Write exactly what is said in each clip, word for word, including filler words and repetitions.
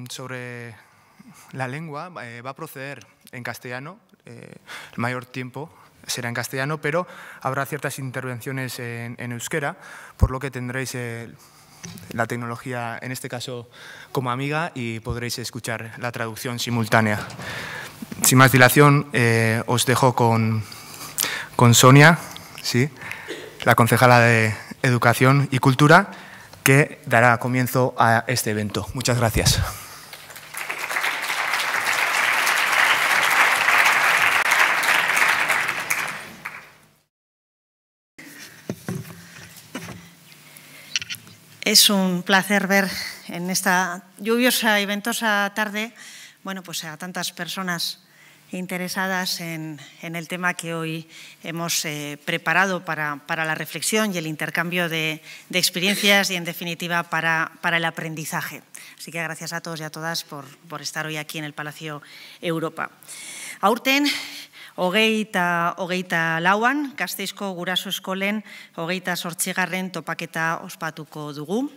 sobre la lengua eh, va a proceder en castellano, eh, el mayor tiempo será en castellano, pero habrá ciertas intervenciones en, en euskera, por lo que tendréis eh, la tecnología, en este caso, como amiga y podréis escuchar la traducción simultánea. Sin más dilación, eh, os dejo con, con Sonia, ¿sí?, la concejala de Educación y Cultura, que dará comienzo a este evento. Muchas gracias. Es un placer ver en esta lluviosa y ventosa tarde, bueno, pues a tantas personas interesadas en, en el tema que hoy hemos eh, preparado para, para la reflexión y el intercambio de, de experiencias y, en definitiva, para, para el aprendizaje. Así que gracias a todos y a todas por, por estar hoy aquí en el Palacio Europa. Aurten, hogeita, hogeita lauan, Gasteizko Guraso Eskolen hogeita zortzigarren topaketa ospatuko dugu.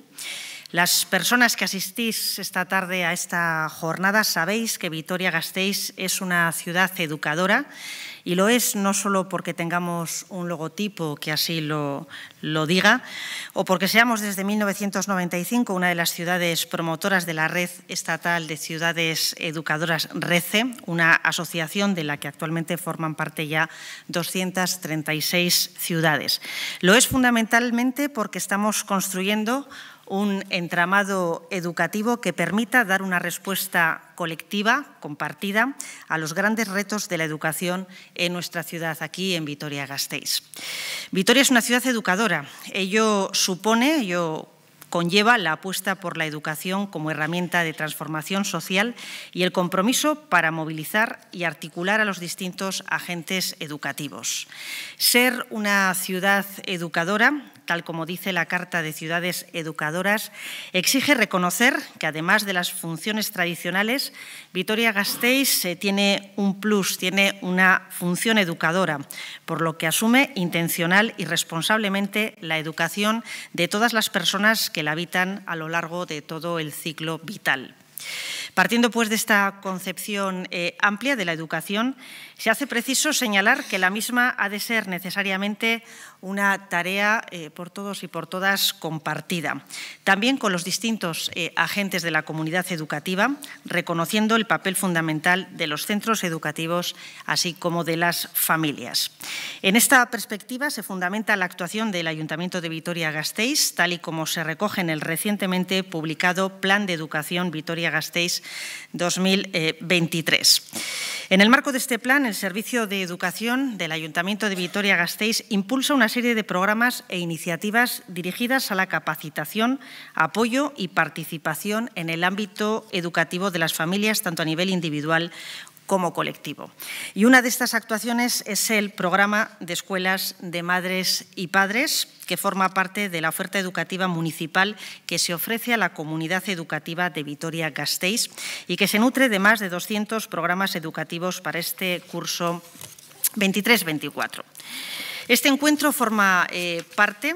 Las personas que asistís esta tarde a esta jornada sabéis que Vitoria-Gasteiz es una ciudad educadora y lo es no solo porque tengamos un logotipo que así lo, lo diga o porque seamos desde mil novecientos noventa y cinco una de las ciudades promotoras de la Red Estatal de Ciudades Educadoras RECE, una asociación de la que actualmente forman parte ya doscientas treinta y seis ciudades. Lo es fundamentalmente porque estamos construyendo un entramado educativo que permita dar una respuesta colectiva, compartida, a los grandes retos de la educación en nuestra ciudad, aquí en Vitoria-Gasteiz. Vitoria es una ciudad educadora. Ello supone, ello conlleva la apuesta por la educación como herramienta de transformación social y el compromiso para movilizar y articular a los distintos agentes educativos. Ser una ciudad educadora, tal como dice la Carta de Ciudades Educadoras, exige reconocer que, además de las funciones tradicionales, Vitoria-Gasteiz tiene un plus, tiene una función educadora, por lo que asume intencional y responsablemente la educación de todas las personas que la habitan a lo largo de todo el ciclo vital. Partiendo pues de esta concepción eh, amplia de la educación, se hace preciso señalar que la misma ha de ser necesariamente una tarea eh, por todos y por todas compartida, también con los distintos eh, agentes de la comunidad educativa, reconociendo el papel fundamental de los centros educativos, así como de las familias. En esta perspectiva se fundamenta la actuación del Ayuntamiento de Vitoria-Gasteiz, tal y como se recoge en el recientemente publicado Plan de Educación Vitoria-Gasteiz dos mil veintitrés. En el marco de este plan, el Servicio de Educación del Ayuntamiento de Vitoria-Gasteiz impulsa una serie de programas e iniciativas dirigidas a la capacitación, apoyo y participación en el ámbito educativo de las familias, tanto a nivel individual como colectivo. Y una de estas actuaciones es el programa de escuelas de madres y padres, que forma parte de la oferta educativa municipal que se ofrece a la comunidad educativa de Vitoria-Gasteiz y que se nutre de más de doscientos programas educativos para este curso veintitrés veinticuatro. Este encuentro forma eh, parte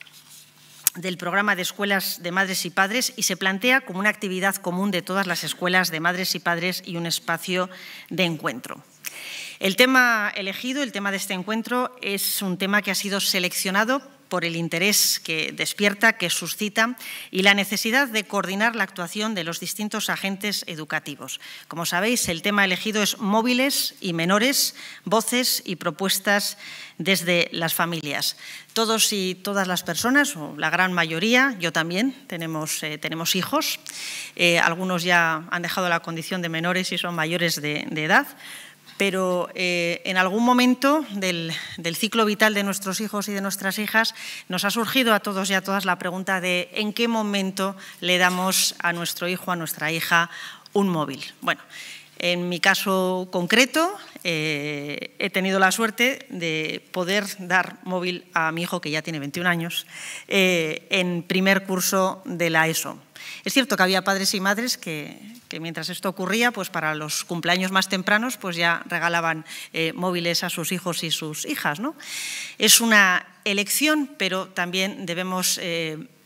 del programa de escuelas de madres y padres y se plantea como una actividad común de todas las escuelas de madres y padres y un espacio de encuentro. El tema elegido, el tema de este encuentro, es un tema que ha sido seleccionado por el interés que despierta, que suscita y la necesidad de coordinar la actuación de los distintos agentes educativos. Como sabéis, el tema elegido es móviles y menores, voces y propuestas desde las familias. Todos y todas las personas, o la gran mayoría, yo también, tenemos, eh, tenemos hijos. Eh, algunos ya han dejado la condición de menores y son mayores de, de edad. Pero eh, en algún momento del, del ciclo vital de nuestros hijos y de nuestras hijas nos ha surgido a todos y a todas la pregunta de en qué momento le damos a nuestro hijo, a nuestra hija, un móvil. Bueno, en mi caso concreto eh, he tenido la suerte de poder dar móvil a mi hijo, que ya tiene veintiún años, eh, en primer curso de la ESO. Es cierto que había padres y madres que, que mientras esto ocurría, pues para los cumpleaños más tempranos, pues ya regalaban eh, móviles a sus hijos y sus hijas, ¿no? Es una elección, pero también debemos eh,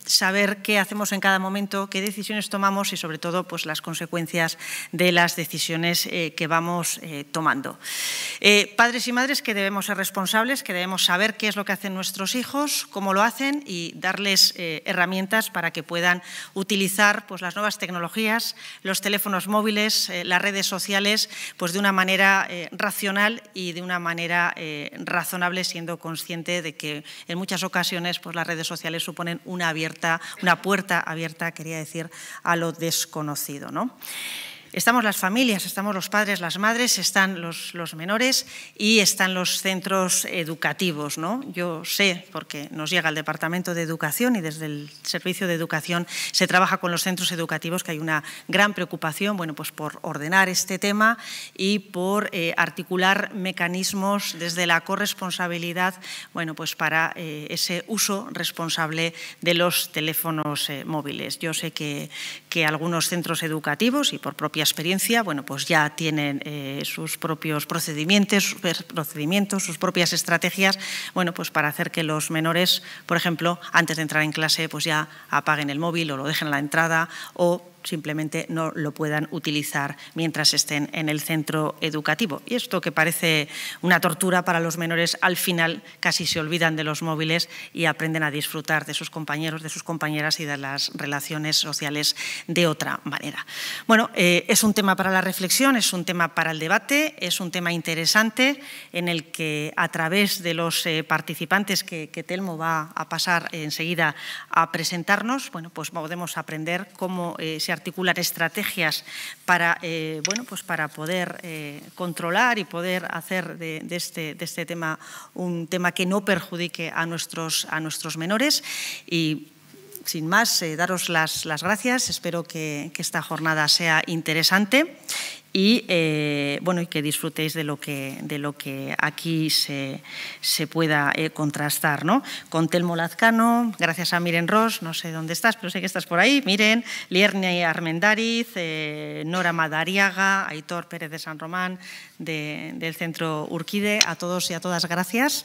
saber qué hacemos en cada momento, qué decisiones tomamos y, sobre todo, pues, las consecuencias de las decisiones eh, que vamos eh, tomando. Eh, padres y madres que debemos ser responsables, que debemos saber qué es lo que hacen nuestros hijos, cómo lo hacen y darles eh, herramientas para que puedan utilizar pues, las nuevas tecnologías, los teléfonos móviles, eh, las redes sociales, pues, de una manera eh, racional y de una manera eh, razonable, siendo consciente de que en muchas ocasiones pues, las redes sociales suponen una abierta una puerta abierta, quería decir, a lo desconocido, ¿no? Estamos las familias, estamos los padres, las madres, están los, los menores y están los centros educativos, ¿no? Yo sé, porque nos llega al Departamento de Educación y desde el Servicio de Educación se trabaja con los centros educativos, que hay una gran preocupación, bueno, pues por ordenar este tema y por eh, articular mecanismos desde la corresponsabilidad, bueno, pues para eh, ese uso responsable de los teléfonos eh, móviles. Yo sé que, que algunos centros educativos y por propia experiencia, bueno, pues ya tienen eh, sus propios procedimientos, sus procedimientos, sus propias estrategias, bueno, pues para hacer que los menores, por ejemplo, antes de entrar en clase, pues ya apaguen el móvil o lo dejen a la entrada o simplemente no lo puedan utilizar mientras estén en el centro educativo. Y esto, que parece una tortura para los menores, al final casi se olvidan de los móviles y aprenden a disfrutar de sus compañeros, de sus compañeras y de las relaciones sociales de otra manera. Bueno, eh, es un tema para la reflexión, es un tema para el debate, es un tema interesante en el que, a través de los eh, participantes que, que Telmo va a pasar enseguida a presentarnos, bueno, pues podemos aprender cómo eh, se articular estrategias para, eh, bueno, pues para poder eh, controlar y poder hacer de, de, este, de este tema un tema que no perjudique a nuestros, a nuestros menores. Y, sin más, eh, daros las, las gracias. Espero que, que esta jornada sea interesante y, eh, bueno, y que disfrutéis de lo que, de lo que aquí se, se pueda eh, contrastar, ¿no? Con Telmo Lazcano, gracias a Miren Ros, no sé dónde estás, pero sé que estás por ahí, Miren, Liernia Armendáriz, eh, Nora Madariaga, Aitor Pérez de San Román, de, del Centro Urquide. A todos y a todas gracias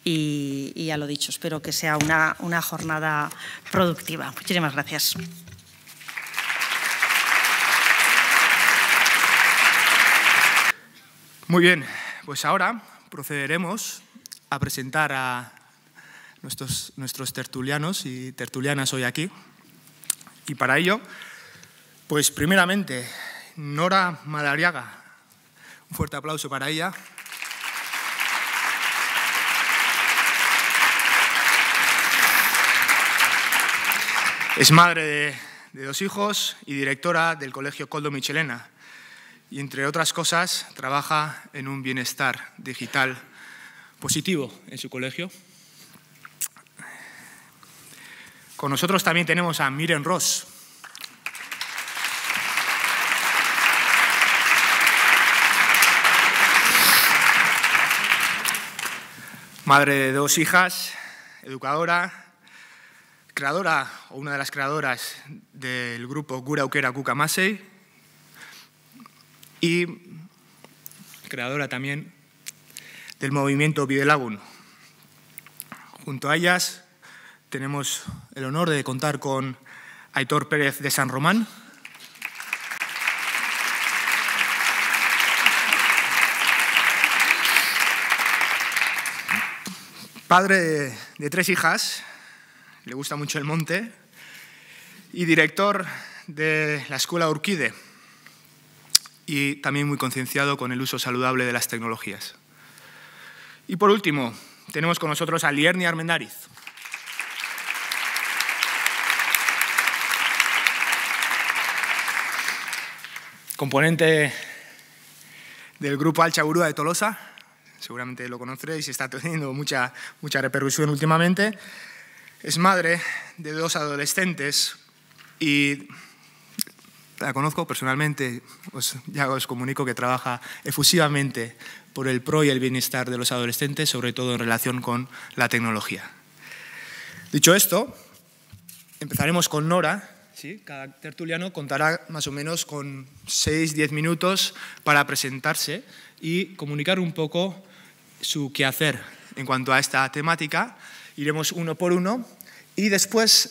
y, y a lo dicho, espero que sea una, una jornada productiva. Muchísimas gracias. Muy bien, pues ahora procederemos a presentar a nuestros, nuestros tertulianos y tertulianas hoy aquí. Y para ello, pues primeramente, Nora Madariaga. Un fuerte aplauso para ella. Es madre de, de dos hijos y directora del Colegio Koldo Mitxelena. Y, entre otras cosas, trabaja en un bienestar digital positivo en su colegio. Con nosotros también tenemos a Miren Ros. Madre de dos hijas, educadora, creadora o una de las creadoras del grupo Gure Aukera Guk Hamasei, y creadora también del movimiento Bidelagun. Junto a ellas tenemos el honor de contar con Aitor Pérez de San Román, padre de, de tres hijas, le gusta mucho el monte, y director de la Escuela Urquide, y también muy concienciado con el uso saludable de las tecnologías. Y por último, tenemos con nosotros a Liernia Armendáriz. Componente del grupo Altxaburua de Tolosa, seguramente lo conoceréis y está teniendo mucha, mucha repercusión últimamente. Es madre de dos adolescentes y la conozco personalmente, os, ya os comunico que trabaja efusivamente por el pro y el bienestar de los adolescentes, sobre todo en relación con la tecnología. Dicho esto, empezaremos con Nora. ¿Sí? Cada tertuliano contará más o menos con seis a diez minutos para presentarse y comunicar un poco su quehacer en cuanto a esta temática. Iremos uno por uno y después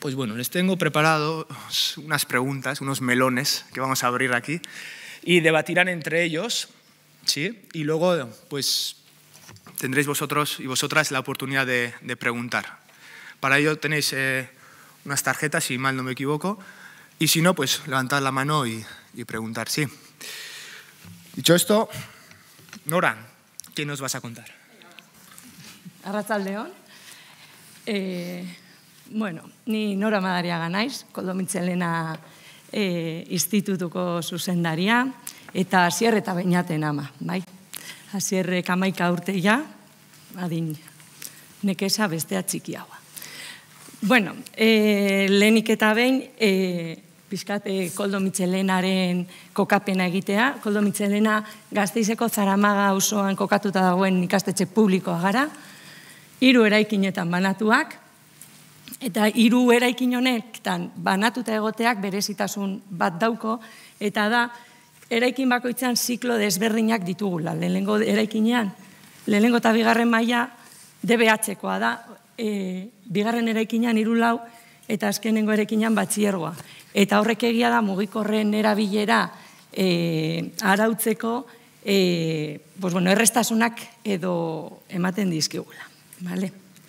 pues bueno, les tengo preparados unas preguntas, unos melones que vamos a abrir aquí y debatirán entre ellos, ¿sí? Y luego, pues, tendréis vosotros y vosotras la oportunidad de, de preguntar. Para ello tenéis eh, unas tarjetas, si mal no me equivoco, y si no, pues levantad la mano y, y preguntar, sí. Dicho esto, Nora, ¿qué nos vas a contar? Arratsaldeon. Eh, bueno, ni Nora Madariaga naiz, Koldo Mitxelena eh, institutuko zuzendaria, eta Asier eta Beñaten ama, bai? Asierrek hamaika urte ja, adin nekeza bestea txikiagoa. Bueno, eh, lehenik eta behin, eh, pixkat eh, Koldo Mitxelenaren kokapena egitea. Koldo Mitxelena Gasteizeko Zaramaga auzoan kokatuta dagoen ikastetxe publikoa gara, hiru eraikinetan banatuak, eta hiru eraikin honetan banatuta egoteak berezitasun bat dauko, eta da, eraikin bakoitzan ziklo desberdinak ditugula. Lehenengo eraikinean, lehenengo eta bigarren maila D B H-koa da, e, bigarren eraikinean hiru lau, eta azkenengo eraikinean batxiergoa. Eta horrek egia da mugikorren erabilera e, arautzeko e, pues bueno, errestasunak edo ematen dizkigula. Vale?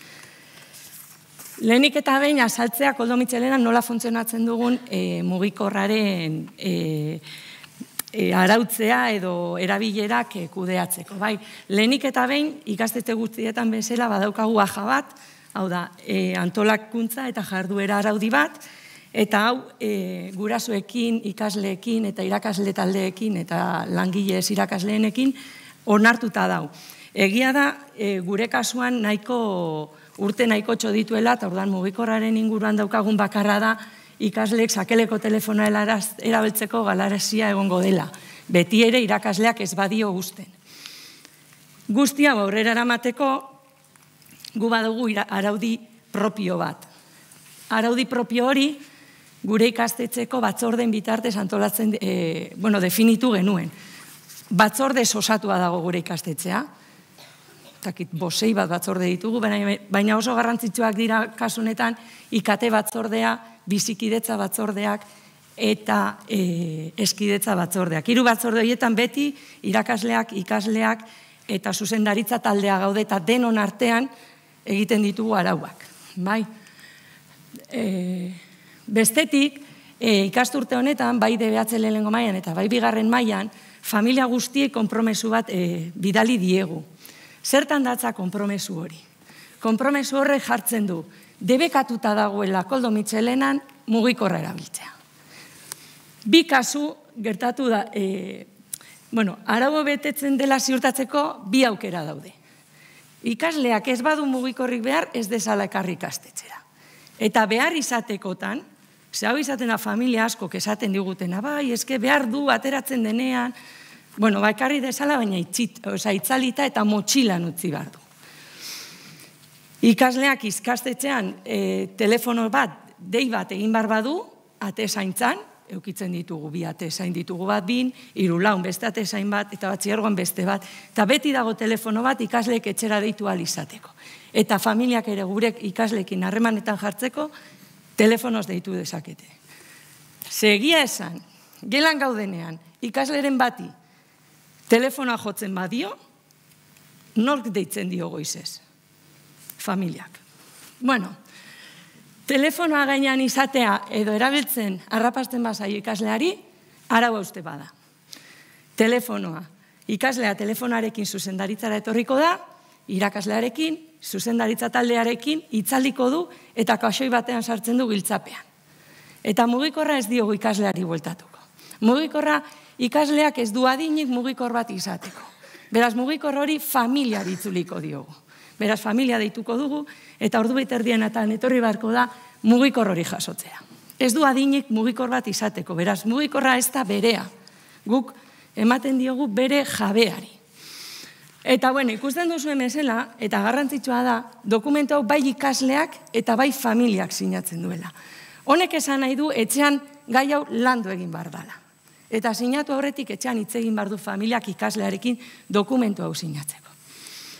Lehenik eta behin azaltzea Koldo Mitxelena nola funtzionatzen dugun e, mugikorraren e, e, arautzea edo erabilerak e, kudeatzeko. Bai? Lehenik eta behin ikastetxe guztietan bezala badaukagu aja bat, hau da, e, antolakuntza eta jarduera araudi bat, eta hau e, gurasoekin, ikasleekin eta irakasle taldeekin eta langilez irakasleenekin onartuta dau. Egia da, e, gure kasuan nahiko urte nahiko txodituela, eta ordan mugikorraren inguruan daukagun bakarra da, ikasleek sakeleko telefonoa erabiltzeko galarazia egongo dela. Beti ere irakasleak ez badio gusten. Guztia aurrera eramateko, gu badugu araudi propio bat. Araudi propio hori, gure ikastetxeko batzorden bitartez antolatzen, e, bueno, definitu genuen. Batzorde osatua dago gure ikastetxea, takit bosei bat batzorde ditugu, baina oso garrantzitsuak dira kasunetan ikate batzordea, bizikidetza batzordeak eta e, eskidetza batzordeak. Hiru batzorde horietan beti irakasleak, ikasleak eta zuzendaritza taldea gaude eta denon artean egiten ditugu arauak. Bai? E, bestetik, e, ikasturte honetan, bai D B H lehenengo mailan eta bai bigarren mailan, familia guztiek konpromesu bat e, bidali diegu. Zertan datza konpromesu hori? Konpromesu horrek jartzen du, debekatuta dagoela Koldo Mitxelenan mugikorra erabiltzea. Bi kasu gertatu da, e, bueno, arau betetzen dela ziurtatzeko bi aukera daude. Ikasleak ez badu mugikorrik behar, ez dezala ekarri ikastetxera. Eta behar izatekotan, ze hau izaten da familia asko esaten digutena, bai, eske behar du ateratzen denean, bueno, ba, ekarri dezala, baina itzalita eta motxilan utzi behar du. Ikasleak ikastetxean e, telefono bat, dei bat egin behar badu, ate zaintzan, eukitzen ditugu bi ate zain ditugu bat bin, hiru laun beste ate zain bat, eta batxiergoan beste bat, eta beti dago telefono bat ikasleek etxera deitu ahal izateko. Eta familiak ere gurek ikasleekin harremanetan jartzeko, telefonoz deitu dezakete. Segia esan, gelan gaudenean, ikasleren bati, telefonoa jotzen badio, nork deitzen dio goizez? Familiak. Bueno, telefonoa gainean izatea edo erabiltzen harrapasten bazaio ikasleari, arau uste bada. Telefonoa. Ikaslea telefonarekin zuzendaritzara etorriko da, irakaslearekin, zuzendaritza taldearekin, itzaliko du eta kaxoi batean sartzen du giltzapean. Eta mugikorra ez diogu ikasleari bueltatuko. Mugikorra ikasleak ez du adinik mugikor bat izateko. Beraz, mugikor hori familiari itzuliko diogu. Beraz, familia deituko dugu, eta ordu bete erdienetan etorri beharko da mugikor hori jasotzea. Ez du adinik mugikor bat izateko. Beraz, mugikorra ez da berea. Guk ematen diogu bere jabeari. Eta, bueno, ikusten duzu emezela, eta garrantzitsua da, dokumentu hau bai ikasleak eta bai familiak sinatzen duela. Honek esan nahi du, etxean gai hau landu egin behar dela. Eta sinatu aurretik etxean hitz egin behar du familiak ikaslearekin dokumentu hau sinatzeko.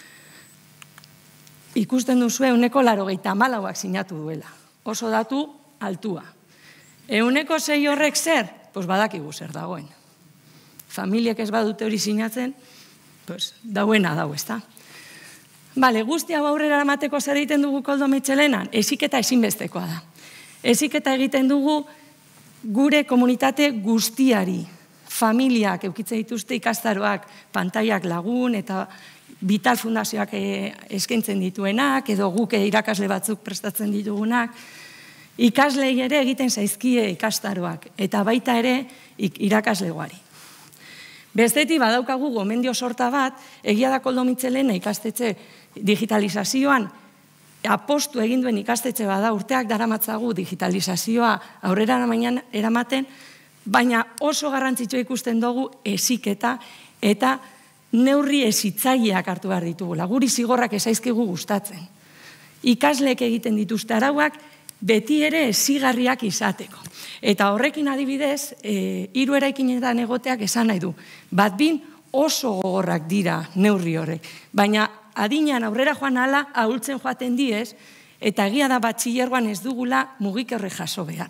Ikusten duzu euneko laurogeita hamalauak sinatu duela. Oso datu altua. Euneko sei horrek zer? Pues badakigu zer dagoen. Familiek ez badute hori sinatzen, pues dauena dau, ez da? Bale, guzti hau aurrera eramateko zer egiten dugu Koldo Mitxelenan? Heziketa ezinbestekoa da. Heziketa egiten dugu gure komunitate guztiari, familiak eukitze dituzte ikastaroak, pantaiak lagun eta Vital Fundazioak eskaintzen dituenak, edo guk irakasle batzuk prestatzen ditugunak, ikaslei ere egiten zaizkie ikastaroak, eta baita ere irakaslegoari. Bestetik badaukagu gomendio sorta bat, egia da Koldo Mitxelena ikastetxe digitalizazioan apostu egin duen ikastetxe bada, urteak daramatzagu digitalizazioa aurrera eramaten, baina oso garrantzitsua ikusten dugu heziketa eta neurri hezitzaileak hartu behar ditugula. Guri zigorrak ezaizkigu gustatzen. Ikasleek egiten dituzte arauak beti ere hezigarriak izateko. Eta horrekin adibidez, hiru eraikinetan egoteak esan nahi du. Bat bin oso gogorrak dira neurri horrek. Baina adinean aurrera joan ala ahultzen joaten diez, eta egia da batxilergoan ez dugula mugikorre jaso behar.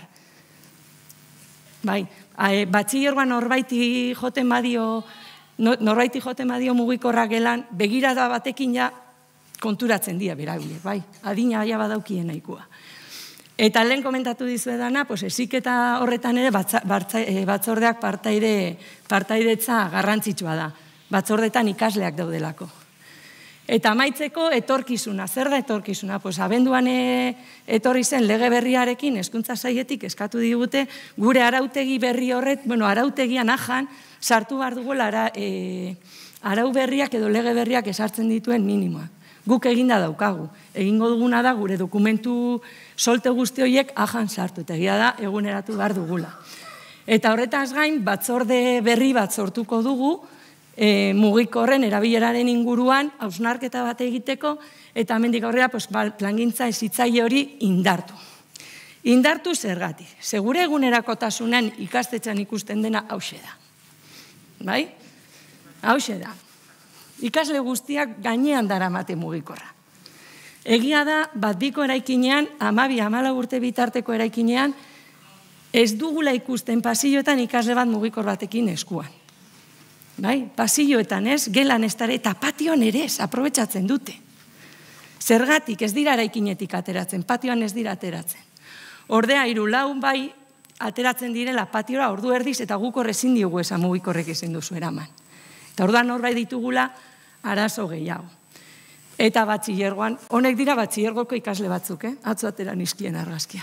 Bai, batxilergoan norbaiti joten badio norbaiti joten badio mugikorra gelan, begirada batekin ja konturatzen dira berabile, bai, adina aia badaukien nahikoa. Eta lehen komentatu dizuedana, heziketa horretan ere batzordeak partaidetza garrantzitsua da. Batzordetan ikasleak daudelako. Eta amaitzeko etorkizuna, zer da etorkizuna? Abenduan etorri zen lege berriarekin, hezkuntza sailetik eskatu digute, gure arautegi berri horret, bueno, arautegian ajan, sartu behar duguela arau berriak edo lege berriak esartzen dituen minimoak. Guk eginda daukagu. Egingo duguna da gure dokumentu solte guzti horiek ajan sartu, eta egia da eguneratu behar dugula. Eta horretaz gain, batzorde berri bat sortuko dugu, mugikorren erabileraren inguruan, hausnarketa bat egiteko, eta hemendik aurrera plangintza hezitzaile hori indartu. Indartu zergatik. Segure egunerakotasunean ikastetxean ikusten dena hauxe da. Bai? Hauxe da. Ikasle guztiak gainean daramate mugikorra. Egia da, bat biko eraikinean, amabi, amala urte bitarteko eraikinean, ez dugula ikusten pasilloetan ikasle bat mugikor batekin eskuan. Bai? Pasilloetan ez, gelan ez dara, eta patioan ere ez, aprobetxatzen dute. Zergatik ez dira eraikinetik ateratzen, patioan ez dira ateratzen. Ordea, hiru lau bai, ateratzen direla patiora ordu erdiz, eta guk horrezin diogu esan mugikorrek ezin duzu eraman. Eta orduan horbait ditugula arazo gehiago. Eta batxilergoan, honek dira batxilergoko ikasle batzuk, eh? Atzo atera nizkien argazkia.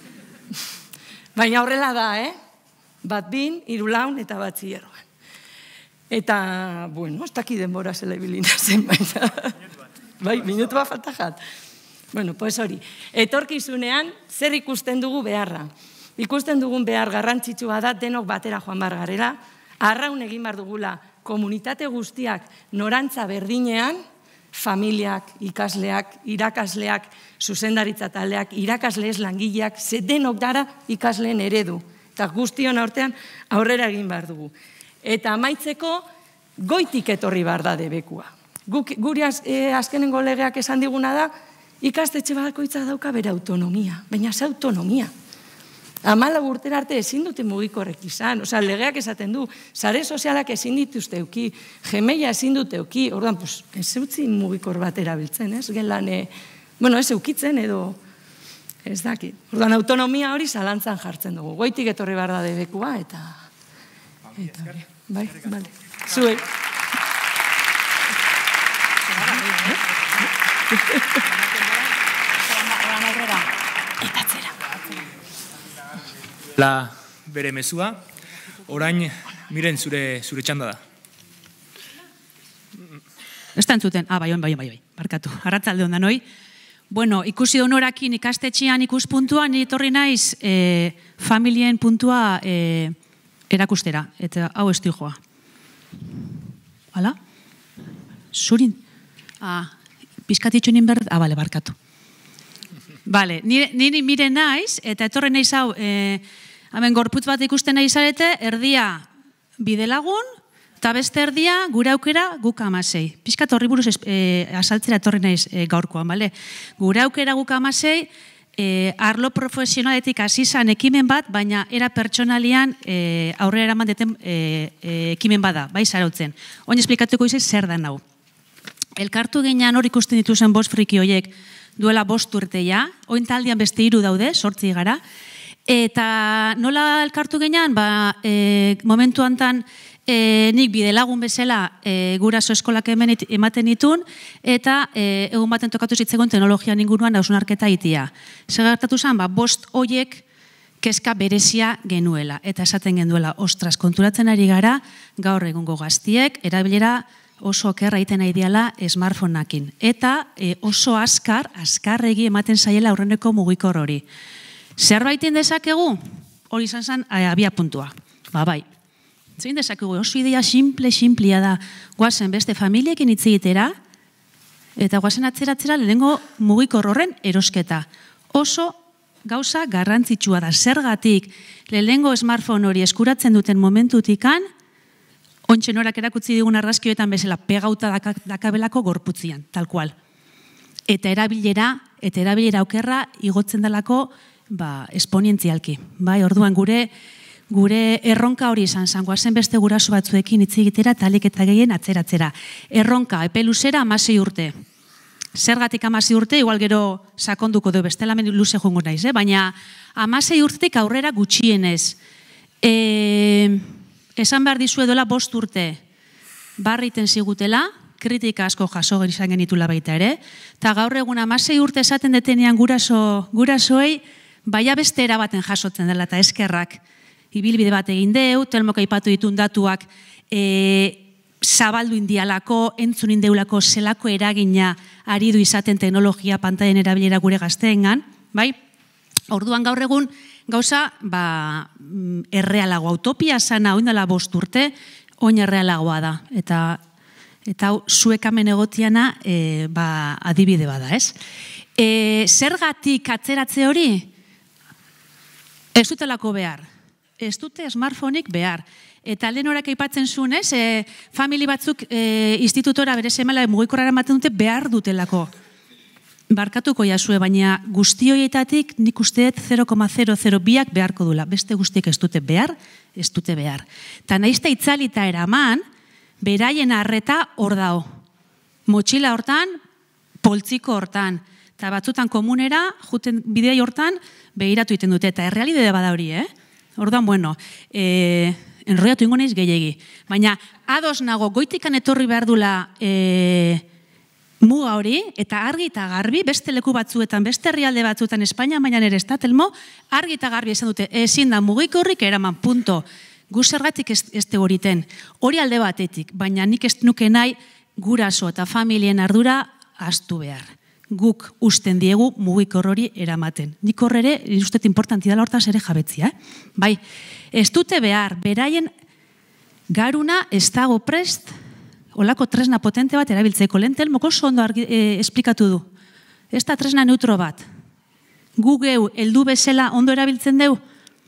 Baina horrela da, eh? Bat bin, hiru laun eta batxilergoan. Eta, bueno, ez daki denbora zela ibilina zen, baina... Bai, minutu bat falta jat. Bueno, pues hori. Etorkizunean, zer ikusten dugu beharra? Ikusten dugun behar garrantzitsua da denok batera joan bar garela, arraun egin bar dugula komunitate guztiak norantza berdinean, familiak, ikasleak, irakasleak, zuzendaritza taldeak, irakasleez langileak, ze denok dara ikasleen eredu. Eta guztion aurtean aurrera egin bar dugu. Eta amaitzeko goitik etorri bar da debekua. Guri azkenengo legeak esan diguna da, ikastetxe bakoitza dauka bere autonomia, baina ze autonomia. Amala urtera arte ezin dute mugikorrek izan, oza, legeak esaten du, sare sozialak ezin dituzte euki, gemeia ezin dute euki, orduan, pues, ez eutzi mugikor bat erabiltzen, ez? Gelan, bueno, ez eukitzen edo, ez dakit. Orduan, autonomia hori zalantzan jartzen dugu. Goitik etorri behar da debekua, eta... Bai, bale. Zuei. Eta atzera. La bere mezua, orain miren zure zure txanda da. Ez da entzuten, ah, bai, bai, bai, bai, barkatu, arratzalde ondan hoi. Bueno, ikusi honorakin ikastetxean ikuspuntuan, etorri naiz familien puntua erakustera, eta hau ez joa. Hala? Zurin? Ah, pizkatitxo nien behar, ah, bale, barkatu. Bale, niri mire naiz, eta etorri naiz hau, hemen gorputz bat ikusten nahi zarete, erdia bidelagun, eta beste erdia gure aukera guk amasei. Pizkat horri buruz azaltzera etorri naiz gaurkoan, bale? Gure aukera guk amasei, arlo profesionaletik hasi izan ekimen bat, baina era pertsonalian aurrera eraman deten ekimen bada, bai zarautzen. Oin esplikatuko izan zer da nau. Elkartu ginean hor ikusten dituzen bost friki horiek duela bost urteia, oin taldean beste hiru daude, sortzi gara, eta nola elkartu ginean, momentu hantan nik bidelagun bezala guraso eskolak ematen ditun, eta egun baten tokatu zitzegoen teknologian inguruan hausnarketa itia. Segartatu zen, bost horiek kezka berezia genuela, eta esaten genuela, ostras, konturatzen ari gara, gaur egungo gaztiek, erabilera oso okerra egiten nahi diala smartphoneakin. Eta oso azkar, azkarregi ematen zaiela aurreneko mugikor hori. Zerbaiten dezakegu? Hori izan zen abia puntua. Ba, bai. Zein dezakegu, oso idea simple, simplia da. Guazen beste familiekin hitz egitera, eta guazen atzeratzera lehenengo mugikor horren erosketa. Oso gauza garrantzitsua da. Zergatik lehenengo smartphone hori eskuratzen duten momentutikan, ontsen horak erakutzi digun argazkioetan bezala pegauta dakabelako gorputzian, tal kual. Eta erabilera, eta erabilera okerra igotzen delako esponientzialki. Orduan gure gure erronka hori izan zen, guazen beste guraso batzuekin hitz egitera eta alik eta gehien atzeratzera. Erronka, epe luzera hamasei urte. Zergatik hamasei urte, igual gero sakonduko du bestela men luze jongo naiz, baina hamasei urtetik aurrera gutxienez. Esan behar dizuedola bost urte barriten zigutela, kritika asko jaso izan genitula baita ere, eta gaur egun hamasei urte esaten detenean gurasoei, baina beste erabaten jasotzen dela eta eskerrak. Ibilbide bat egin deu, Telmok aipatu ditun datuak zabaldu indialako, entzun indeulako zelako eragina ari du izaten teknologia pantailen erabilera gure gazteengan, bai? Orduan gaur egun gauza errealagoa, utopia sana oin dela bost urte, oin errealagoa da. Eta zuekamen egotiana adibide bada, ez? Zergatik atzeratze hori? Ez dutelako behar. Ez dute smartphoneik behar. Eta lehen horak aipatzen zuen, ez? Famili batzuk institutora bere semela mugikorrara ematen dute behar dutelako. Barkatuko jasue, baina guzti horietatik nik usteet zero koma zero zero biak beharko dula. Beste guztiek ez dute behar, ez dute behar. Eta nahizta itzalita eraman, beraien arreta hor dao. Motxila hortan, poltziko hortan. Eta batzutan komunera, juten bidei hortan, behiratu iten dute. Eta errealidade bada hori, eh? Orduan, bueno, enroiatu ingo naiz gehiegi. Baina, ados nago, goitikan etorri behar dula muga hori, eta argi eta garbi, beste leku batzuetan, beste herrialde batzuetan, Espainia, baina nire ez da, Telmo, argi eta garbi esan dute, ezin da mugik horrik eraman, punto. Gu zergatik ez tegoriten. Hori alde batetik, baina nik ez nuke nahi guraso eta familien ardura astu behar. Guk usten diegu mugikor hori eramaten. Nik horre, ustet importanti dela hortaz ere jabetzia. Bai, ez dute behar, beraien garuna ez dago prest, olako tresna potente bat erabiltzeko. Lehen Telmok oso ondo esplikatu du. Ez da tresna neutro bat. Gu geu, heldu bezala ondo erabiltzen deu?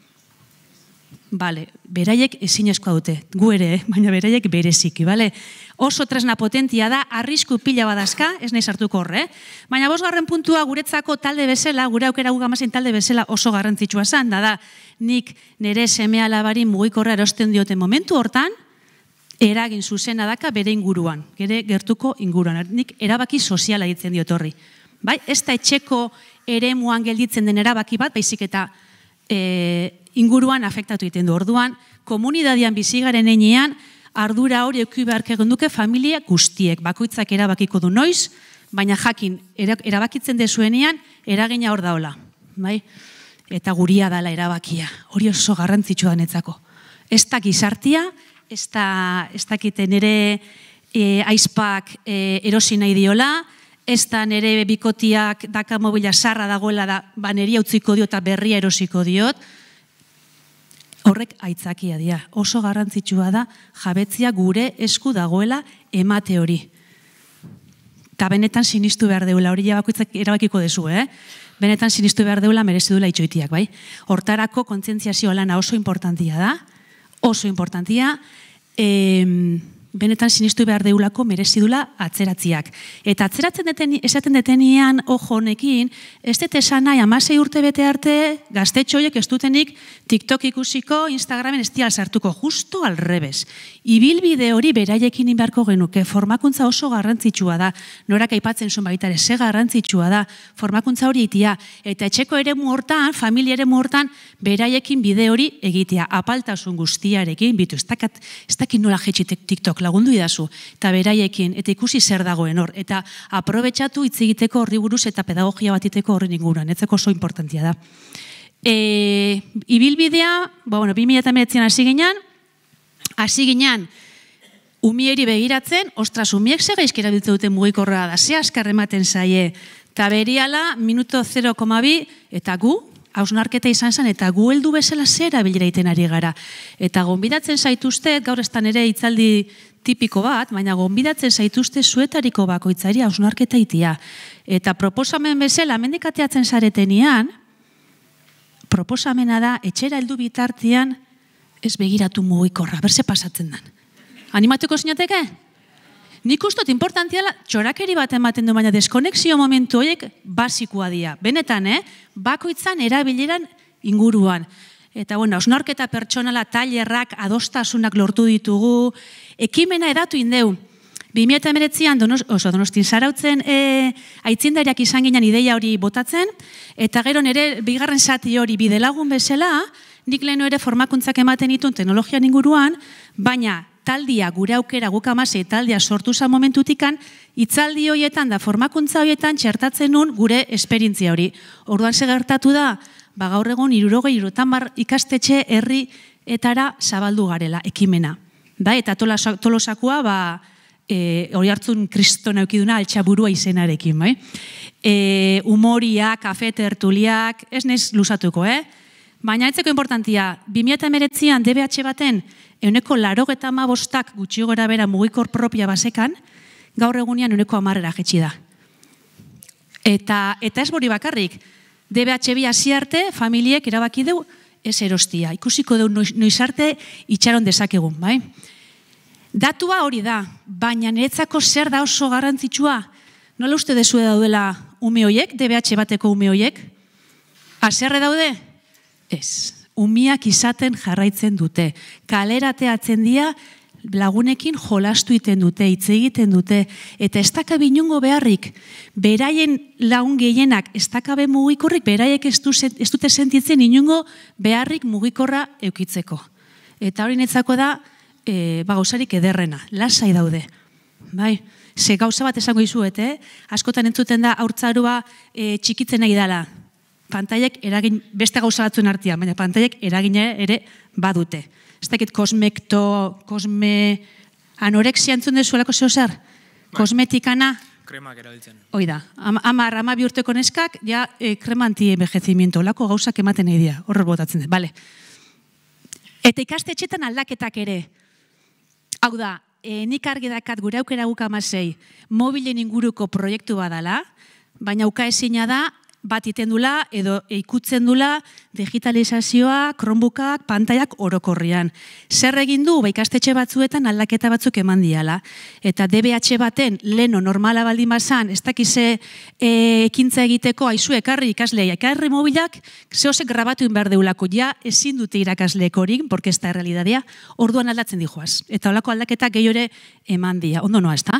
Bale, beraiek ezinezkoa dute, gu ere, baina beraiek bereziki, bale? Oso tresna potentia da, arrisku pila badazka, ez nahi sartuko horre, baina bosgarren puntua guretzako talde bezala, gure aukera gugamazen talde bezala oso garrantzitsua zan, da da, nik nire seme alabari mugikorra erosten dioten momentu hortan, eragin zuzena daka bere inguruan, gere gertuko inguruan, nik erabaki soziala ditzen diot horri. Bai, ez da etxeko eremuan gelditzen den erabaki bat, baizik eta inguruan afektatu egiten du. Orduan, komunidadian bizigaren enean, ardura hori euki behark egon duke familia guztiek. Bakoitzak erabakiko du noiz, baina jakin, erabakitzen dezuenean, eragina hor daola. Eta guria dala erabakia. Hori oso garrantzitsua denetzako. Ez da gizartia, ez dakiten ere aizpak erosi nahi diola, ez da nire bikotiak daka mobila sarra dagoela da, ba niri utziko diot eta berria erosiko diot, horrek aitzakia dira. Oso garrantzitsua da jabetzia gure esku dagoela emate hori. Eta benetan sinistu behar deula, hori bakoitzak erabakiko dezu, eh? Benetan sinistu behar deula merezi duela itxoitiak, bai? Hortarako kontzientziazio lana oso importantia da, oso importantia, benetan sinistu behar deulako merezidula atzeratziak. Eta atzeratzen deten, esaten detenian ojo honekin, ez dut esan nahi, amasei urte bete arte, gaztetxoiek ez dutenik TikTok ikusiko, Instagramen ez dial sartuko, justo al revés. Ibilbide hori beraiekin inbarko genuke, formakuntza oso garrantzitsua da, norak aipatzen zuen baitare, ze garrantzitsua da, formakuntza hori itia, eta etxeko eremu hortan, familia eremu hortan, beraiekin bide hori egitea, apaltasun guztiarekin, bitu, ez dakit nola jetxitek TikTok lagundu idazu, eta beraiekin, eta ikusi zer dagoen hor, eta aprobetxatu hitz egiteko horri buruz eta pedagogia bat iteko horren inguruan, etzeko oso importantia da. E, ibilbidea, ba, bueno, bi mila hemeretzian hasi ginean, hasi ginean, umieri begiratzen, ostras, umiek ze gaizki erabiltzen duten mugikorra da, ze askar ematen zaie, eta beriala, minuto zero koma bi, eta gu, hausnarketa izan zen, eta gu heldu bezala zera bileraiten ari gara. Eta gonbidatzen zaituzte, gaur estan ere hitzaldi tipiko bat, baina gonbidatzen zaituzte zuetariko bakoitzari hausnarketa itia. Eta proposamen bezala, mendikateatzen zaretenian, proposamena da, etxera heldu bitartian, ez begiratu mugikorra, berze pasatzen den. Animatuko zinateke? Nik ustot importantiala, txorakeri bat ematen du, baina deskonexio momentu horiek basikoa dira. Benetan, eh? Bakoitzan erabileran inguruan. Eta, bueno, hausnarketa pertsonala, tailerrak, adostasunak lortu ditugu, ekimena edatu indeu. bi mila hemeretzian, donos, oso, Donostin Zarautzen e, aitzindariak izan ginen ideia hori botatzen, eta gero nire bigarren zati hori bidelagun bezala, nik lehenu ere formakuntzak ematen ditun teknologian inguruan, baina taldia, gure aukera, guk amasei taldia sortu zen momentutikan, hitzaldi horietan da formakuntza horietan txertatzen nun gure esperientzia hori. Orduan ze gertatu da, ba gaur egon hirurogei hirurogeita hamar ikastetxe herri etara zabaldu garela, ekimena. Da, eta Tolosakua, ba, e, hori hartzun kristona eukiduna altxaburua izenarekin, bai? E, humoria, kafe tertuliak, ez nez luzatuko, eh? Baina etzeko importantia, bi mila hemeretzian D B H baten euneko larogeta hamabostak gutxi gora bera mugikor propia basekan, gaur egunean euneko hamarrera jetxi da. Eta, eta ez bori bakarrik, D B H bi hasi arte, familiek erabaki deu ez erostia. Ikusiko deu noiz arte itxaron dezakegun, bai? Datua hori da, baina niretzako zer da oso garrantzitsua? Nola uste dezue daudela ume hoiek, D B H bateko ume hoiek? Haserre daude? Ez. Umiak izaten jarraitzen dute. Kalerateatzen dira lagunekin jolastu iten dute, hitz egiten dute, eta ez dakabe inungo beharrik, beraien lagun gehienak ez dakabe mugikorrik, beraiek ez dute sentitzen inungo beharrik mugikorra eukitzeko. Eta hori netzako da, e, ba, gauzarik ederrena, lasai daude. Bai? Ze gauza bat esango izuet, eh? Askotan entzuten da, haurtzarua e, txikitzen nahi dela. Pantailek eragin, beste gauza batzuen artean, baina pantailek eragin ere badute. Ez dakit kosmekto, kosme, anorexia entzun dezuelako zeo zer? Kosmetikana? Kremak erabiltzen. Hoi da, amar, ama bihurteko neskak, ja, e, krema anti-envejecimiento, lako gauzak ematen nahi dira, horre botatzen dut, bale. Eta ikastetxetan aldaketak ere. Hau da, e, nik argi dakat gure aukera guk amasei, mobilen inguruko proiektu badala, baina uka ezina da, bat iten dula, edo ikutzen dula digitalizazioa, Chromebookak, pantaiak orokorrian. Zer egin du, ba ikastetxe batzuetan aldaketa batzuk eman diala. Eta D B H baten, leno normala baldin bazan, ez dakize e, ekintza egiteko, aizu ekarri ikaslea, ekarri mobilak, zehozek grabatu inbar deulako, ja ezin dute irakasleek horik, porque ez da realidadea, orduan aldatzen dijoaz. Eta holako aldaketa gehiore eman dia. Ondo noa, ez da?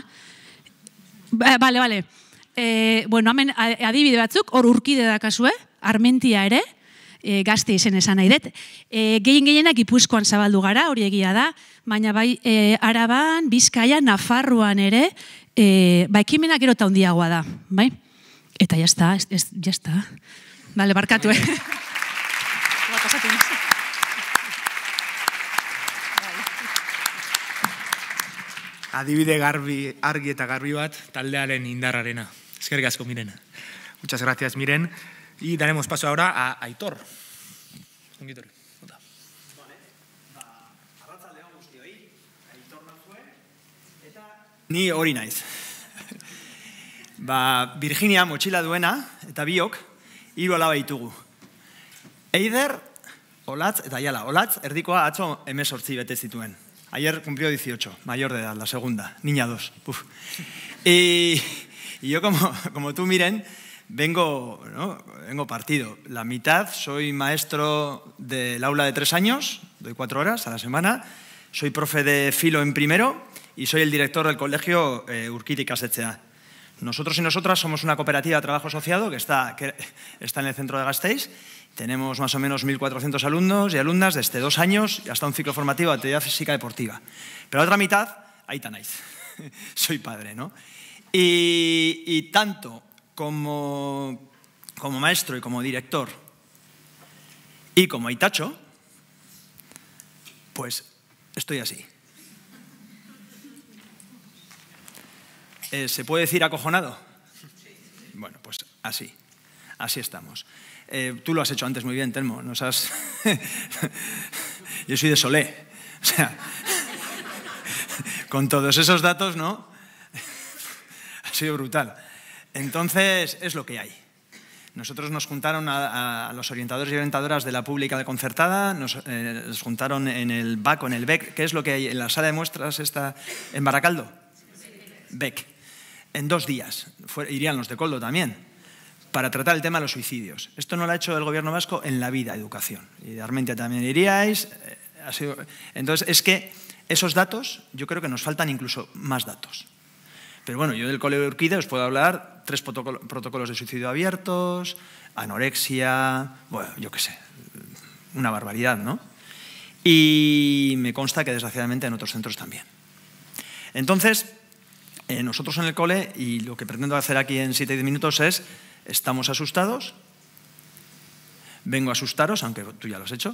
Ba, bale, bale. E, bueno, hemen adibide batzuk, hor urkide dakazue, Armentia ere, e, gazte izen esan nahi dut. E, gehien gehienak Gipuzkoan zabaldu gara, hori egia da, baina bai e, Araban, Bizkaia, Nafarroan ere, e, ba ekimena gero eta handiagoa da, bai? Eta jazta, ez, ez, jazta. Bale, barkatu, eh? Adibide garbi, argi eta garbi bat, taldearen indarrarena. Eskerrik asko, Miren. Muchas gracias, Miren. Y daremos paso ahora a Aitor. Ongitor. Ni hori naiz. Ba, Virginia motxila duena, eta biok, hiru alaba ditugu. Eider, Olatz eta Jala. Olatz, erdikoa atzo hemezortzi bete zituen. Ayer cumplió dieciocho, mayor de edad, la segunda, niña dos. Uf. Y, y yo, como, como tú, Miren, vengo, ¿no? vengo partido. La mitad, soy maestro del aula de tres años, doy cuatro horas a la semana, soy profe de filo en primero y soy el director del colegio eh, Urquidi Ikastetxea. Nosotros y nosotras somos una cooperativa de trabajo asociado que está, que está en el centro de Gasteiz. Tenemos más o menos mil cuatrocientos alumnos y alumnas desde dos años y hasta un ciclo formativo de actividad física deportiva. Pero la otra mitad, ahí tenéis. Soy padre, ¿no? Y, y tanto como, como maestro y como director y como aitacho, pues estoy así. Eh, ¿Se puede decir acojonado? Bueno, pues así, así estamos. Eh, tú lo has hecho antes muy bien, Telmo. Nos has... Yo soy de Solé. O sea, con todos esos datos, ¿no? Ha sido brutal. Entonces, es lo que hay. Nosotros nos juntaron a, a los orientadores y orientadoras de la pública de concertada, nos eh, nos juntaron en el B A C o en el B E C. ¿Qué es lo que hay en la sala de muestras esta en Baracaldo? B E C. En dos días. Fue, irían los de Coldo también, para tratar el tema de los suicidios. Esto no lo ha hecho el gobierno vasco en la vida, educación. Y de Armentia también iríais. Eh, ha sido... Entonces, es que esos datos, yo creo que nos faltan incluso más datos. Pero bueno, yo del Colegio de Urquidi os puedo hablar, tres protocolos de suicidio abiertos, anorexia, bueno, yo qué sé, una barbaridad, ¿no? Y me consta que desgraciadamente en otros centros también. Entonces, eh, nosotros en el cole, y lo que pretendo hacer aquí en siete o diez minutos es, estamos asustados, vengo a asustaros, aunque tú ya lo has hecho,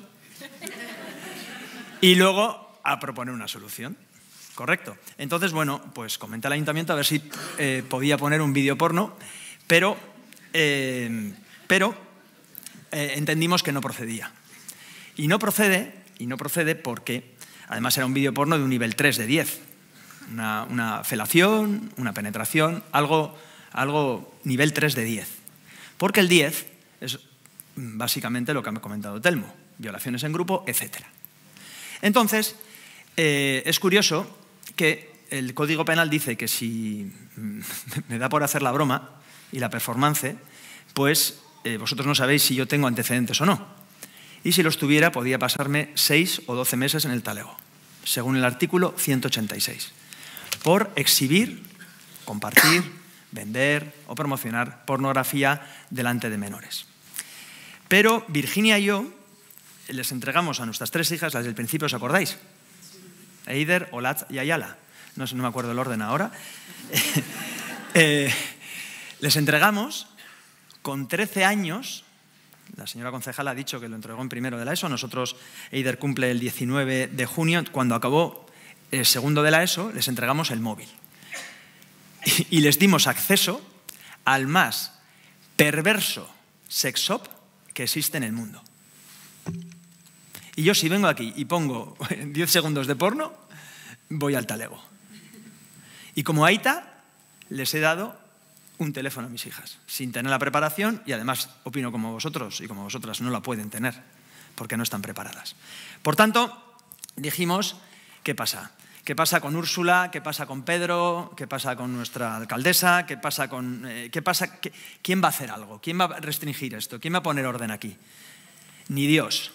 y luego a proponer una solución. Correcto. Entonces, bueno, pues comenté al ayuntamiento a ver si eh, podía poner un vídeo porno, pero, eh, pero eh, entendimos que no procedía. Y no procede, y no procede porque, además, era un vídeo porno de un nivel tres de diez. Una, una felación, una penetración, algo, algo nivel tres de diez. Porque el diez es básicamente lo que ha comentado Telmo, violaciones en grupo, etcétera. Entonces, eh, es curioso que el Código Penal dice que si me da por hacer la broma y la performance, pues eh, vosotros no sabéis si yo tengo antecedentes o no. Y si los tuviera, podía pasarme seis o doce meses en el talego, según el artículo ciento ochenta y seis, por exhibir, compartir, vender o promocionar pornografía delante de menores. Pero Virginia y yo les entregamos a nuestras tres hijas, las del principio, ¿os acordáis? Eider, Olatz y Ayala. No, no me acuerdo el orden ahora. eh, les entregamos con trece años. La señora concejala ha dicho que lo entregó en primero de la ESO. Nosotros, Eider cumple el diecinueve de junio. Cuando acabó el segundo de la ESO, les entregamos el móvil. Y, y les dimos acceso al más perverso sex shop que existe en el mundo. Y yo, si vengo aquí y pongo diez segundos de porno, voy al talego. Y como aita, les he dado un teléfono a mis hijas, sin tener la preparación, y además opino como vosotros y como vosotras no la pueden tener, porque no están preparadas. Por tanto, dijimos, ¿qué pasa? ¿Qué pasa con Úrsula? ¿Qué pasa con Pedro? ¿Qué pasa con nuestra alcaldesa? ¿Qué pasa con, eh, ¿qué pasa? ¿Qué, ¿Quién va a hacer algo? ¿Quién va a restringir esto? ¿Quién va a poner orden aquí? Ni Dios.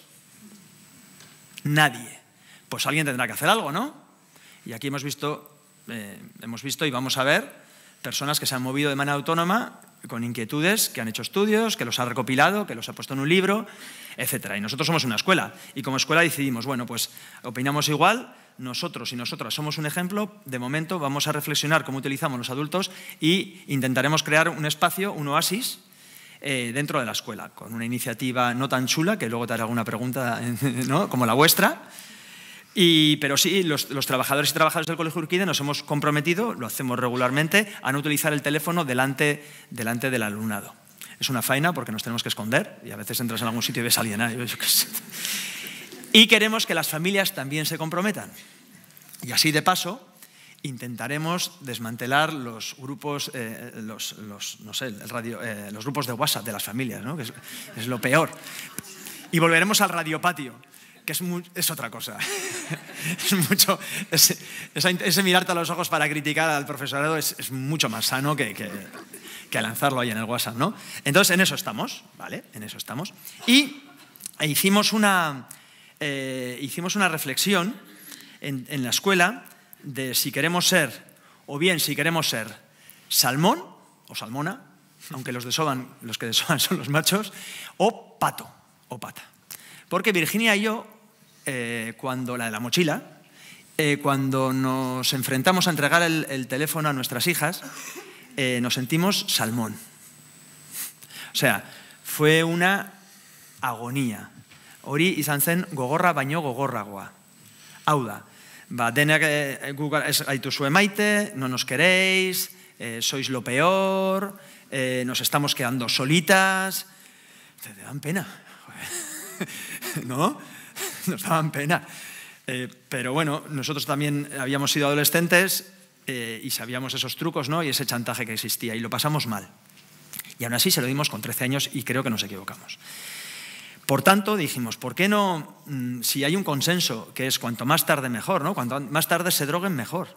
Nadie. Pues alguien tendrá que hacer algo, ¿no? Y aquí hemos visto, eh, hemos visto y vamos a ver personas que se han movido de manera autónoma con inquietudes, que han hecho estudios, que los ha recopilado, que los ha puesto en un libro, etcétera. Y nosotros somos una escuela. Y como escuela decidimos, bueno, pues opinamos igual, nosotros y nosotras somos un ejemplo. De momento vamos a reflexionar cómo utilizamos los adultos y intentaremos crear un espacio, un oasis, Eh, dentro de la escuela, con una iniciativa no tan chula, que luego te haré alguna pregunta, ¿no?, como la vuestra. Y, pero sí, los, los trabajadores y trabajadoras del Colegio Urquidi nos hemos comprometido, lo hacemos regularmente, a no utilizar el teléfono delante, delante del alumnado. Es una faena porque nos tenemos que esconder y a veces entras en algún sitio y ves a alguien. ¿eh? Yo qué sé. Y queremos que las familias también se comprometan. Y así, de paso, intentaremos desmantelar los grupos, eh, los, los, no sé, el radio, eh, los grupos de WhatsApp de las familias, ¿no?, que es, es lo peor. Y volveremos al radiopatio. que es, muy, es otra cosa. Es mucho, es, ese, ese mirarte a los ojos para criticar al profesorado es, es mucho más sano que, que, que lanzarlo ahí en el WhatsApp, ¿no? Entonces, en eso estamos, ¿vale? En eso estamos. Y hicimos una, eh, hicimos una reflexión en, en la escuela de si queremos ser, o bien si queremos ser salmón o salmona, aunque los desoban, los que desoban son los machos, o pato o pata. Porque Virginia y yo, eh, cuando la de la mochila, eh, cuando nos enfrentamos a entregar el, el teléfono a nuestras hijas, eh, nos sentimos salmón. O sea, fue una agonía. Hori izan zen gogorra baino gogorragoa. Hau da, ba, denak Google ez gaituzue maite, no nos queréis, eh, sois lo peor, eh, nos estamos quedando solitas. Te dan pena. ¿No? Nos daban pena. Eh, pero bueno, nosotros también habíamos sido adolescentes eh, y sabíamos esos trucos, ¿no? Y ese chantaje que existía, y lo pasamos mal. Y aún así se lo dimos con trece años y creo que nos equivocamos. Por tanto, dijimos, ¿por qué no, si hay un consenso que es cuanto más tarde mejor, ¿no? Cuanto más tarde se droguen, mejor,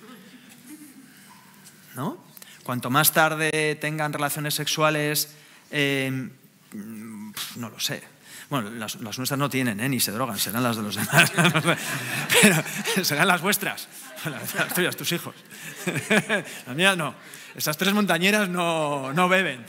¿no? Cuanto más tarde tengan relaciones sexuales, eh, no lo sé. Bueno, las, las nuestras no tienen, ¿eh? Ni se drogan, serán las de los demás. Pero serán las vuestras, las tuyas, tus hijos. Las mías no. Esas tres montañeras no, no beben.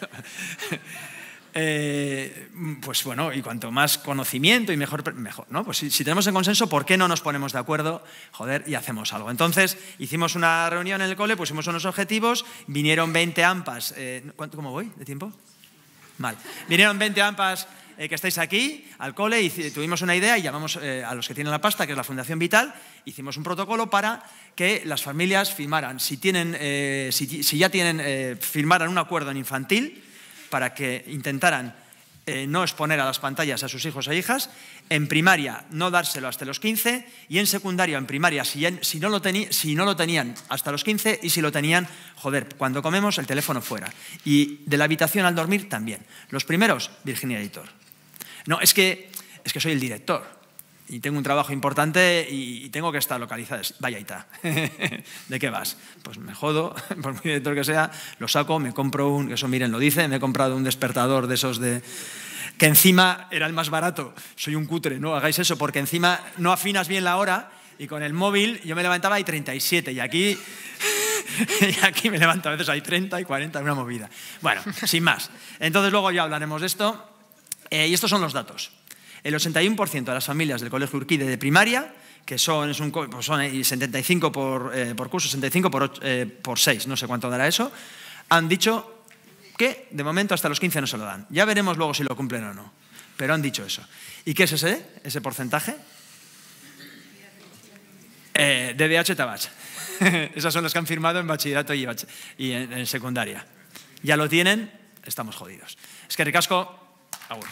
Eh, pues bueno, y cuanto más conocimiento y mejor, mejor, ¿no? Pues si, si tenemos el consenso, ¿por qué no nos ponemos de acuerdo? Joder, y hacemos algo. Entonces, hicimos una reunión en el cole, pusimos unos objetivos, vinieron veinte ampas. Eh, ¿Cómo voy de tiempo? Mal. Vinieron veinte ampas eh, que estáis aquí, al cole, y tuvimos una idea y llamamos eh, a los que tienen la pasta, que es la Fundación Vital, hicimos un protocolo para que las familias firmaran, si, tienen, eh, si, si ya tienen, eh, firmaran un acuerdo en infantil, para que intentaran eh, no exponer a las pantallas a sus hijos e hijas, en primaria no dárselo hasta los quince, y en secundaria, en primaria, si, ya, si, no lo teni, si no lo tenían hasta los quince, y si lo tenían, joder, cuando comemos el teléfono fuera. Y de la habitación al dormir también. Los primeros, Virginia Editor. No, es que, es que soy el director. Y tengo un trabajo importante y tengo que estar localizado. Vaya, está. ¿De qué vas? Pues me jodo, por muy director que sea, lo saco, me compro un, eso miren, lo dice, me he comprado un despertador de esos de... que encima era el más barato. Soy un cutre, no hagáis eso, porque encima no afinas bien la hora y con el móvil yo me levantaba y treinta y siete y aquí, y aquí me levanto a veces hay treinta y cuarenta, una movida. Bueno, sin más. Entonces luego ya hablaremos de esto. Eh, y estos son los datos. El ochenta y uno por ciento de las familias del Colegio Urquide de primaria, que son, es un, pues son setenta y cinco por, eh, por curso, sesenta y cinco por, eh, por seis, no sé cuánto dará eso, han dicho que de momento hasta los quince no se lo dan. Ya veremos luego si lo cumplen o no, pero han dicho eso. ¿Y qué es ese, ese porcentaje? Eh, D D H Tabach. Esas son las que han firmado en bachillerato y, bach y en, en secundaria. Ya lo tienen, estamos jodidos. Es que ricasco, agur.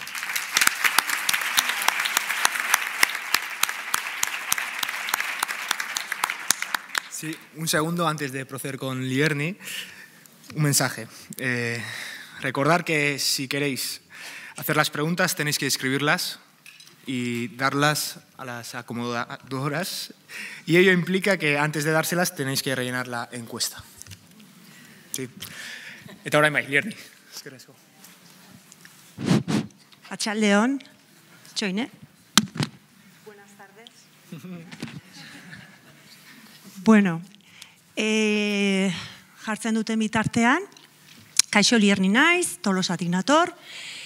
Sí, un segundo antes de proceder con Lierni, un mensaje. Eh, recordar que si queréis hacer las preguntas tenéis que escribirlas y darlas a las acomodadoras, y ello implica que antes de dárselas tenéis que rellenar la encuesta. Sí. Eta orain bai, Lierni. Atxaldeon, txoine. Buenas tardes. Bueno, e, jartzen duten bitartean, kaixo Lierni naiz, Tolosatik nator,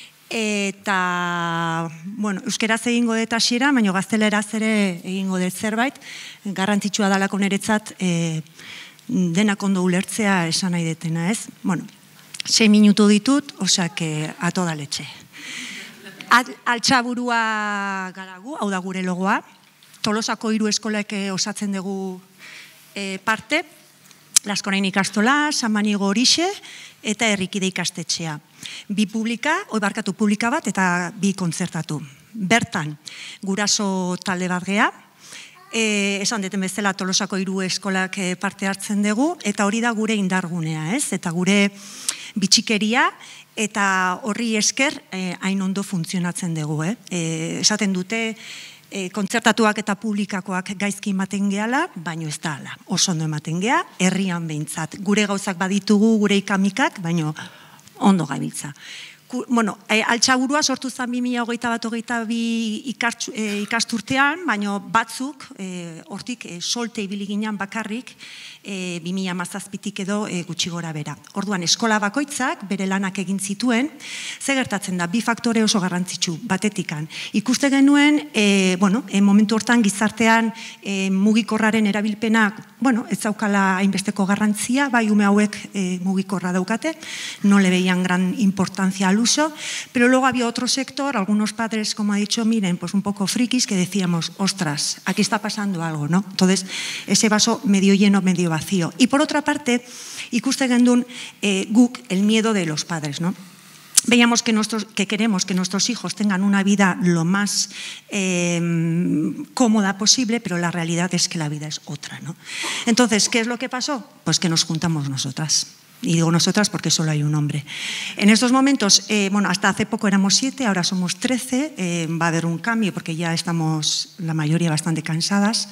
eta, bueno, euskeraz egingo dut hasiera, baina gazteleraz ere egingo dut zerbait, garrantzitsua dalako niretzat e, denak ondo ulertzea esan nahi detena, ez? Bueno, sei minutu ditut, osak a toda leche. Altxaburua garagu, hau da gure logoa, Tolosako hiru eskolek osatzen dugu parte, Laskorain ikastola, San Manigo Horixe eta Herrikide ikastetxea. Bi publika, oi barkatu publika bat eta bi kontzertatu. Bertan, guraso talde bat gea, e, esan deten bezala Tolosako hiru eskolak parte hartzen dugu, eta hori da gure indargunea, ez? Eta gure bitxikeria, eta horri esker hain ondo funtzionatzen dugu. Esaten dute, kontzertatuak eta publikakoak gaizki ematen gehala, baino ez da ala. Oso ondo ematen geha, herrian behintzat. Gure gauzak baditugu, gure ikamikak, baino ondo gabiltza. Bueno, Altsaburua sortu zen bi mila hogeita bat hogeita bi ikasturtean, baino batzuk, hortik solte ibili ginen bakarrik, bi mila hamazazpitik edo gutxi gora bera. Orduan, eskola bakoitzak bere lanak egin zituen, ze gertatzen da, bi faktore oso garrantzitsu, batetikan. Ikuste genuen, bueno, momentu hortan gizartean mugikorraren erabilpenak, bueno, ez zaukala hainbesteko garrantzia, bai ume hauek mugikorra daukate, no le veían gran importancia al uso, pero luego había otro sector, algunos padres, como ha dicho, miren, pues un poco frikis, que decíamos, ostras, aquí está pasando algo, ¿no? Entonces, ese vaso medio lleno, medio vacío. Y por otra parte, ikuste gendun eh, guk, el miedo de los padres, ¿no? Veíamos que, nuestros, que queremos que nuestros hijos tengan una vida lo más eh, cómoda posible, pero la realidad es que la vida es otra, ¿no? Entonces, ¿qué es lo que pasó? Pues que nos juntamos nosotras. Y digo nosotras porque solo hay un hombre. En estos momentos, eh, bueno, hasta hace poco éramos siete, ahora somos trece, eh, va a haber un cambio porque ya estamos la mayoría bastante cansadas.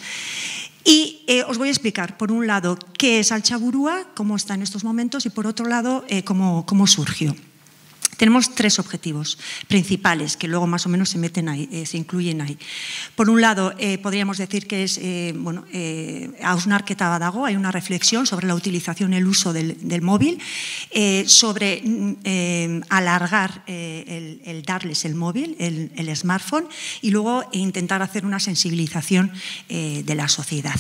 Y eh, os voy a explicar, por un lado, qué es Altsaburua, cómo está en estos momentos, y por otro lado, eh, cómo, cómo surgió. Tenemos tres objetivos principales que luego más o menos se meten ahí, eh, se incluyen ahí. Por un lado, eh, podríamos decir que es, eh, bueno, eh, hausnarketa badago, hay una reflexión sobre la utilización y el uso del, del móvil, eh, sobre eh, alargar eh, el, el darles el móvil, el, el smartphone, y luego intentar hacer una sensibilización eh, de la sociedad.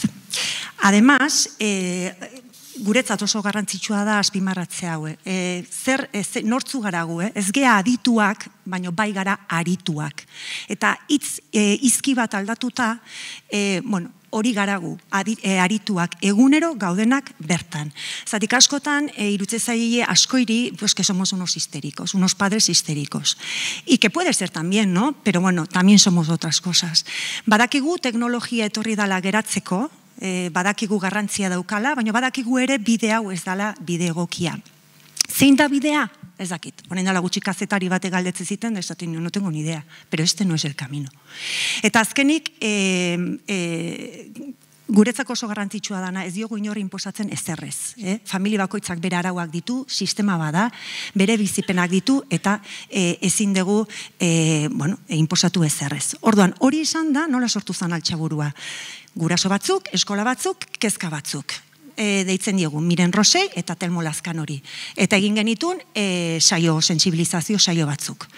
Además, eh, guretzat oso garrantzitsua da azpimarratzea hau. E, zer, e, nortzu gara gu, eh? Ez gea adituak, baino bai gara arituak. Eta hitz e, izki bat aldatuta, e, bueno, hori gara gu, adi, e, arituak, egunero gaudenak bertan. Zatik askotan, e, irutze zaile askoiri, pues que somos unos histéricos, unos padres histéricos. Y que puede ser también, ¿no? Pero bueno, también somos otras cosas. Badakigu teknologia etorri dala geratzeko, E, badakigu garrantzia daukala, baina badakigu ere bide hau ez dala bide egokia. Zein da bidea? Ez dakit. Honen dala gutxi kazetari bate galdetze ziten, ez dakit, no tengo ni idea, pero este no es el camino. Eta azkenik, e, e, guretzako oso garrantzitsua dana, ez diogu inorri inposatzen ezerrez. Eh? Familia bakoitzak bere arauak ditu, sistema bada, bere bizipenak ditu, eta e, ezin dugu e, bueno, e, inposatu ezerrez. Orduan, hori izan da, nola sortu zen Altsaburua? Guraso batzuk, eskola batzuk, kezka batzuk. E, deitzen diegu, Miren Rosei eta Telmo Lazkanori. Eta egin genitun, e, saio, sensibilizazio saio batzuk.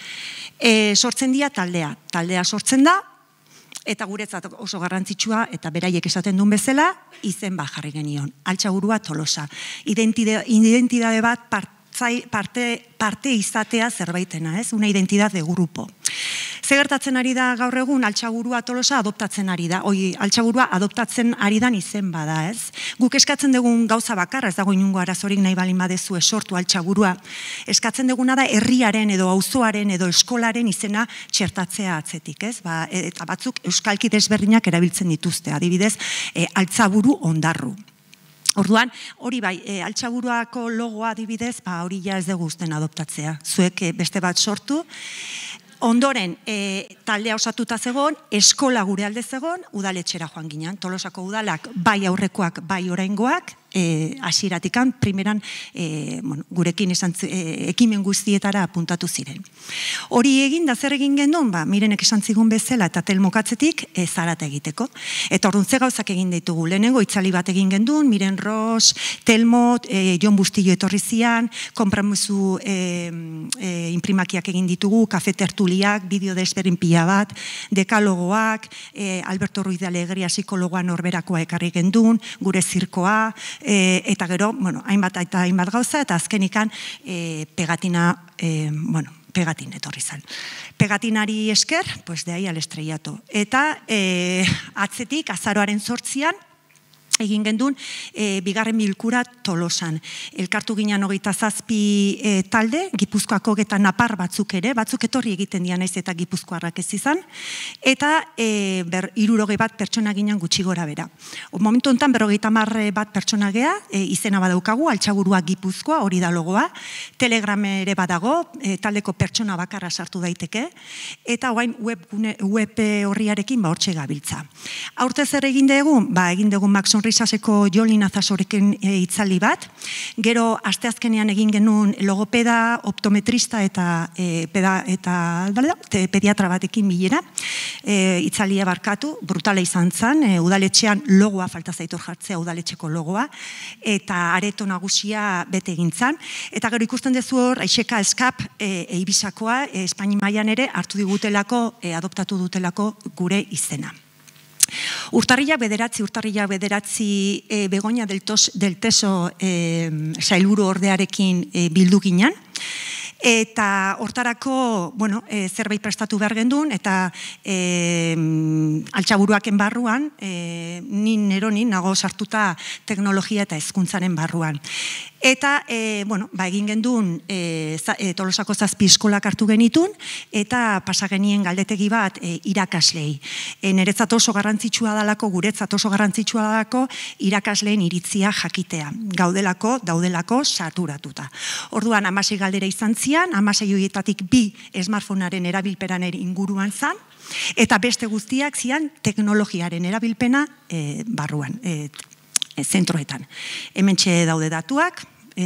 E, sortzen dira taldea. Taldea sortzen da, eta guretzat oso garrantzitsua, eta beraiek esaten duen bezala, izen bat jarri genion. Altsaburua Tolosa. Identidade, identidade bat parte, parte izatea zerbaitena, ez? Una identidad de grupo. Ze gertatzen ari da gaur egun, Altsaburua Tolosa adoptatzen ari da, oi, Altsaburua adoptatzen ari dan izen bada, ez? Guk eskatzen dugun gauza bakarra, ez dago inungo arazorik nahi balin badezu esortu Altsaburua, eskatzen duguna da herriaren edo auzoaren edo eskolaren izena txertatzea atzetik, ez? Ba, eta batzuk euskalki desberdinak erabiltzen dituzte, adibidez, e, Altsaburu Ondarru. Orduan, hori bai, e, Altsaburuako logoa adibidez, ba, hori ja ez dugu uzten adoptatzea. Zuek e, beste bat sortu, ondoren, e, taldea osatuta zegoen, eskola gure alde zegoen, udaletxera joan ginen. Tolosako udalak bai aurrekoak, bai oraingoak, e, hasieratikan, primeran, e, bueno, gurekin esan, e, ekimen guztietara apuntatu ziren. Hori egin, da zer egin gendun, ba, Mirenek esan zigun bezala eta Telmokatzetik e, zarata egiteko. Eta orduan ze gauzak egin ditugu. Lehenengo itzali bat egin gendun, Miren Ros, Telmo, e, Jon Bustillo etorri zian, konpromisu e, e, imprimakiak egin ditugu, kafe tertuliak, bideo desberin pila bat, dekalogoak, e, Alberto Ruiz de Alegria psikologoa norberakoa ekarri gendun, gure zirkoa, E, eta gero, bueno, hainbat eta hainbat gauza, eta azkenikan e, pegatina, e, bueno, pegatin etorri zan. Pegatinari esker, pues de ahí al estrellato. Eta e, atzetik, azaroaren zortzian, egin gendun, e, bigarren bilkura Tolosan. Elkartu ginen hogeita zazpi e, talde, Gipuzkoako eta napar batzuk ere, batzuk etorri egiten dian naiz eta Gipuzkoarrak ez izan, eta e, ber, irurogei bat pertsona ginen gutxi gora bera. O, momentu honetan berrogeita hamar bat pertsona gea, e, izena badaukagu, Altxaburua Gipuzkoa, hori da logoa, Telegram ere badago, e, taldeko pertsona bakarra sartu daiteke, eta orain web, web horriarekin ba hortxe gabiltza. Aurte zer egin dugu? Ba, egin dugu Max Sonrisaseko Jolin Azasorekin e, itzali bat. Gero, asteazkenean egin genuen logopeda, optometrista eta, e, peda, eta te, pediatra batekin bilera. E, itzalia barkatu, brutala izan zen, e, udaletxean logoa, falta zaitor jartzea udaletxeko logoa, eta areto nagusia bete egin zen. Eta gero ikusten dezu hor, Aixeka Eskap e, eibisakoa, e, Espaini mailan ere hartu digutelako, e, adoptatu dutelako gure izena. Urtarrilak bederatzi, urtarrilak bederatzi e, Begoña del, tos, del Teso e, sailburu ordearekin e, bildu ginen. Eta hortarako, bueno, e, zerbait prestatu behar gendun, eta e, altxaburuaken barruan, e, nin neronin nago sartuta teknologia eta hezkuntzaren barruan. Eta, e, bueno, ba, egin gendun e, za, e, Tolosako zazpi eskolak hartu genitun, eta pasagenien galdetegi bat e, irakaslei. E, Neretzat oso garrantzitsua dalako, guretzat oso garrantzitsua dalako, irakasleen iritzia jakitea. Gaudelako, daudelako, saturatuta. Orduan, hamasei galdera izan zian, hamasei horietatik bi smartphonearen erabilperan inguruan zan, eta beste guztiak zian teknologiaren erabilpena e, barruan, e, e, zentroetan. Hementxe daude datuak,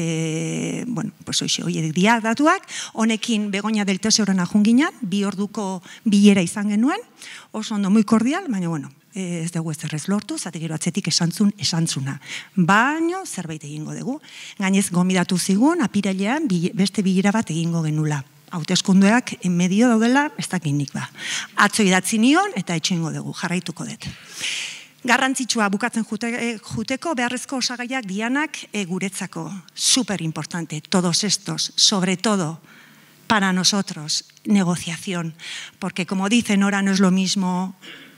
e, bueno, pues hoxe, horiek dia datuak, honekin Begoña del Teso horren ajunginan, bi orduko bilera izan genuen, oso ondo, muy cordial, baina bueno, ez dugu ez errez lortu, zate gero atzetik esantzun, esantzuna. Baino zerbait egingo dugu. Gainez gomidatu zigun, apirailean beste bilera bat egingo genula. Hauteskundeak en medio daudela, ez dakinik ba. Atzo idatzi nion eta etxingo dugu, jarraituko dut. Garrantzitsua bukatzen jute, juteko beharrezko osagaiak dianak e, guretzako. Súper importante, todos estos, sobre todo, para nosotros, negociación, porque como dice Nora, no es lo mismo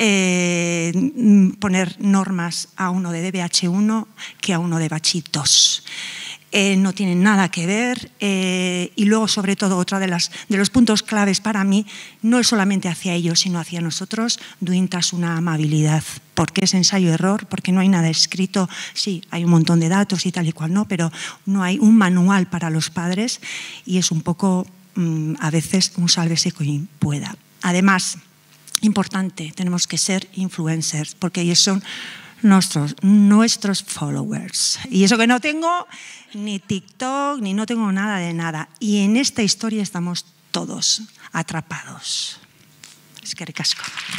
eh, poner normas a uno de D B H uno que a uno de Bachi dos. Eh, no tienen nada que ver eh, y luego, sobre todo, otro de, las, de los puntos claves para mí no es solamente hacia ellos, sino hacia nosotros, duintas una amabilidad, porque es ensayo-error, porque no hay nada escrito, sí, hay un montón de datos y tal y cual, no, pero no hay un manual para los padres y es un poco, mmm, a veces, un sálvese quien pueda. Además, importante, tenemos que ser influencers, porque ellos son nuestros, nuestros followers. Y eso que no tengo ni TikTok, ni no tengo nada de nada. Y en esta historia estamos todos atrapados. Es que ricasco.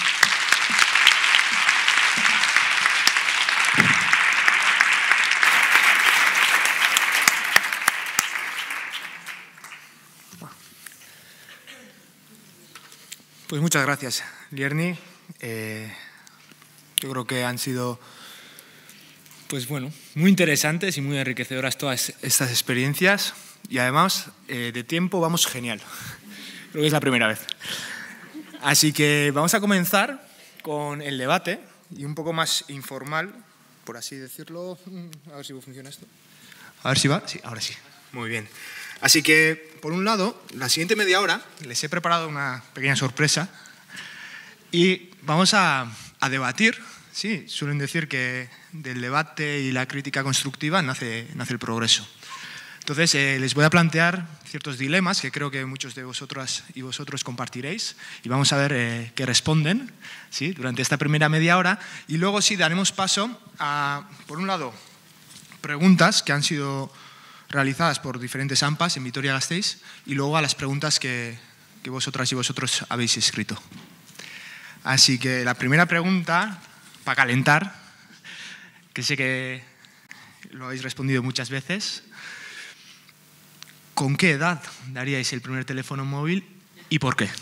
Pues muchas gracias, Lierni. Eh, yo creo que han sido, pues bueno, muy interesantes y muy enriquecedoras todas estas experiencias y además eh, de tiempo vamos genial. Creo que es la primera vez. Así que vamos a comenzar con el debate y un poco más informal, por así decirlo. A ver si funciona esto. A ver si va. Sí, ahora sí. Muy bien. Así que, por un lado, la siguiente media hora les he preparado una pequeña sorpresa y vamos a, a debatir. Sí, suelen decir que del debate y la crítica constructiva nace, nace el progreso. Entonces, eh, les voy a plantear ciertos dilemas que creo que muchos de vosotras y vosotros compartiréis y vamos a ver eh, qué responden, ¿sí?, durante esta primera media hora y luego sí daremos paso a, por un lado, preguntas que han sido realizadas por diferentes A M P As en Vitoria-Gasteiz y luego a las preguntas que, que vosotras y vosotros habéis escrito. Así que la primera pregunta, para calentar, que sé que lo habéis respondido muchas veces, ¿con qué edad daríais el primer teléfono móvil y por qué?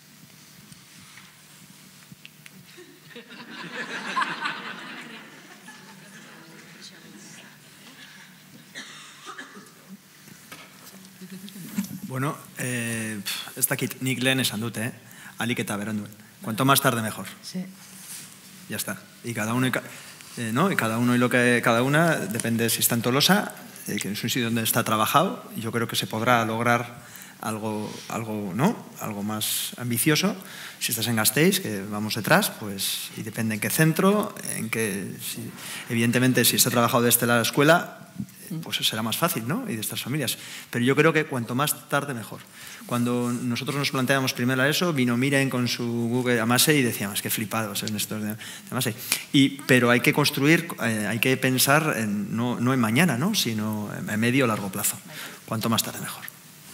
Bueno, eh, ez dakit nik lehen esan dute, eh? Alik eta beranduen. Cuanto más tarde mejor. Sí. Ya está. Y cada uno... eh, ¿no? Y cada uno y lo que cada una, depende si está en Tolosa, eh, que es un sitio donde está trabajado, yo creo que se podrá lograr algo, algo, ¿no? Algo más ambicioso. Si estás en Gasteiz, que vamos detrás, pues, y depende en qué centro, en qué, si, evidentemente, si está trabajado desde la escuela, pues será más fácil, ¿no? Y de estas familias. Pero yo creo que cuanto más tarde, mejor. Cuando nosotros nos planteamos primero eso, vino Miren con su Google Amase y decíamos, qué flipados en estos de Amase. Y, pero hay que construir, eh, hay que pensar en, no, no en mañana, ¿no? Sino en medio o largo plazo. Cuanto más tarde, mejor.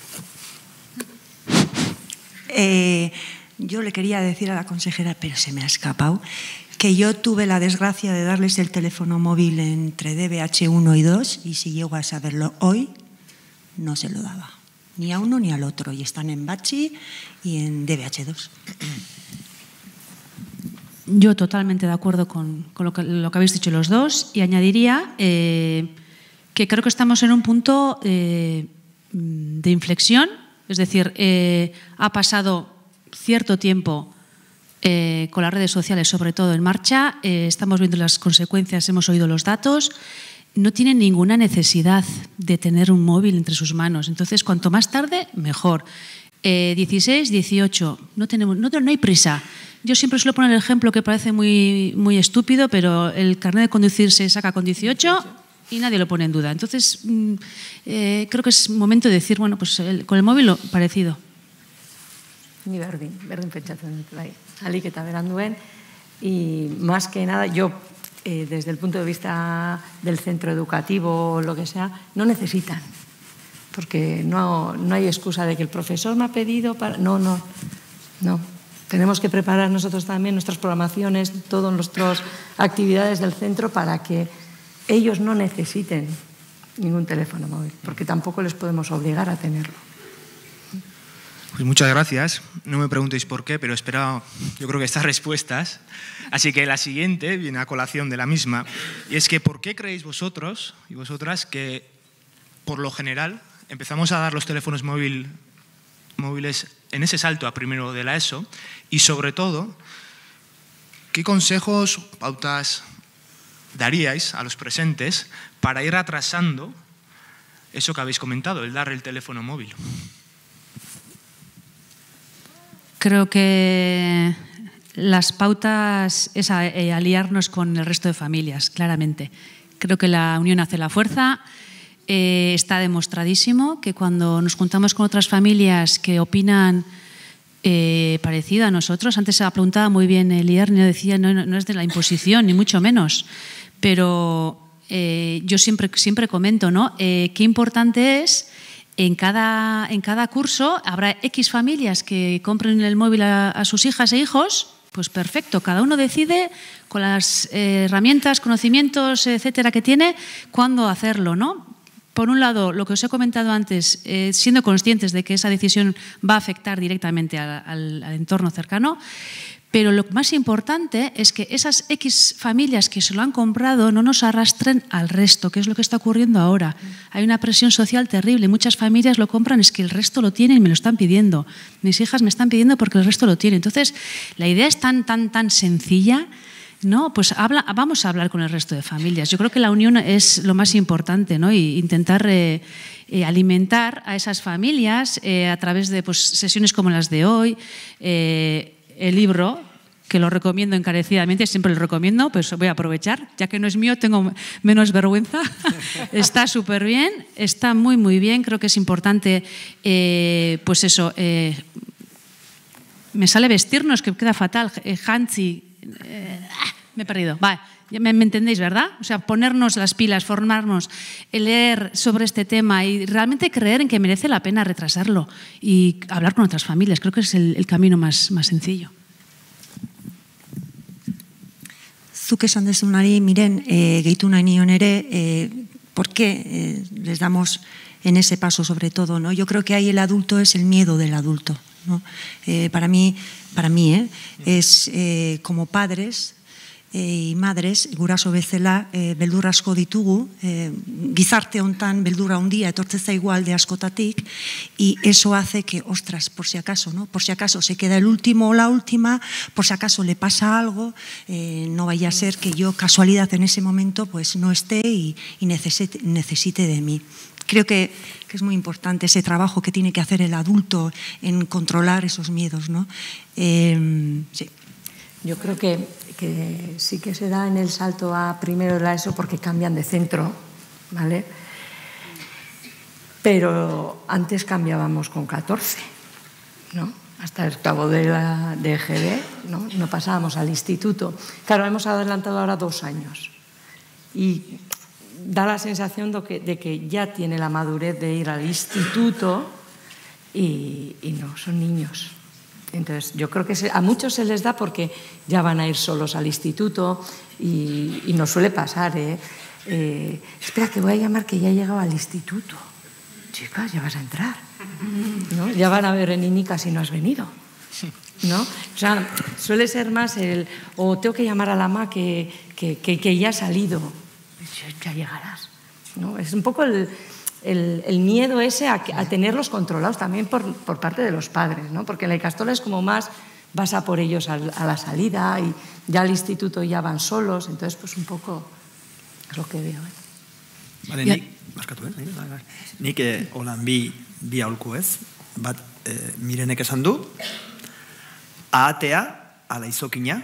Eh, yo le quería decir a la consejera, pero se me ha escapado, que yo tuve la desgracia de darles el teléfono móvil entre D B H uno y dos y si llego a saberlo hoy, no se lo daba. Ni a uno ni al otro. Y están en Bachi y en D B H dos. Yo totalmente de acuerdo con, con lo, que, lo que habéis dicho los dos y añadiría eh, que creo que estamos en un punto eh, de inflexión. Es decir, eh, ha pasado cierto tiempo eh, con las redes sociales, sobre todo en marcha, eh, estamos viendo las consecuencias, hemos oído los datos, no tienen ninguna necesidad de tener un móvil entre sus manos. Entonces, cuanto más tarde, mejor. Eh, dieciséis, dieciocho, no, tenemos, no, no hay prisa. Yo siempre suelo poner el ejemplo que parece muy, muy estúpido, pero el carnet de conducir se saca con dieciocho y nadie lo pone en duda. Entonces, eh, creo que es momento de decir, bueno, pues el, con el móvil lo parecido. Ni berdin, berdin pentsatzen dut, bai. Alik eta beranduen. Y más que nada, yo, eh, desde el punto de vista del centro educativo o lo que sea, no necesitan. Porque no, no hay excusa de que el profesor me ha pedido para... No, no, no. Tenemos que preparar nosotros también nuestras programaciones, todas nuestras actividades del centro para que ellos no necesiten ningún teléfono móvil, porque tampoco les podemos obligar a tenerlo. Pues muchas gracias. No me preguntéis por qué, pero espero, yo creo que estas respuestas. Así que la siguiente viene a colación de la misma. Y es que, ¿por qué creéis vosotros y vosotras que, por lo general, empezamos a dar los teléfonos móvil, móviles en ese salto a primero de la ESO? Y, sobre todo, ¿qué consejos, pautas daríais a los presentes para ir atrasando eso que habéis comentado, el dar el teléfono móvil? Creo que las pautas es a, eh, aliarnos con el resto de familias, claramente. Creo que la unión hace la fuerza. Eh, está demostradísimo que cuando nos juntamos con otras familias que opinan eh, parecido a nosotros, antes se preguntaba muy bien Elier, no decía, no, no es de la imposición, ni mucho menos, pero eh, yo siempre, siempre comento, ¿no? Eh, qué importante es. En cada, en cada curso habrá X familias que compren el móvil a, a sus hijas e hijos, pues perfecto, cada uno decide con las eh, herramientas, conocimientos, etcétera, que tiene, cuándo hacerlo, ¿no? Por un lado, lo que os he comentado antes, eh, siendo conscientes de que esa decisión va a afectar directamente al, al, al entorno cercano, pero lo más importante es que esas X familias que se lo han comprado no nos arrastren al resto, que es lo que está ocurriendo ahora. Hay una presión social terrible. Muchas familias lo compran, es que el resto lo tienen y me lo están pidiendo. Mis hijas me están pidiendo porque el resto lo tiene. Entonces, la idea es tan, tan, tan sencilla, ¿no? Pues habla, vamos a hablar con el resto de familias. Yo creo que la unión es lo más importante, ¿no? Y intentar eh, eh, alimentar a esas familias eh, a través de pues, sesiones como las de hoy, eh, el libro, que lo recomiendo encarecidamente, siempre lo recomiendo, pues voy a aprovechar, ya que no es mío, tengo menos vergüenza. Está súper bien, está muy, muy bien. Creo que es importante, eh, pues eso, eh, me sale vestirnos, que queda fatal, eh, Hansi, eh, me he perdido, vale. ¿Me, ¿Me entendéis, verdad? O sea, ponernos las pilas, formarnos, leer sobre este tema y realmente creer en que merece la pena retrasarlo y hablar con otras familias. Creo que es el, el camino más, más sencillo. Zuk esan dezunari, miren, eh, gehitu nahi nion ere, eh, ¿por qué eh, les damos en ese paso sobre todo, ¿no? Yo creo que ahí el adulto es el miedo del adulto, ¿no? Eh, para mí, para mí eh, es eh, como padres, e, madres, guraso bezala, e, beldur asko ditugu, e, gizarte hontan beldurra handia etortze zaigu alde askotatik, y eso hace que, ostras, por si acaso, ¿no? Por si acaso se queda el último o la última, por si acaso le pasa algo, eh, no vaya a ser que yo, casualidad en ese momento, pues no esté y, y necesite, necesite de mí. Creo que, que es muy importante ese trabajo que tiene que hacer el adulto en controlar esos miedos, ¿no? Eh, sí. Yo creo que, que sí que se da en el salto a primero de la ESO porque cambian de centro, ¿vale? Pero antes cambiábamos con catorce, ¿no? Hasta el cabo de la de E G B, ¿no? No pasábamos al instituto. Claro, hemos adelantado ahora dos años y da la sensación de que, de que ya tiene la madurez de ir al instituto y, y no, son niños. Entonces, yo creo que se, a muchos se les da porque ya van a ir solos al instituto y, y nos suele pasar, ¿eh? Eh, espera, que voy a llamar que ya he llegado al instituto. Chicas, ya vas a entrar, ¿no? Ya van a ver en Inica si no has venido, ¿no? O sea, suele ser más el, o tengo que llamar a la ama que, que, que, que ya ha salido. Ya llegarás, ¿no? Es un poco el... El, el miedo ese a, a tenerlos controlados también por, por parte de los padres, ¿no? Porque en la Ikastola es como más vas a por ellos a, a la salida y ya al instituto ya van solos, entonces pues un poco es lo que veo. ¿eh? Vale, nik, baskatu, eh? Nik eh, holan bi, bi aholku ez, bat eh, Mirenek esan du, ahatea ala izokina,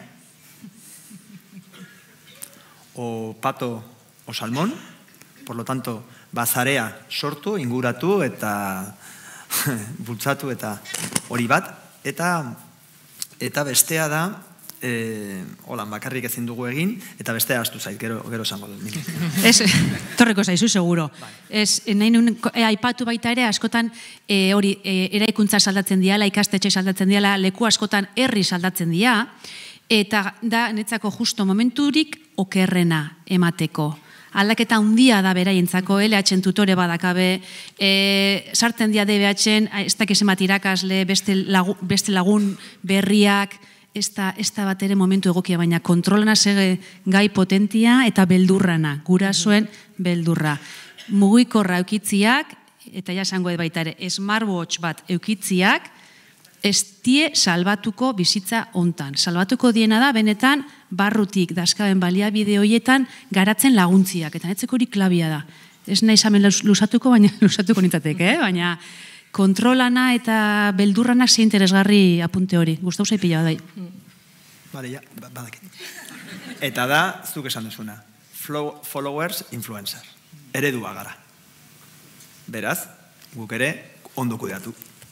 o pato o salmón, por lo tanto, bazarea sortu, inguratu eta bultzatu eta hori bat. Eta, eta bestea da, eh, holan bakarrik ezin dugu egin, eta bestea astu zait, gero, gero esango dut. Ez, torreko zaizu, seguro. Ez, nahi nun, e, aipatu baita ere, askotan e, hori e, eraikuntza saldatzen diala, ikastetxe saldatzen diala, leku askotan herri saldatzen dia, eta da netzako justo momenturik okerrena emateko. Aldaketa handia da beraientzako, L H-en tutore badakabe, e, sartzen dia D B H-en, ez dakiz emat irakasle, beste, lagu, beste lagun berriak, ez da, ez da bat ere momentu egokia, baina kontrolana sege gai potentia eta beldurrana, gurasoen beldurra. Mugikorra eukitziak, eta ja esango baita ere, smartwatch bat eukitziak, ez die salbatuko bizitza hontan. Salbatuko diena da, benetan, barrutik, dazkaben baliabide horietan, garatzen laguntziak. Eta netzeko hori klabia da. Ez nahi zamen lusatuko, baina lusatuko nintzatek, eh? Baina kontrolana eta beldurranak ze interesgarri apunte hori. Gustau zai pila badai. Bale, ja, badakit. Eta da, zuk esan duzuna. Followers, influencer. Eredua gara. Beraz, guk ere ondo kudeatu.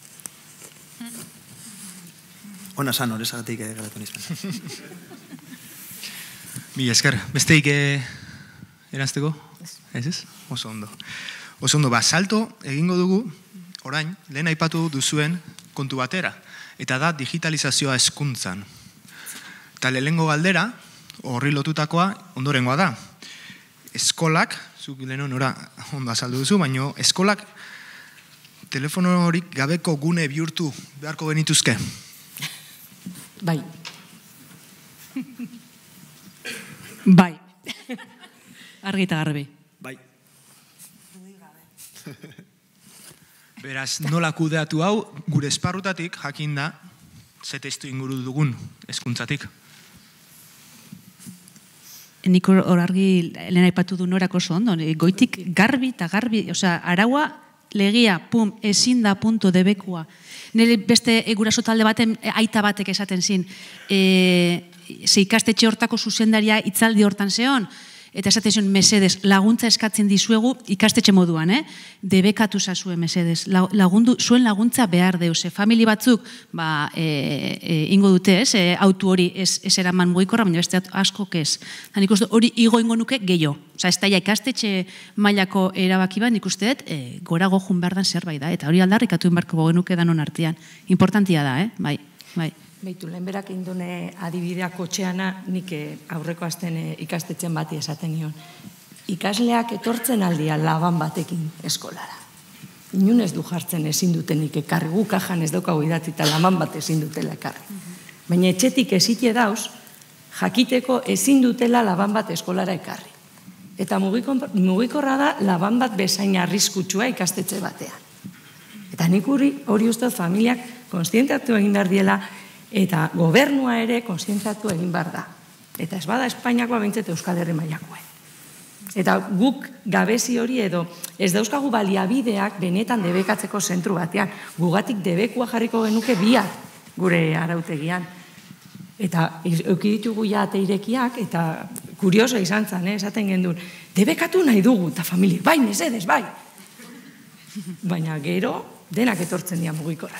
Ona san, horrezagatik garatu nizpen. Mi esker, besteik erazteko? Ez ez? Oso ondo. Oso ondo, ba, salto egingo dugu, orain, lehen aipatu duzuen kontu batera. Eta da digitalizazioa hezkuntzan. Eta lehengo galdera, horri lotutakoa, ondorengoa da. Eskolak, zuk lehen honora ondo azaldu duzu, baina eskolak telefono horik gabeko gune bihurtu beharko genituzke. Bai. Bai. Argi eta garbi. Bai. Beraz, nola kudeatu hau, gure esparrutatik jakin da, ze testu inguru dugun hezkuntzatik. Nik hor argi lehen aipatu du norak oso ondo, goitik garbi eta garbi, osea, araua legia, pum, ezin da punto debekua. Nire beste guraso talde baten, aita batek esaten zin, e, ze ikastetxe hortako zuzendaria itzaldi hortan zeon, eta esaten zion, mesedez, laguntza eskatzen dizuegu ikastetxe moduan, eh? Debekatu zazue, mesedez, lagundu, zuen laguntza behar deuz, famili batzuk, ba, e, e, ingo dute, ez, e, autu hori ez, ez eraman mugikorra, baina beste askok ez. Nik uste hori igo ingo nuke gehiago. Osa, ez daia ikastetxe mailako erabaki bat, nik uste dut, e, gorago jun behar dan zerbait da, eta hori aldarrikatu inbarko genuke danon artean. Importantia da, eh? Bai, bai. Beitu, lehen berak indone adibideak kotxeana, nik aurreko azten ikastetxen bati esaten nion. Ikasleak etortzen aldia laban batekin eskolara. Inun ez du jartzen ezin dutenik ekarri, gu kajan ez daukago idatzi eta laban bat ezin dutela ekarri. Baina etxetik ezite dauz, jakiteko ezin dutela laban bat eskolara ekarri. Eta mugikorra da laban bat bezain arriskutsua ikastetxe batean. Eta nik hori uste familiak konstientatu egin behar diela, eta gobernua ere konstientatu egin behar da. Eta ez bada Espainiakoa behintzete Euskal Herri mailakoa. Eta guk gabezi hori edo ez dauzkagu baliabideak benetan debekatzeko zentru batean. Gugatik debekua jarriko genuke biak gure arautegian. Eta eukiditugu ja ateirekiak, eta kurioso izan zen, esaten gendun, debekatu nahi dugu, eta familiek, bai, mesedez, bai. Baina gero, denak etortzen dira mugikorrak.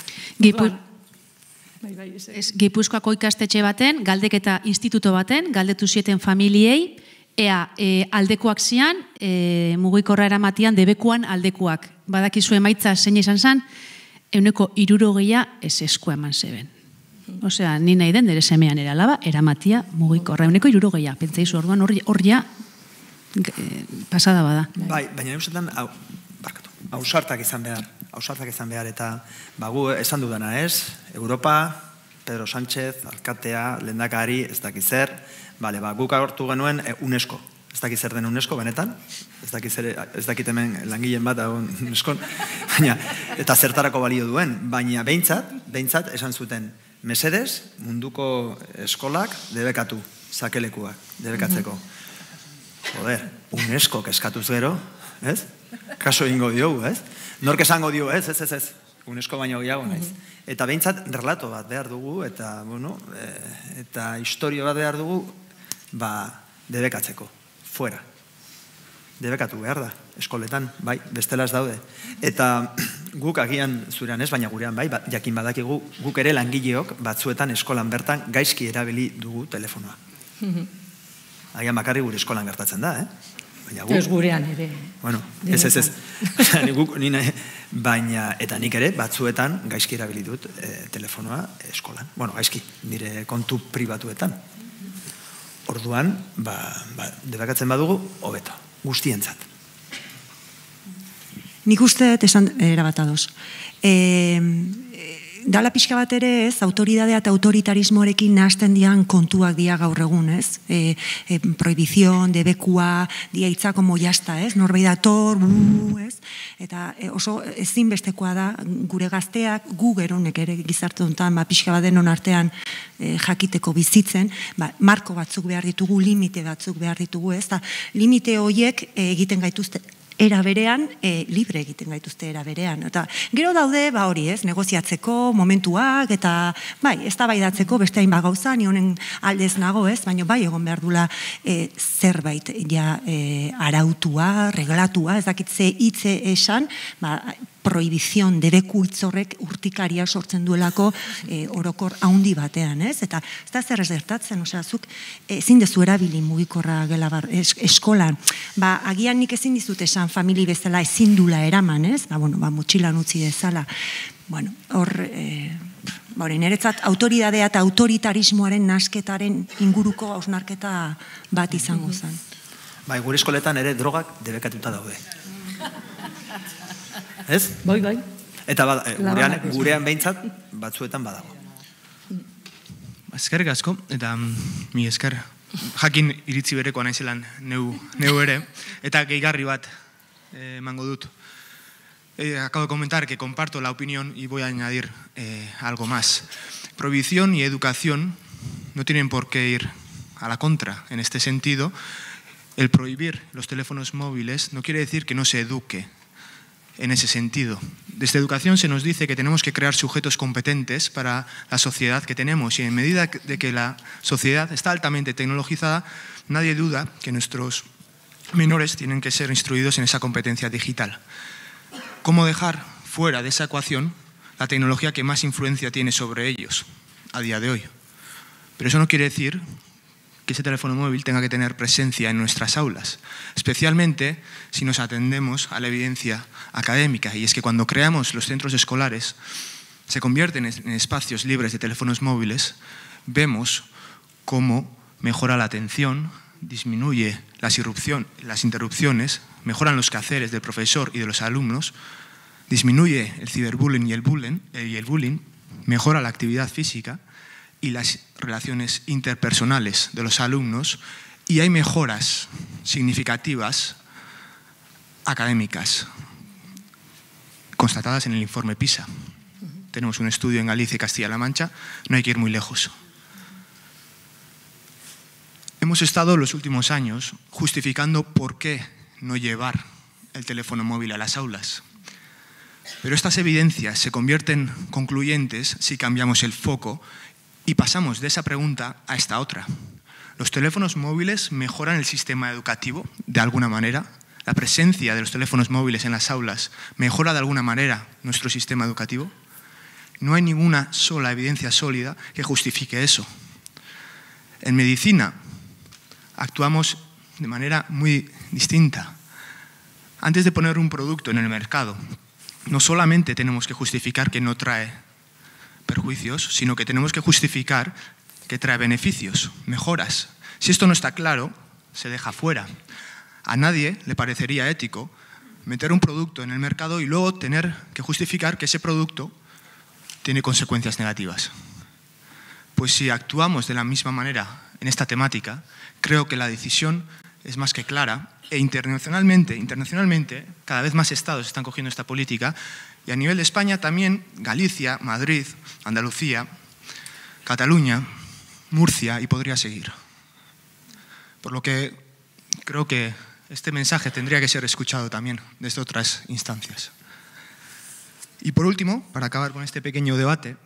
Gipuzkoako ikastetxe baten, galdeketa instituto baten, galdetu zieten familiei, ea aldekoak zian, mugikorra eramatian, debekuan aldekoak. Badakizu emaitza zein izan zen, euneko hirurogeia ez eskua eman zeben. Osea, ni nahi den, dere semean eralaba, eramatia mugikorra. Euneko hirurogeia, pentsaizu orduan horria pasada bada. Bai, baina eusetan, hausartak izan behar, hausartak izan behar, eta bagu esan dudana ez, Europa, Pedro Sánchez, alkatea, lehendakari, ez dakiz zer, bale, ba, guk agortu genuen UNESCO, ez dakiz zer den UNESCO, benetan, ez dakit hemen langileen bat dago UNESCO, baina, eta zertarako balio duen, baina behintzat, behintzat, esan zuten, mesedez, munduko eskolak debekatu, zakelekuak, debekatzeko. Joder, UNESCO eskatuz gero, ez? Kaso ingo diogu, ez? Nork esango dio, ez, ez, ez, ez. UNESCO baino gehiago naiz. Eta behintzat relato bat behar dugu, eta, bueno, eta historio bat behar dugu, ba, debekatzeko, fuera. Debekatu behar da, eskoletan, bai, bestela ez daude. Eta guk agian zurean ez, baina gurean, bai, jakin badakigu, guk ere langileok batzuetan eskolan bertan gaizki erabili dugu telefonoa. Agian bakarri gure eskolan gertatzen da, eh? Ez gurean ere. Bueno, ez, ez, ez. Baina, eta nik ere, batzuetan gaizki erabili dut telefonoa eskolan. Bueno, gaizki, nire kontu pribatuetan. Orduan, debekatzen badugu, hobeto, guztientzat. Nik uste esan erabatadoz. Dala pixka bat ere ez, autoridadea eta autoritarismoarekin nahazten dian kontuak dia gaur egun, ez? Prohibizion, debekua, dia itza como jazta, ez? Norbei dator, buu, ez? Eta oso ezinbestekoa da gure gazteak, gu geronek ere gizarte honetan, pixka bat denon artean jakiteko bizitzen, marko batzuk behar ditugu, limite batzuk behar ditugu, ez? Limite horiek egiten gaituzte era berean, libre egiten gaituzte era berean. Eta gero daude, ba hori ez, negoziatzeko, momentuak, eta bai, ez da bai datzeko, beste hain bagauza, ni honen aldez nago ez, baina bai egon behar dula zerbait ja arautua, reglatua, ez dakitze hitze esan, ba, prohibizion, debeku hitzorrek urtikaria sortzen duelako orokor haundi batean, ez? Eta ez da zer ez gertatzen, osea, zuk ezin dezu erabili mugikorra gela eskolan. Ba, agian nik ezin dizut esan famili bezala ezin dula eraman, ez? Ba, bueno, ba, motxilan utzi dezala. Bueno, hor, hori, niretzat autoridadea eta autoritarismoaren nasketaren inguruko hausnarketa bat izango zen. Bai, gure eskoletan ere drogak debekatuta daude. Ez? Bai, bai. Eta gurean behintzat batzuetan badago. Eskerrik asko, eta mi esker. Jakin iritzi berekoa naizelan neu ere, eta gehigarri bat emango dut. Acabo de comentar que comparto la opinión y voy a añadir algo más. Prohibición y educación no tienen por qué ir a la contra. En este sentido, el prohibir los teléfonos móviles no quiere decir que no se eduque. En ese sentido, desde educación se nos dice que tenemos que crear sujetos competentes para la sociedad que tenemos y en medida de que la sociedad está altamente tecnologizada, nadie duda que nuestros menores tienen que ser instruidos en esa competencia digital. ¿Cómo dejar fuera de esa ecuación la tecnología que más influencia tiene sobre ellos a día de hoy? Pero eso no quiere decir que ese teléfono móvil tenga que tener presencia en nuestras aulas, especialmente si nos atendemos a la evidencia académica, y es que cuando creamos los centros escolares se convierten en espacios libres de teléfonos móviles, vemos cómo mejora la atención, disminuye las, las interrupciones, mejoran los quehaceres del profesor y de los alumnos, disminuye el ciberbullying y el bullying, y el bullying, mejora la actividad física y las relaciones interpersonales de los alumnos y hay mejoras significativas académicas constatadas en el informe PISA. Tenemos un estudio en Galicia y Castilla-La Mancha, no hay que ir muy lejos. Hemos estado los últimos años justificando por qué no llevar el teléfono móvil a las aulas. Pero estas evidencias se convierten concluyentes si cambiamos el foco y pasamos de esa pregunta a esta otra. ¿Los teléfonos móviles mejoran el sistema educativo de alguna manera? ¿La presencia de los teléfonos móviles en las aulas mejora de alguna manera nuestro sistema educativo? No hay ninguna sola evidencia sólida que justifique eso. En medicina actuamos de manera muy distinta. Antes de poner un producto en el mercado, no solamente tenemos que justificar que no trae perjuicios, sino que tenemos que justificar que trae beneficios, mejoras. Si esto no está claro, se deja fuera. A nadie le parecería ético meter un producto en el mercado y luego tener que justificar que ese producto tiene consecuencias negativas. Pues si actuamos de la misma manera en esta temática, creo que la decisión es más que clara e internacionalmente, internacionalmente cada vez más estados están cogiendo esta política y a nivel de España también Galicia, Madrid, Andalucía, Cataluña, Murcia y podría seguir. Por lo que creo que este mensaje tendría que ser escuchado también desde otras instancias. Y por último, para acabar con este pequeño debate,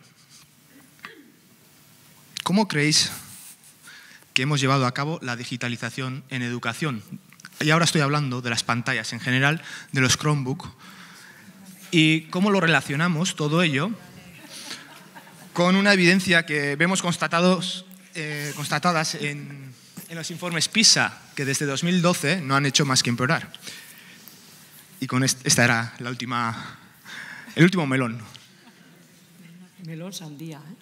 ¿cómo creéis que hemos llevado a cabo la digitalización en educación? Y ahora estoy hablando de las pantallas en general, de los Chromebook, y cómo lo relacionamos todo ello con una evidencia que vemos constatados, eh, constatadas en, en los informes PISA, que desde dos mil doce no han hecho más que empeorar. Y con est esta era la última, el último melón. Melón sandía, ¿eh?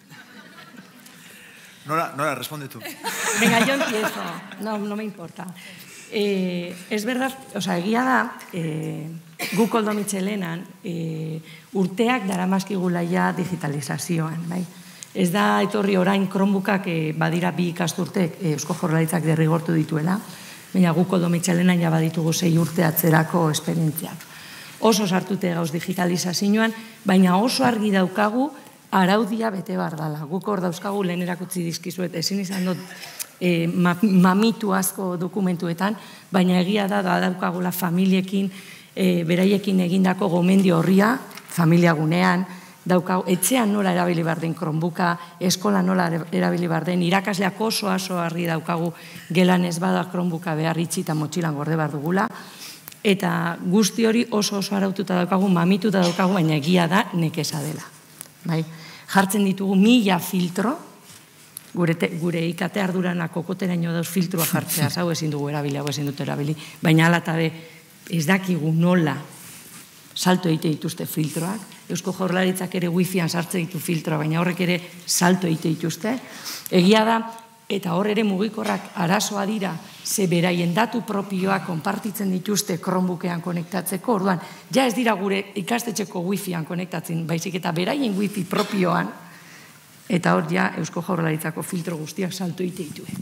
Nora, Nora, responde tú. Venga, yo empiezo. No, no me importa. Eh, es verdad, o sea, egia da, eh, guk Koldo Mitxelenan eh, urteak daramazkigula ja digitalizazioan, bai? Ez da etorri orain Chromebookak eh, badira bi ikasturtek eh, Eusko Jaurlaritzak derrigortu dituela, baina guk Koldo Mitxelenan ja baditugu sei urte atzerako esperientziak. Oso sartute gauz digitalizazioan, baina oso argi daukagu araudia bete bar dala. Guk hor dauzkagu lehen erakutsi dizkizuet, ezin izan dut e, ma, mamitu asko dokumentuetan, baina egia da da daukagula familiekin, e, beraiekin egindako gomendio horria, familiagunean, daukagu, etxean nola erabili behar den Chromebooka, eskola nola erabili behar den, irakasleak oso aso harri daukagu gelan ez bada Chromebooka behar itxi eta motxilan gorde behar dugula, eta guzti hori oso oso araututa daukagu, mamituta daukagu, baina egia da nekeza dela. Bai, jartzen ditugu mila filtro, gure, te, gure ikate ardurana kokoteraino dauz filtroa jartzea, hau ezin dugu erabili, hau ezin dut erabili, baina ala eta be, ez dakigu nola salto egite dituzte filtroak, Eusko Jaurlaritzak ere wifian sartzen ditu filtroa, baina horrek ere salto egite dituzte, egia da, eta hor ere mugikorrak arazoa dira, ze beraien datu propioak konpartitzen dituzte Chromebookean konektatzeko, orduan, ja ez dira gure ikastetxeko wifian konektatzen, baizik eta beraien wifi propioan, eta hor ja Eusko Jaurlaritzako filtro guztiak salto egite dituen.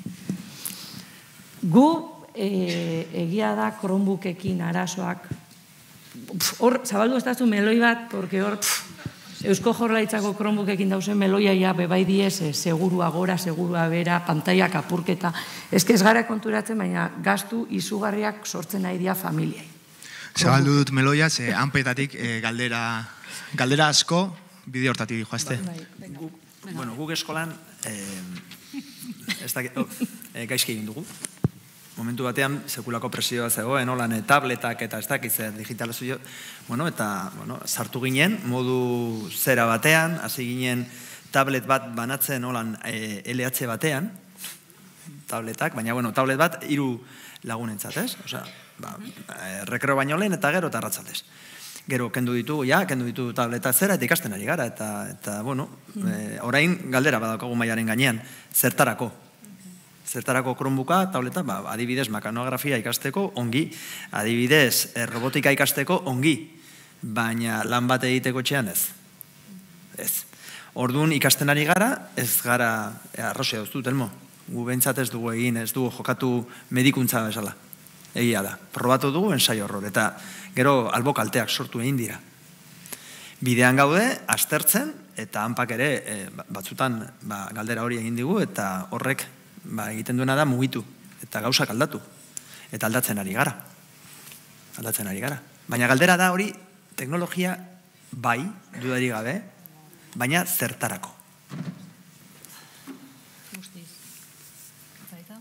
Gu e, egia da Chromebookekin arazoak, hor, zabaldu ez dazu meloi bat, porque hor, pff, Eusko Jaurlaritzako Chromebookekin dauzen meloia ja bebai diez, segurua gora, segurua bera, pantaiak apurketa. Ez que ez gara konturatzen, baina gastu izugarriak sortzen nahi dira familiai. Zabaldu dut meloia, ze hanpetatik e, galdera, galdera asko bide hortatik joazte. Bueno, guk eskolan eh, ez da, oh, eh, gaizki egin dugu. Momentu batean, sekulako presioa zegoen, holan, tabletak eta ez dakitze digitalizazio, bueno, eta bueno, sartu ginen, modu zera batean, hasi ginen tablet bat banatzen, holan, e, L H batean, tabletak, baina, bueno, tablet bat hiru lagunentzat, ez? Osea, ba, e, rekreo baino lehen eta gero eta arratzaldez. Gero, kendu ditugu, ja, kendu ditugu tableta zera eta ikasten ari gara, eta, eta bueno, e, orain galdera badaukagu mailaren gainean, zertarako? Zertarako Chromebooka, tableta, ba, adibidez, mekanografia ikasteko ongi, adibidez, robotika ikasteko ongi, baina lan bat egiteko etxean ez. Ez. Orduan ikasten ari gara, ez gara, arrosia duztu, Telmo, gu behintzat ez dugu egin, ez dugu jokatu medikuntza bezala. Egia da, probatu dugu ensaio horror, eta gero albo kalteak sortu egin dira. Bidean gaude, aztertzen, eta hanpak ere batzutan galdera hori egin digu, eta horrek egiten duena da mugitu, eta gauzak aldatu, eta aldatzen ari gara. Aldatzen ari gara. Baina galdera da hori, teknologia bai, dudari gabe, baina zertarako. Guztiz. Zaita?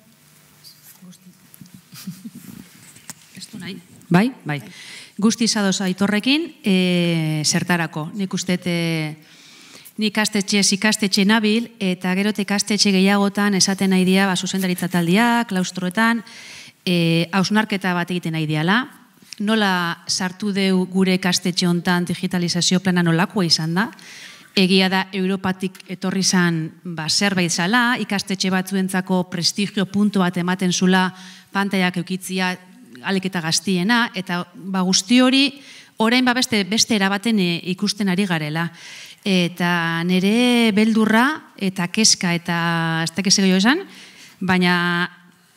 Guztiz. Ez du nahi? Bai, bai. Guztiz ados Aitorrekin, zertarako. Nik uste nik ikastetxez ikastetxe nabil, eta gero ikastetxe gehiagotan esaten nahi dia, zuzendaritza taldiak, klaustroetan, hausnarketa bat egiten nahi diala. Nola sartu deu gure ikastetxe hontan digitalizazio plana nolakoa izan da? Egia da, Europatik etorri zan zerbait zala, ikastetxe batzuentzako prestigio puntu bat ematen zula pantaiak eukitzia alik eta gaztiena, eta guzti hori, orain beste erabaten ikusten ari garela. Eta nire beldurra eta keska eta ez dakiz gehiago esan, baina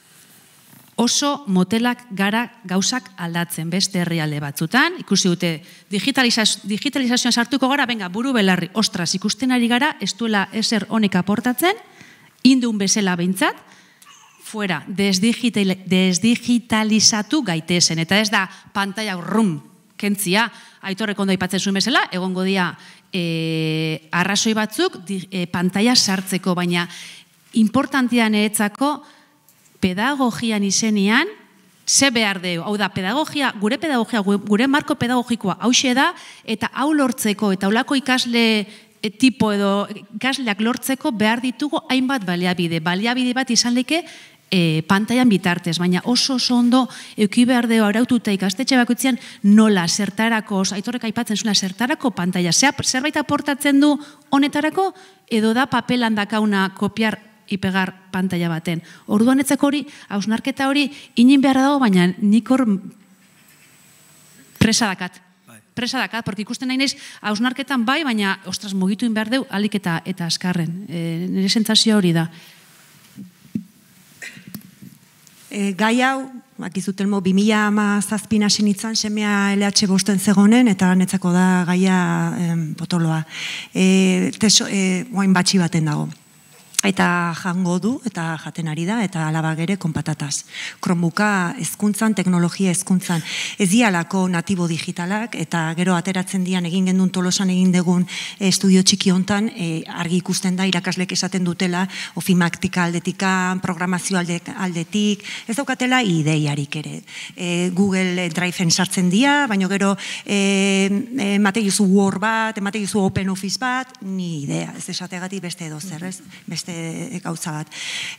oso motelak gara gauzak aldatzen beste herrialde batzutan, ikusi dute digitalizazioan sartuko gara, benga, buru belarri, ostras, ikusten ari gara, ez duela ezer honek aportatzen, indun bezala behintzat, fuera, desdigitalizatu gaitezen, eta ez da pantaila urrum, kentzia, Aitorrek ondo aipatzen zuen bezala, egongo dia arrazoi batzuk pantaila sartzeko, baina importantian eretzako pedagogian izenean, ze behar deu, hau da, pedagogia, gure pedagogia, gure marko pedagogikoa hause da, eta hau lortzeko, eta haulako ikasle tipo edo ikasleak lortzeko behar ditugu hainbat baliabide. Baliabide bat izan leke pantailan bitartez, baina oso oso ondo euki behar deu araututa ikastetxe bakoitzean nola, zertarako, Aitorrek aipatzen zuna, zertarako pantaila, zerbait aportatzen du honetarako, edo da papelan dakauna kopiar ipegar pantalla baten. Orduan etzeko hori, hausnarketa hori, inin beharra dago, baina nik hor presa dakat. Presa dakat, porque ikusten nahi naiz, hausnarketan bai, baina, ostras, mugitu behar deu, alik eta azkarren. Nire sentzazioa hori da. Gai hau, bakizu Telmo, bi mila hamazazpin hasi nintzen, semea L H bosten zegonen, eta netzako da gaia potoloa. Oain batxi baten dago. Eta jango du, eta jaten ari da, eta alabak ere konpatataz. Chromebooka hezkuntzan, teknologia hezkuntzan. Ez dialako natibo digitalak, eta gero ateratzen dian egin gendun Tolosan egin degun estudio txiki hontan, argi ikusten da, irakaslek esaten dutela, ofimaktika aldetikan, programazio aldetik, ez daukatela ideiarik ere. Google Drive-en sartzen dia, baina gero emate juzu Word bat, emate juzu Open Office bat, ni idea, ez esategatik beste edo zer, ez? Beste gauza bat.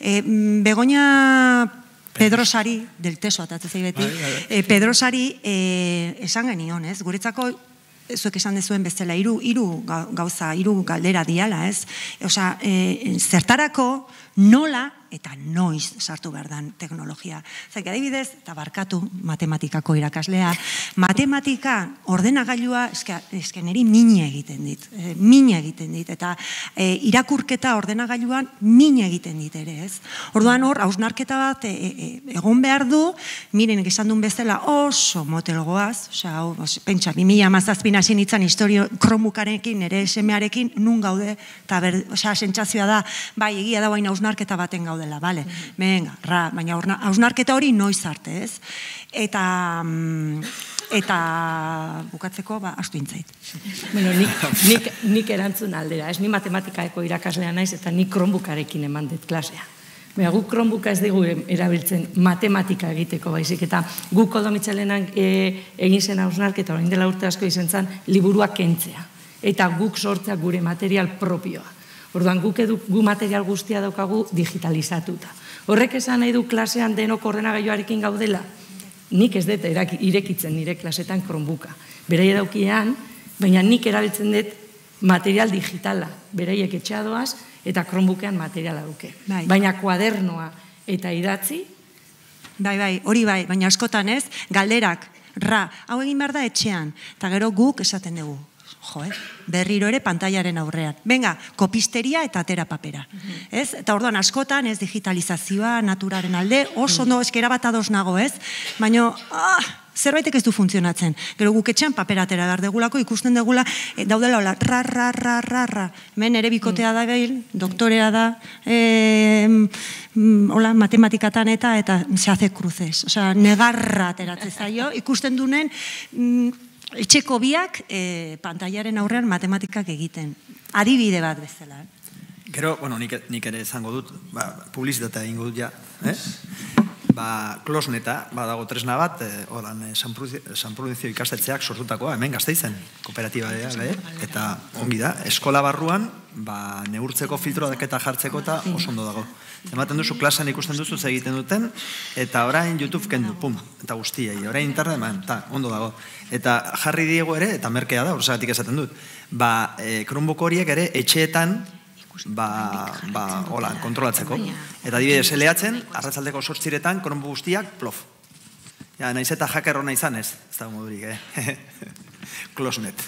Begoña Pedrosari, del teso atatzen zei beti, Pedrosari esan genion, ez? Guretzako, zuek esan dezuen bezala, hiru gauza, hiru galdera diala, ez? Osa, zertarako, nola eta noiz sartu behar dan teknologia. Zaik, adibidez, eta barkatu matematikako irakaslea, matematika ordenagailua, eske niri mine egiten dit, mine egiten dit, eta irakurketa ordenagailuan mine egiten dit ere, ez? Orduan hor, hausnarketa bat egon behar du, miren esan duen bezala oso motelgoaz, osea, pentsa, bi mila hamazazpin hasi nintzen historio Chromebookarekin, ere semearekin, nun gaude, eta sentsazioa da, bai, egia da baina hausnarketa baten gaude dela, bale, venga, ra, baina hausnarketa hori noiz arte, ez? Eta, eta bukatzeko, ba, astu intzait. Bueno, nik erantzun aldera, ez ni matematikaeko irakaslea naiz, eta nik Chromebookarekin eman dut klasea. Baina guk Chromebooka ez dugu erabiltzen matematika egiteko baizik, eta guk Koldomitzelenan egin zen hausnarketa, orain dela urte asko izan zen, liburuak kentzea. Eta guk sortzea gure material propioa. Orduan, guk edu gu material guztia daukagu digitalizatuta. Horrek esan nahi du klasean denok ordenagailuarekin gaudela? Nik ez dut irekitzen nire klasetan Chromebooka. Berai edaukian, baina nik erabiltzen dut material digitala. Beraiek etxeadoaz eta Chromebookean materiala duke. Baina kuadernoa eta idatzi? Bai, bai, hori bai, baina askotan ez, galderak, ra, hau egin behar da etxean, eta gero guk esaten dugu. Jo, eh? Berriro ere pantailaren aurrean. Venga, kopisteria eta atera papera. Ez? Eta orduan askotan, ez, digitalizazioa, naturaren alde, oso no, eskera bat ados nago, ez? Baina, ah, zerbaitek ez du funtzionatzen. Gero guk etxean papera atera behar degulako, ikusten degula, e, daudela hola, ra, ra, ra, ra, ra. Hemen ere bikotea da behil, doktorea da, e, mm, hola, matematikatan eta, eta se hace cruces. Osea, negarra ateratzen zaio, ikusten dunen, mm, etxeko biak e, pantailaren aurrean matematikak egiten. Adibide bat bezala. Gero, bueno, nik, nik ere izango dut, ba, publizitatea ingo dut ja, eh? Ba, Klosneta, badago tresna bat, eh, oran, eh, San Prudentzio ikastetxeak sortutakoa, hemen Gasteizen, kooperatiba da, eh? Eta ongi da, eskola barruan, ba, neurtzeko filtroak eta jartzeko eta oso ondo dago. Ematen duzu, klasean ikusten duzu ze egiten duten, eta orain YouTube kendu, pum, eta guztiei, orain internet, man, ta, ondo dago. Eta jarri diego ere, eta merkea da, horregatik esaten dut, ba, e, Chromebook horiek ere etxeetan, ba, ba, hola, kontrolatzeko. Eta adibidez, eleatzen, arratzaldeko sortziretan, Chromebook guztiak, plof. Ja, naiz eta hacker hona izan ez, ez da modurik, eh? Klosnet.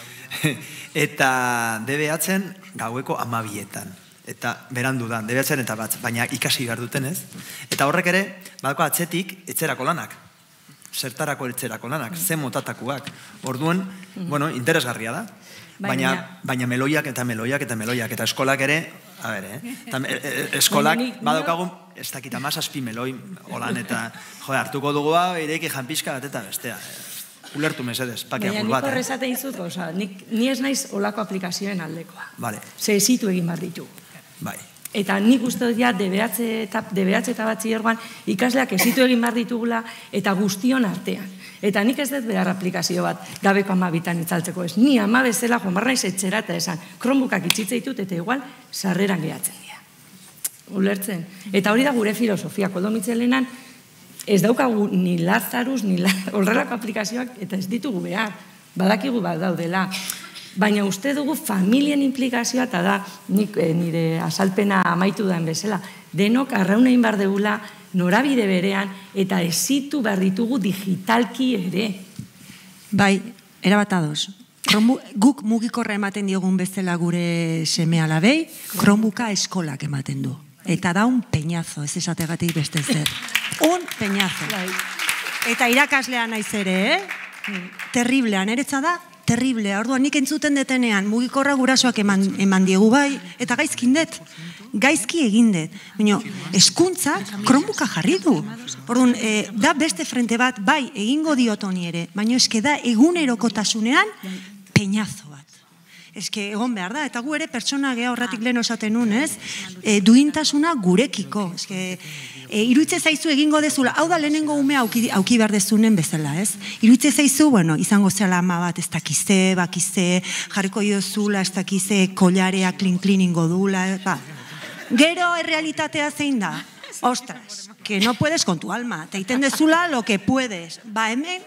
Eta debeatzen gaueko amabietan. Eta berandu da, debeatzen eta bat, baina ikasi behar duten ez. Eta horrek ere, badako atzetik, etxerako lanak. Zertarako etxerako lanak, ze motatakoak. Orduan, bueno, interesgarria da. Baina, baina meloiak eta meloiak eta meloiak. Eta eskolak ere, a ber, eh? Eta, eskolak, badaukagun, ez dakita mazazpi meloi, holan, eta, jo, hartuko dugu hau, ireki janpizka bat eta bestea. Ulertu mesedez, pakia pul bat. Baina nik horrezate izut, oza, ni ez naiz olako aplikazioen aldekoa. Vale. Ze ezitu egin behar ditu. Bai. Eta nik uste dut ja, deberatze eta batzi orduan, ikasleak ezitu egin behar ditugula, eta guztion artean. Eta nik ez dut behar aplikazio bat, gabeko amabitan itzaltzeko ez. Ni ama bezala, joan barra naiz etxera eta esan, Chromebookak itxitze ditut, eta igual, sarreran gehatzen dira. Ulertzen. Eta hori da gure filosofia, Koldo Mitxelenan, ez daukagu ni Lazarus, ni horrelako aplikazioak, eta ez ditugu behar. Badakigu bat daudela. Baina uste dugu familien implikazioa, eta da, nik nire asalpena amaitu den bezala, denok arraunein bar degula, norabide berean, eta ezitu behar ditugu digitalki ere. Bai, erabat ados. Guk mugikorra ematen diogun bezala gure seme alabei, Chromebooka eskolak ematen du. Eta da un peñazo, ez esategatik beste zer. Un peñazo. Eta irakaslea naiz ere, eh? Terriblean, eretza da, terriblea. Orduan, nik entzuten detenean, mugikorra gurasoak eman, eman diegu bai, eta gaizkin dut. Gaizki egin dut. Baina, eskuntzak Chromebooka jarri du. Orduan, e, da beste frente bat, bai, egingo diotoni ere, baina eske da egunerokotasunean peñazo bat. Eske egon behar da, eta gu ere pertsona geha horretik lehen osaten nun, ez? E, duintasuna gurekiko. Eske, e, iruitze zaizu egingo dezula, hau da lehenengo umea auki, auki behar dezunen bezala, ez? Iruitze zaizu, bueno, izango zela ama bat, ez dakize, bakize, jarriko iozula, ez dakize, kolarea klin-klin ingo dula, ba. Gero errealitatea zein da? Ostras, que no puedes con tu alma, te iten dezula lo que puedes. Ba, hemen,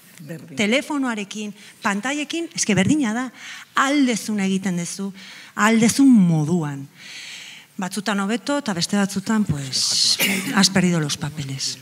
telefonoarekin, pantaiekin, eske berdina da, aldezun egiten dezu, aldezun moduan. Batzutan hobeto, eta beste batzutan, pues, has perdido los papeles.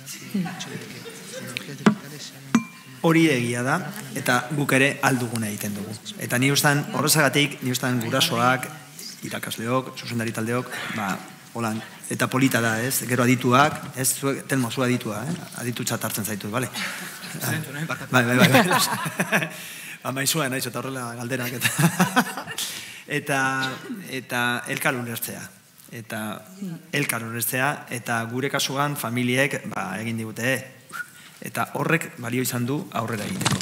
Hori egia da, eta guk ere alduguna egiten dugu. Eta ni ustan, horrezagatik, ni ustan gurasoak, irakasleok, zuzendari taldeok, ba, holan, eta polita da, ez? Gero adituak, ez? Telmo, zu aditua, eh? Aditu txatartzen zaitu, bale? Bai, bai, bai. Ba, maizua naiz, eta horrela galderak, eta... Eta, eta elkar ulertzea. Eta elkar ulertzea, eta gure kasuan familiek, ba, egin digute, eta horrek balio izan du aurrera egiteko.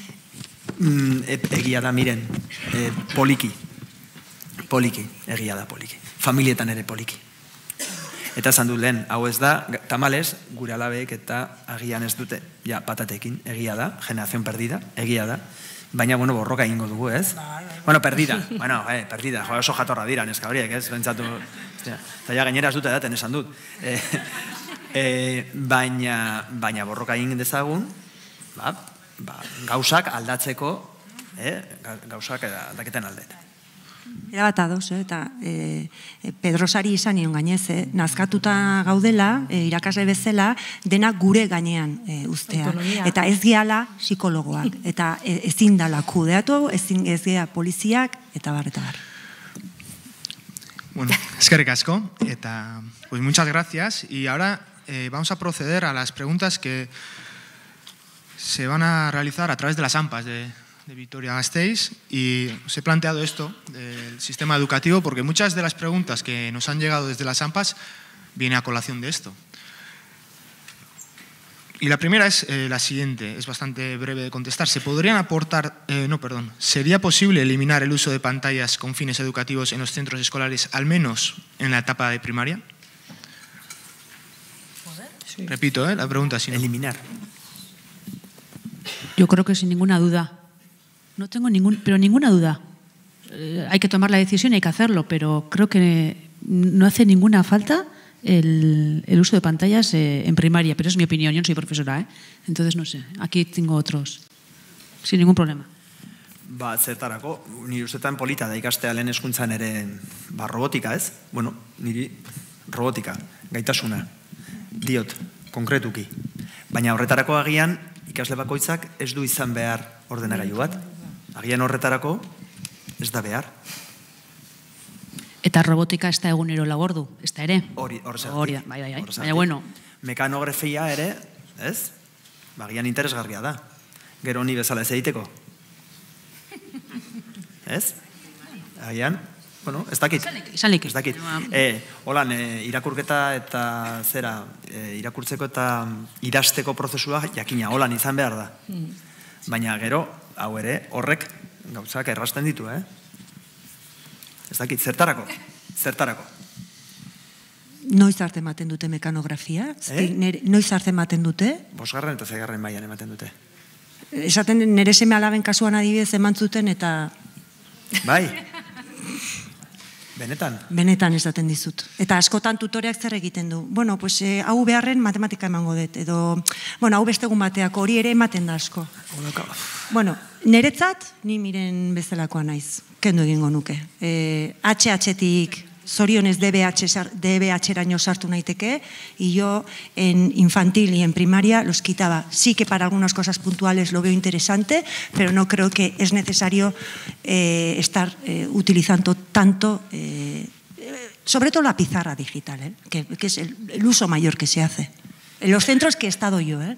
Egia da, miren, poliki. Poliki, egia da poliki. Familietan ere poliki. Eta esan du lehen, hau ez da, tamalez, gure alabeek eta agian ez dute, ja, patatekin, egia da, generazion perdida, egia da, baina, bueno, borroka egingo dugu, ez? Bueno, perdida, bueno, eh, perdida, jo, oso jatorra dira, neska horiek, ez? Bentsatu, eta ja, gainera ez dute daten esan dut. Eh, eh, baina, baina borroka egin dezagun, ba, ba, gauzak aldatzeko, eh, gauzak aldaketen aldetan. Era bat adoz, eta Pedrosari izan nion gainez, nazkatuta gaudela, irakasle bezala, dena gure gainean uztea. Eta ez gehala psikologoak, eta ezin dala kudeatu, ez gea poliziak, eta bar, eta bar. Bueno, eskerrik asko, eta pues muchas gracias, y ahora eh, vamos a proceder a las preguntas que se van a realizar a través de las AMPAs de... de Vitoria-Gasteiz, y os he planteado esto del sistema educativo porque muchas de las preguntas que nos han llegado desde las AMPAs vienen a colación de esto. Y la primera es eh, la siguiente, es bastante breve de contestar. ¿Se podrían aportar, eh, no, perdón, ¿sería posible eliminar el uso de pantallas con fines educativos en los centros escolares, al menos en la etapa de primaria? Sí. Repito, ¿eh? La pregunta es si no. Eliminar. Yo creo que sin ninguna duda. No tengo ningún, pero ninguna duda. Eh, hay que tomar la decisión y hay que hacerlo, pero creo que no hace ninguna falta el, el uso de pantallas eh, en primaria, pero es mi opinión, yo no soy profesora, ¿eh? Entonces no sé, aquí tengo otros, sin ningún problema. Ba, zertarako, nire ustetan polita da ikastea lehen hezkuntzan ere ba, robotika, ez? Bueno, niri robotika, gaitasuna, diot, konkretuki. Baina horretarako agian, ikasle bakoitzak ez du izan behar ordenagailu bat. Agian horretarako ez da behar. Eta robotika ez da egunero lau ordu, ez da ere? Hori, hor zertik. Hori, bai, bai, bai. Baina, bueno. Mekanografia ere, ez? Agian interesgarria da. Gero ni bezala ez egiteko. Ez? Agian, bueno, ez dakit. Izan lik. Ez dakit. Eh, holan, eh, irakurketa eta zera, eh, irakurtzeko eta idazteko prozesua jakina, holan izan behar da. Baina gero, hau ere, horrek gauzak errasten ditu, eh? Ez dakit, zertarako? Zertarako? Noiz arte ematen dute mekanografia? Eh? Noiz arte ematen dute? Bosgarren eta zeigarren mailan ematen dute. Esaten nire seme alaben kasuan adibidez eman zuten eta... Bai? Benetan? Benetan esaten dizut. Eta askotan tutoreak zer egiten du. Bueno, pues eh, hau beharren matematika emango dut. Edo, bueno, hau bestegun bateako hori ere ematen da asko. Bueno, niretzat, ni miren bezalakoa naiz. Kendu egingo nuke. Eh, H H-tik zorionez D B H-raino sartu naiteke, y yo en infantil y en primaria los quitaba. Sí que para algunas cosas puntuales lo veo interesante, pero no creo que es necesario eh, estar eh, utilizando tanto, eh, sobre todo la pizarra digital, eh, que, que es el, el uso mayor que se hace. En los centros que he estado yo, eh.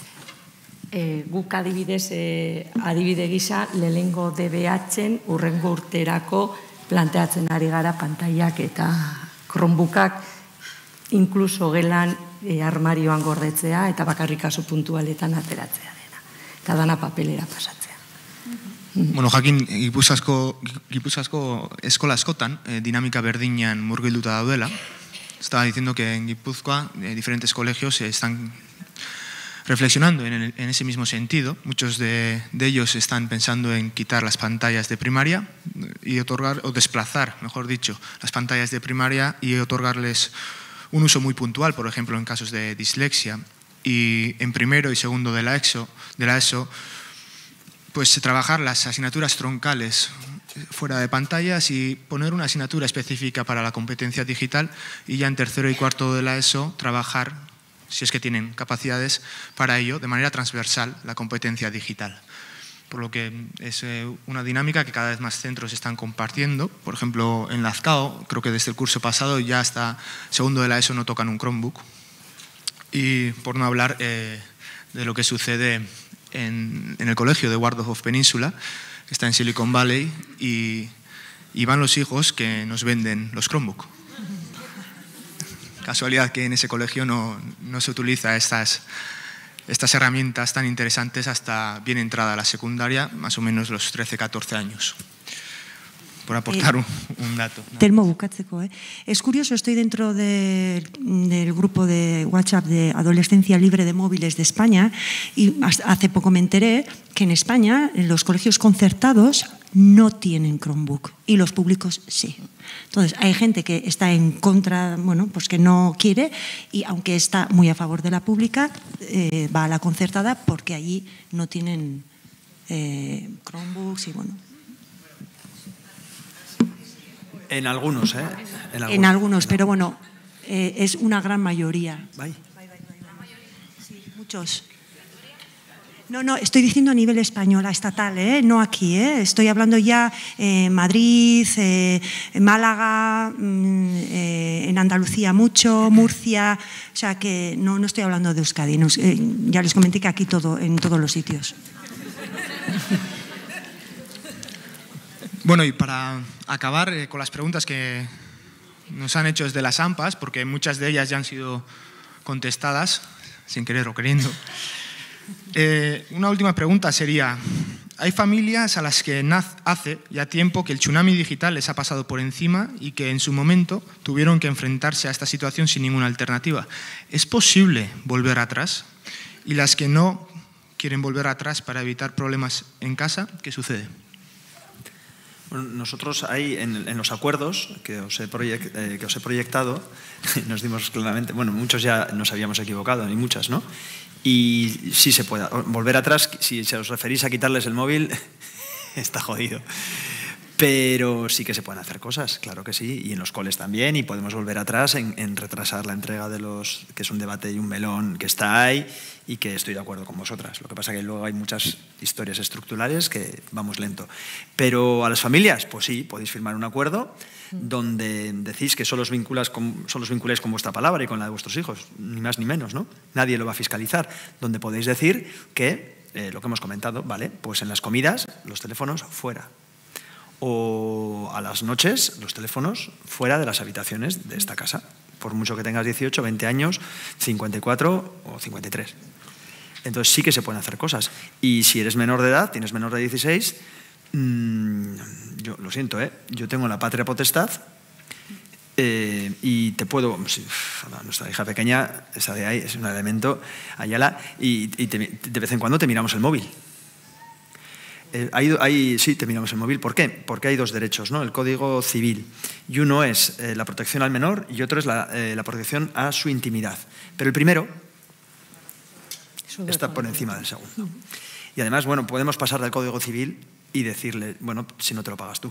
E, guk adibidez, e, adibide gisa, lehengo D B H-en urrengo urterako planteatzen ari gara pantailak eta Chromebookak inkluso gelan e, armarioan gordetzea eta bakarrik kasu puntualetan ateratzea dena. Eta dana papelera pasatzea. Bueno, jakin, Gipuzkoako Gipuzkoako eskola askotan eh, dinamika berdinean murgilduta daudela. Estaba diciendo que en Guipúzcoa eh, diferentes colegios eh, están reflexionando en, el, en ese mismo sentido. Muchos de, de ellos están pensando en quitar las pantallas de primaria y otorgar, o desplazar, mejor dicho, las pantallas de primaria y otorgarles un uso muy puntual, por ejemplo, en casos de dislexia. Y en primero y segundo de la ESO, de la ESO pues trabajar las asignaturas troncales fuera de pantallas y poner una asignatura específica para la competencia digital, y ya en tercero y cuarto de la ESO trabajar, si es que tienen capacidades para ello, de manera transversal, la competencia digital. Por lo que es una dinámica que cada vez más centros están compartiendo. Por ejemplo, en Lazcao, creo que desde el curso pasado ya hasta segundo de la ESO no tocan un Chromebook. Y por no hablar eh, de lo que sucede en, en el colegio de Waldorf of Peninsula, que está en Silicon Valley, y, y van los hijos que nos venden los Chromebook. Casualidad que en ese colegio no, no se utiliza estas, estas herramientas tan interesantes hasta bien entrada la secundaria, más o menos los trece catorce años. Por aportar eh, un, un dato. ¿no? Telmo bukatzeko, eh. Es curioso, estoy dentro de, del grupo de WhatsApp de Adolescencia Libre de Móviles de España, y hace poco me enteré que en España los colegios concertados no tienen Chromebook y los públicos sí. Entonces, hay gente que está en contra, bueno, pues que no quiere, y aunque está muy a favor de la pública, eh, va a la concertada porque allí no tienen eh, Chromebooks y bueno. En algunos, ¿eh? En algunos, en algunos pero bueno, eh, es una gran mayoría. Bye. Sí, muchos. No, no, estoy diciendo a nivel español, estatal, ¿eh? No aquí, ¿eh? Estoy hablando ya en eh, Madrid, eh, en Málaga, eh, en Andalucía mucho, Murcia, o sea que no, no estoy hablando de Euskadi, no, eh, ya les comenté que aquí todo, en todos los sitios. Bueno, y para acabar eh, con las preguntas que nos han hecho desde las AMPAs, porque muchas de ellas ya han sido contestadas, sin querer o queriendo. Eh, una última pregunta sería, hay familias a las que hace ya tiempo que el tsunami digital les ha pasado por encima y que en su momento tuvieron que enfrentarse a esta situación sin ninguna alternativa. ¿Es posible volver atrás? Y las que no quieren volver atrás para evitar problemas en casa, ¿qué sucede? Bueno, nosotros ahí en, en los acuerdos que os, he proyect, eh, que os he proyectado, nos dimos claramente, bueno, muchos ya nos habíamos equivocado, y muchas, ¿no? Y sí se puede volver atrás, si se os referís a quitarles el móvil, está jodido. Pero sí que se pueden hacer cosas, claro que sí, y en los coles también, y podemos volver atrás en, en retrasar la entrega de los, que es un debate y un melón que está ahí y que estoy de acuerdo con vosotras. Lo que pasa es que luego hay muchas historias estructurales que vamos lento. Pero a las familias, pues sí, podéis firmar un acuerdo donde decís que solo os, vinculas con, solo os vinculáis con vuestra palabra y con la de vuestros hijos, ni más ni menos, ¿no? Nadie lo va a fiscalizar, donde podéis decir que, eh, lo que hemos comentado, ¿vale? Pues en las comidas, los teléfonos fuera. O a las noches, los teléfonos fuera de las habitaciones de esta casa, por mucho que tengas dieciocho, veinte años, cincuenta y cuatro o cincuenta y tres. Entonces sí que se pueden hacer cosas. Y si eres menor de edad, tienes menor de dieciséis, mmm, yo lo siento, ¿eh? Yo tengo la patria potestad eh, y te puedo... Nuestra hija pequeña, esa de ahí, es un elemento, Ayala, y, y te, de vez en cuando te miramos el móvil. Eh, hay, hay, sí, te miramos el móvil. ¿Por qué? Porque hay dos derechos, ¿no? El Código Civil. Y uno es eh, la protección al menor y otro es la, eh, la protección a su intimidad. Pero el primero está por encima del segundo. Y además, bueno, podemos pasar del Código Civil y decirle, bueno, si no te lo pagas tú.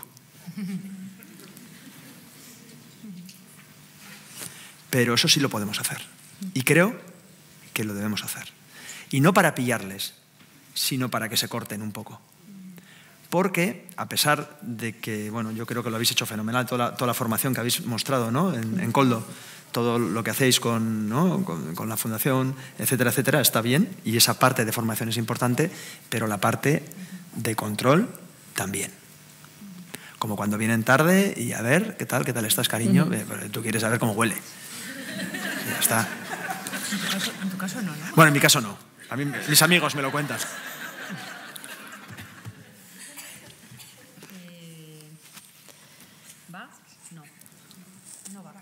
Pero eso sí lo podemos hacer. Y creo que lo debemos hacer. Y no para pillarles, sino para que se corten un poco. Porque, a pesar de que, bueno, yo creo que lo habéis hecho fenomenal, toda la, toda la formación que habéis mostrado, ¿no? en, en Koldo, todo lo que hacéis con, ¿no? con, con la fundación, etcétera, etcétera, está bien, y esa parte de formación es importante, pero la parte de control también. Como cuando vienen tarde y a ver, ¿qué tal? ¿Qué tal estás, cariño? Uh-huh. Tú quieres saber cómo huele. Y ya está. En tu caso, en tu caso no, ¿no? Bueno, en mi caso no. A mí, mis amigos me lo cuentan. ¿Va? No. No va.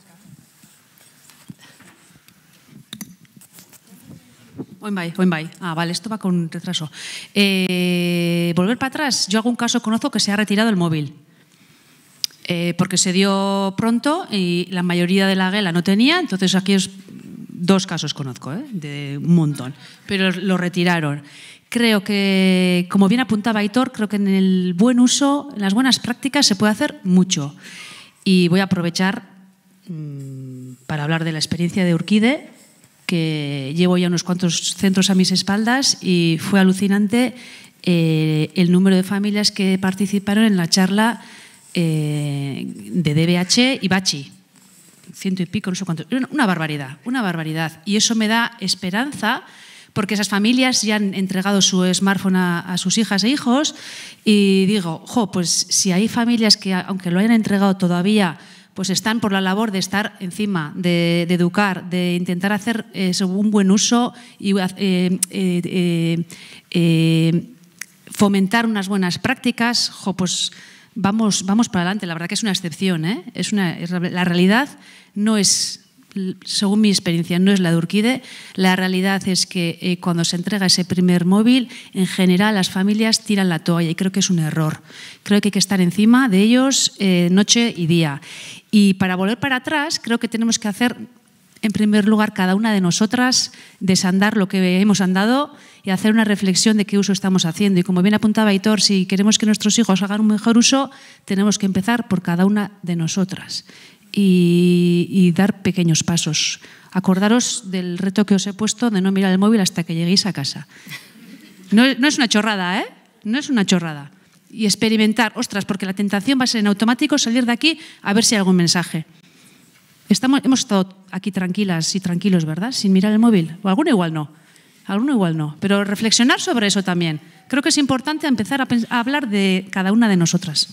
Oin bai, oin bai. Ah, vale, esto va con retraso. Eh, volver para atrás. Yo hago un caso, conozco que se ha retirado el móvil. Eh, porque se dio pronto y la mayoría de la guela no tenía, entonces aquí es dos casos conozco, ¿eh? De un montón, pero lo retiraron. Creo que, como bien apuntaba Aitor, creo que en el buen uso, en las buenas prácticas se puede hacer mucho. Y voy a aprovechar mmm, para hablar de la experiencia de Urquide, que llevo ya unos cuantos centros a mis espaldas y fue alucinante eh, el número de familias que participaron en la charla eh, de D B H y Bachi. Ciento y pico, no sé cuánto. Una barbaridad, una barbaridad. Y eso me da esperanza porque esas familias ya han entregado su smartphone a, a sus hijas e hijos y digo, jo, pues si hay familias que, aunque lo hayan entregado todavía, pues están por la labor de estar encima, de, de educar, de intentar hacer eh, un buen uso y eh, eh, eh, eh, fomentar unas buenas prácticas, jo, pues vamos, vamos para adelante. La verdad que es una excepción, ¿eh? Es una, es, la realidad no es, según mi experiencia, no es la de Urquide. La realidad es que eh, cuando se entrega ese primer móvil, en general las familias tiran la toalla y creo que es un error. Creo que hay que estar encima de ellos eh, noche y día. Y para volver para atrás, creo que tenemos que hacer en primer lugar, cada una de nosotras, desandar lo que hemos andado y hacer una reflexión de qué uso estamos haciendo. Y como bien apuntaba Aitor, si queremos que nuestros hijos hagan un mejor uso, tenemos que empezar por cada una de nosotras y, y dar pequeños pasos. Acordaros del reto que os he puesto de no mirar el móvil hasta que lleguéis a casa. No, no es una chorrada, ¿eh? No es una chorrada. Y experimentar, ostras, porque la tentación va a ser en automático salir de aquí a ver si hay algún mensaje. Estamos, hemos estado aquí tranquilas y tranquilos, ¿verdad? Sin mirar el móvil. O alguno igual no. Alguno igual no. Pero reflexionar sobre eso también. Creo que es importante empezar a, a hablar de cada una de nosotras.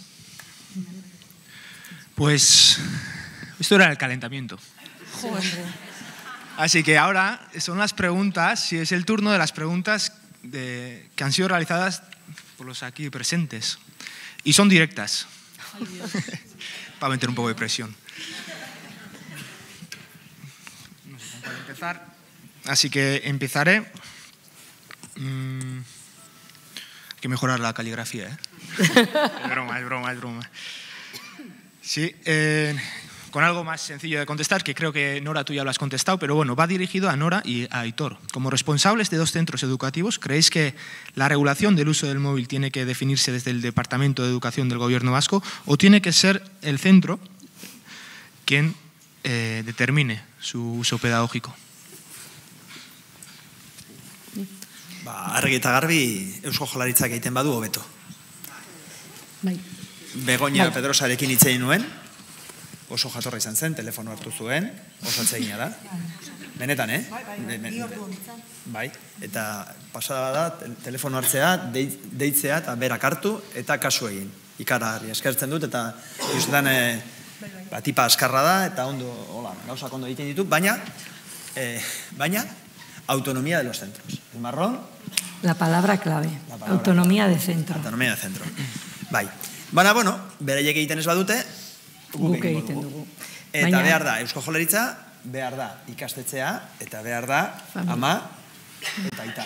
Pues esto era el calentamiento. Joder. Así que ahora son las preguntas, si es el turno de las preguntas de, que han sido realizadas por los aquí presentes. Y son directas. Para meter un poco de presión. No sé cómo puedo empezar. Así que empezaré. Mm, hay que mejorar la caligrafía, ¿eh? Es broma, es broma, es broma. Sí, eh, con algo más sencillo de contestar, que creo que Nora tú ya lo has contestado, pero bueno, va dirigido a Nora y a Aitor. Como responsables de dos centros educativos, ¿creéis que la regulación del uso del móvil tiene que definirse desde el Departamento de Educación del Gobierno vasco o tiene que ser el centro quien eh, determine su uso pedagógico? Ba, argi eta garbi Eusko Jaurlaritzak egiten badu hobeto. Bai. Begoña Bai. Pedrosarekin hitz egin nuen, oso jatorra izan zen, telefono hartu zuen, oso atsegina da. Benetan, eh? Bai, bai, bai. Eta pasada da, telefono hartzea, deitzea eta berak hartu eta kasu egin. Ikaragarri eskertzen dut eta ustetan eh, ba, tipa askarra da eta ondo, hola, gauzak ondo egiten ditu, baina, eh, baina, autonomía de los centros. El marrón. La palabra clave. La palabra autonomía clave. de centro. Autonomía de centro. Bai. Baina, bueno, beraiek egiten ez badute, Guk egiten dugu. Eta Baina, behar da, Eusko Jaurlaritza, behar da ikastetxea, eta behar da Familia. ama eta aita.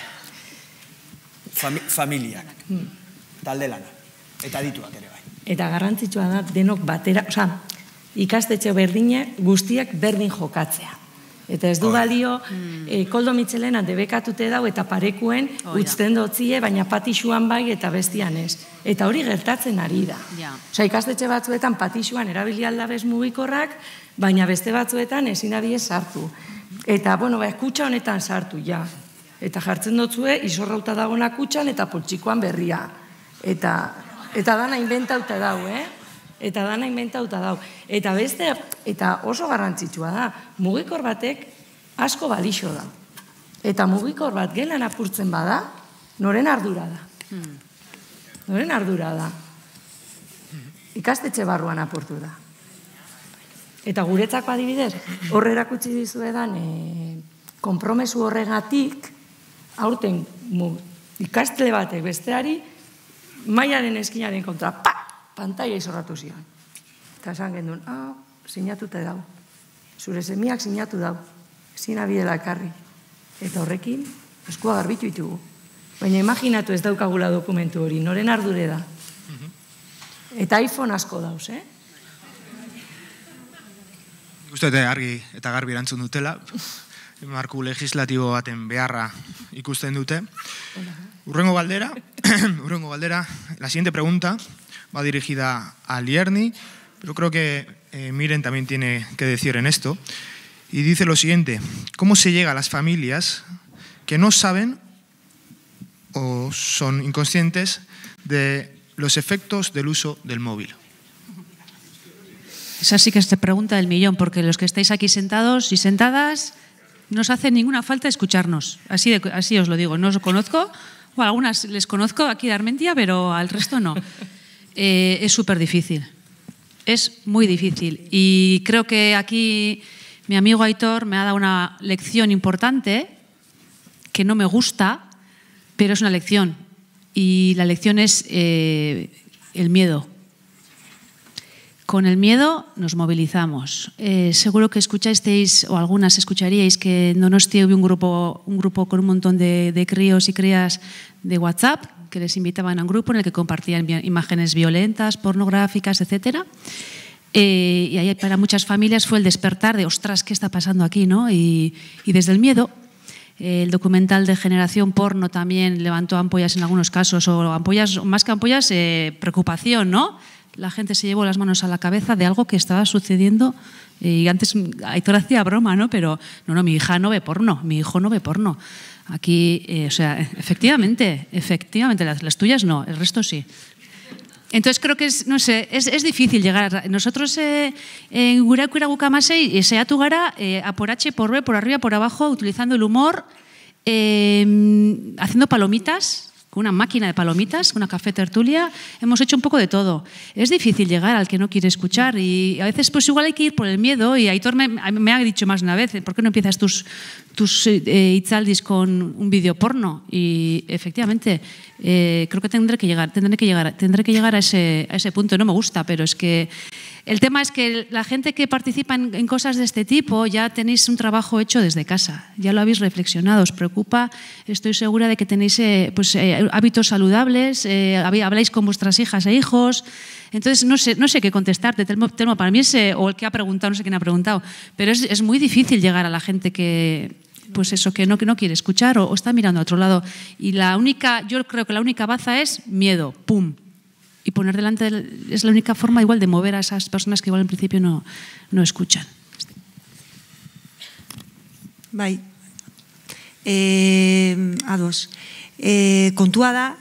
Fami, familiak, Hmm. talde lana, eta adituak ere bai. Eta garrantzitsua da denok batera, osea, ikastetxe berdine guztiak berdin jokatzea. Eta ez du balio, eh, Koldo Mitxelena debekatute dau eta parekuen Oh, ja. utzten dotzie, baina patixuan bai eta bestian ez. Eta hori gertatzen ari da. Ja. Osea, ikastetxe batzuetan patixuan erabili aldabez mugikorrak, baina beste batzuetan ezin abie sartu. Eta, bueno, ba, kutxa honetan sartu, ja. Eta jartzen dotzue, izorrauta dagona kutxan eta poltsikoan berria. Eta, eta dana inventauta dau, eh? Eta dana inventauta dau. Eta beste, eta oso garrantzitsua da, mugikor batek asko balixo da. Eta mugikor bat gelan apurtzen bada, noren ardura da. Noren ardura da. Ikastetxe barruan apurtu da. Eta guretzako adibidez, horre erakutsi dizuedan, e, konpromesu horregatik, aurten mu, ikastle batek besteari, mailaren eskinaren kontra, pa! Pantaila izorratu zion. Eta esan gendun, ah, sinatuta dau. Zure semiak sinatu dau. Ezin abidela ekarri. Eta horrekin, eskua garbitu ditugu. Baina imaginatu ez daukagula dokumentu hori, noren ardure da. Eta iPhone asko dauz, eh? Uste dute argi eta garbi erantzun dutela, marku legislatibo baten beharra ikusten dute. Urrengo galdera, urrengo galdera, la siguiente pregunta va dirigida a Lierni, pero creo que eh, Miren también tiene que decir en esto. Y dice lo siguiente: ¿cómo se llega a las familias que no saben o son inconscientes de los efectos del uso del móvil? Esa sí que es la pregunta del millón, porque los que estáis aquí sentados y sentadas no os hace ninguna falta escucharnos. Así, de, así os lo digo, no os conozco, o a algunas les conozco aquí de Armentia, pero al resto no. Eh, es súper difícil, es muy difícil. Y creo que aquí mi amigo Aitor me ha dado una lección importante, que no me gusta, pero es una lección. Y la lección es eh, el miedo. Con el miedo nos movilizamos. Eh, seguro que escuchasteis, o algunas escucharíais, que en Donosti hubo un grupo, un grupo con un montón de, de críos y crías de WhatsApp, que les invitaban a un grupo en el que compartían imágenes violentas, pornográficas, etcétera. Eh, y ahí para muchas familias fue el despertar de, ostras, ¿qué está pasando aquí? ¿No? Y, y desde el miedo, eh, el documental de Generación Porno también levantó ampollas en algunos casos, o ampollas, más que ampollas, eh, preocupación, ¿no? La gente se llevó las manos a la cabeza de algo que estaba sucediendo. Y antes Aitor hacía broma, ¿no? Pero no, no, mi hija no ve porno, mi hijo no ve porno. Aquí, eh, o sea, efectivamente, efectivamente, las, las tuyas no, el resto sí. Entonces creo que es, no sé, es, es difícil llegar. Nosotros eh, en Guraku Iragukamasei saiatu gara eh, a por H, por B, por arriba, por abajo, utilizando el humor, eh, haciendo palomitas, con una máquina de palomitas, con una café tertulia, hemos hecho un poco de todo. Es difícil llegar al que no quiere escuchar y a veces pues igual hay que ir por el miedo y Aitor me, me ha dicho más de una vez, ¿por qué no empiezas tus, tus eh, itzaldis con un vídeo porno? Y efectivamente, eh, creo que tendré que llegar, tendré que llegar, tendré que llegar a ese, a ese punto. No me gusta, pero es que el tema es que la gente que participa en, en cosas de este tipo ya tenéis un trabajo hecho desde casa, ya lo habéis reflexionado, os preocupa, estoy segura de que tenéis eh, pues, eh, hábitos saludables, eh, habláis con vuestras hijas e hijos, entonces no sé, no sé qué contestarte, Telmo, Telmo, para mí es, eh, o el que ha preguntado, no sé quién ha preguntado, pero es, es muy difícil llegar a la gente que, pues eso, que no, que no quiere escuchar o, o está mirando a otro lado, y la única, yo creo que la única baza es miedo, pum. Y poner delante, es la única forma igual de mover a esas personas que igual en principio no, no escuchan. Bai, eh, a dos. Eh, kontua da,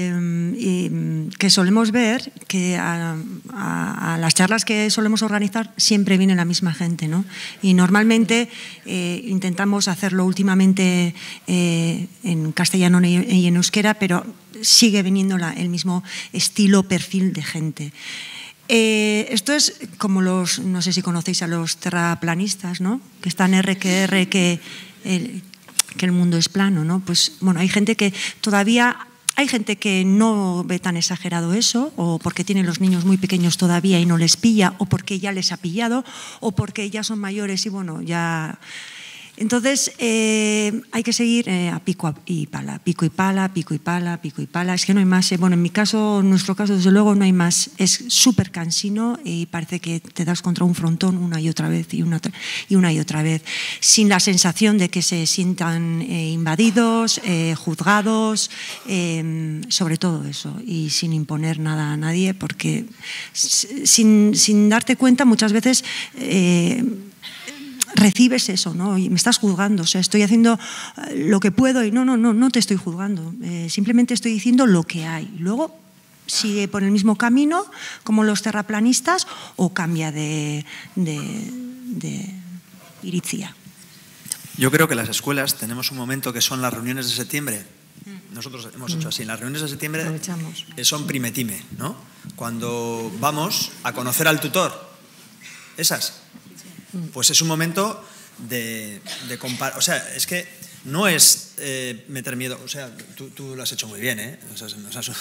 eh, que solemos ver que a, a, a las charlas que solemos organizar siempre viene la misma gente, ¿no? Y normalmente eh, intentamos hacerlo últimamente eh, en castellano y en euskera, pero sigue viniendo la, el mismo estilo, perfil de gente. Eh, esto es como los, no sé si conocéis a los terraplanistas, ¿no? Que están R que R, que el, que el mundo es plano, ¿no? Pues bueno, hay gente que todavía, hay gente que no ve tan exagerado eso, o porque tienen los niños muy pequeños todavía y no les pilla, o porque ya les ha pillado, o porque ya son mayores y bueno, ya... Entonces, eh, hay que seguir eh, a pico y pala, pico y pala, pico y pala, pico y pala. Es que no hay más. Eh. Bueno, en mi caso, en nuestro caso, desde luego, no hay más. Es súper cansino y parece que te das contra un frontón una y otra vez y una, y una y otra vez, sin la sensación de que se sientan eh, invadidos, eh, juzgados, eh, sobre todo eso, y sin imponer nada a nadie, porque sin, sin darte cuenta muchas veces... Eh, recibes eso, ¿no? Y me estás juzgando, o sea, estoy haciendo lo que puedo y no, no, no, no te estoy juzgando, eh, simplemente estoy diciendo lo que hay. Luego sigue por el mismo camino como los terraplanistas o cambia de, de, de iritzia. Yo creo que las escuelas tenemos un momento que son las reuniones de septiembre. Nosotros hemos hecho así, en las reuniones de septiembre son primetime, ¿no? Cuando vamos a conocer al tutor, esas... Pues es un momento de, de comparar. O sea, es que no es eh, meter miedo. O sea, tú, tú lo has hecho muy bien, ¿eh? O sea, nos has, o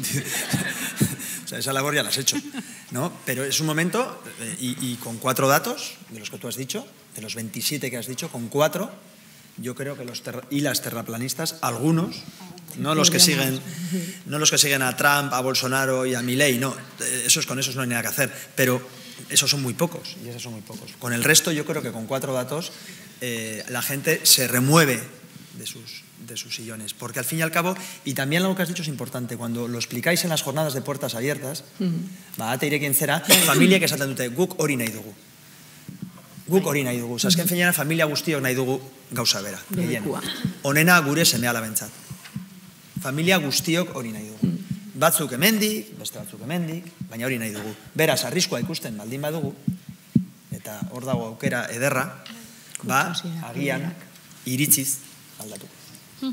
sea, esa labor ya la has hecho, ¿no? Pero es un momento, eh, y, y con cuatro datos, de los que tú has dicho, de los veintisiete que has dicho, con cuatro, yo creo que los terra, y las terraplanistas, algunos, no los que siguen, no los que siguen a Trump, a Bolsonaro y a Milei, no, esos con esos no hay nada que hacer, pero esos son muy pocos, y esos son muy pocos. Con el resto, yo creo que con cuatro datos eh, la gente se remueve de sus, de sus sillones, porque al fin y al cabo, y también lo que has dicho es importante, cuando lo explicáis en las jornadas de puertas abiertas, bate irekin zera, familia que esaten dute, guk hori nahi dugu. Guk hori nahi dugu. Azken finean, familia guztiok nahi dugu gauza bera. Honena gure seme alabentzat. Familia guztiok hori nahi dugu. Batzuk hemendik, beste batzuk hemendik, baina hori nahi dugu. Beraz, arriskoa ikusten baldin badugu, eta hor dago aukera ederra, ba, agian, iritziz aldatuko.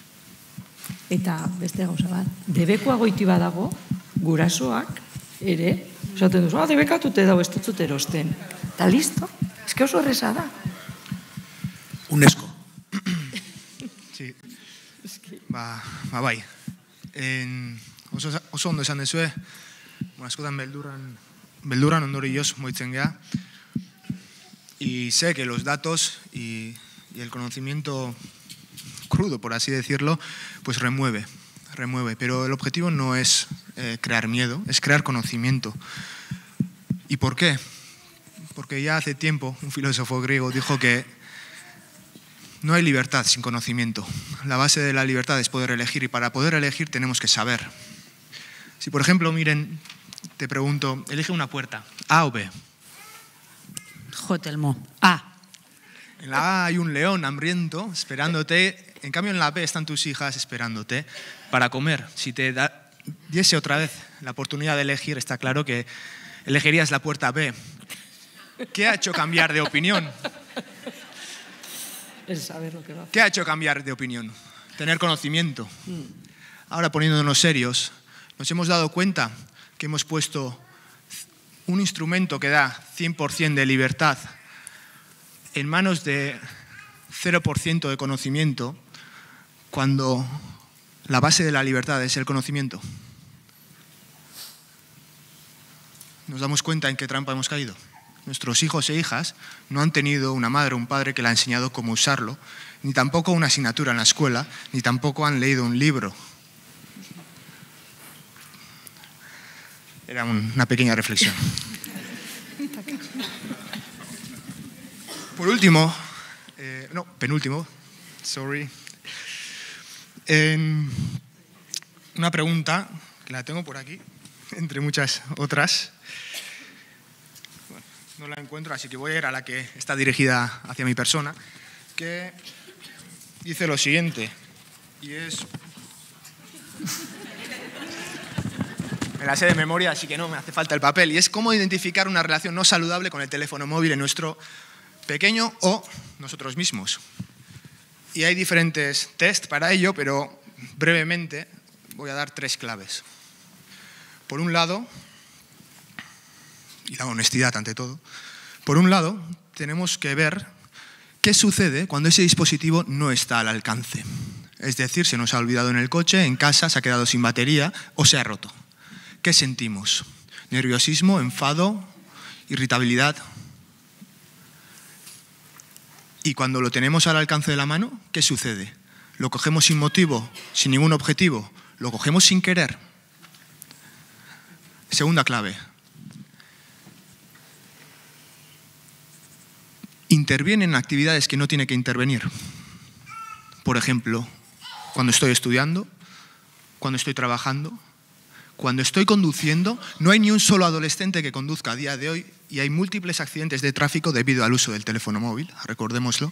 Eta beste gauza bat, debekoa goiti badago, gurasoak, ere, esaten duzu, ah, debekatute dago ez dut erosten. Eta listo, ez que oso erreza da. UNESCO. Sí. Ba, ba bai. En... Oso, oso ondo esan dezue, askotan beldurran, beldurran ondorioz moitzen gea, y sé que los datos y, y el conocimiento crudo, por así decirlo, pues remueve, remueve, pero el objetivo no es eh, crear miedo, es crear conocimiento. ¿Y por qué? porque ya hace tiempo un filósofo griego dijo que no hay libertad sin conocimiento. La base de la libertad es poder elegir, y para poder elegir tenemos que saber. Si, por ejemplo, miren, te pregunto, elige una puerta, A o B. Jotelmo. A. En la A hay un león hambriento esperándote, en cambio en la B están tus hijas esperándote para comer. Si te da, diese otra vez la oportunidad de elegir, está claro que elegirías la puerta B. ¿Qué ha hecho cambiar de opinión? El saber lo que va a hacer. ¿Qué ha hecho cambiar de opinión? Tener conocimiento. Ahora, poniéndonos serios, nos hemos dado cuenta que hemos puesto un instrumento que da cien por ciento de libertad en manos de cero por ciento de conocimiento, cuando la base de la libertad es el conocimiento. Nos damos cuenta en qué trampa hemos caído. Nuestros hijos e hijas no han tenido una madre o un padre que le ha enseñado cómo usarlo, ni tampoco una asignatura en la escuela, ni tampoco han leído un libro. Era una pequeña reflexión. Por último, eh, no, penúltimo, sorry. Eh, una pregunta, que la tengo por aquí, entre muchas otras. Bueno, no la encuentro, así que voy a ir a la que está dirigida hacia mi persona, que dice lo siguiente, y es... Me la sé de memoria, así que no me hace falta el papel, y es cómo identificar una relación no saludable con el teléfono móvil en nuestro pequeño o nosotros mismos. Y hay diferentes test para ello, pero brevemente voy a dar tres claves. Por un lado, y la honestidad ante todo, por un lado tenemos que ver qué sucede cuando ese dispositivo no está al alcance. Es decir, se nos ha olvidado en el coche, en casa, se ha quedado sin batería o se ha roto. ¿Qué sentimos? Nerviosismo, enfado, irritabilidad. Y cuando lo tenemos al alcance de la mano, ¿qué sucede? ¿Lo cogemos sin motivo, sin ningún objetivo? ¿Lo cogemos sin querer? Segunda clave. Interviene en actividades que no tiene que intervenir. Por ejemplo, cuando estoy estudiando, cuando estoy trabajando, cuando estoy conduciendo. No hay ni un solo adolescente que conduzca a día de hoy, y hay múltiples accidentes de tráfico debido al uso del teléfono móvil, recordémoslo.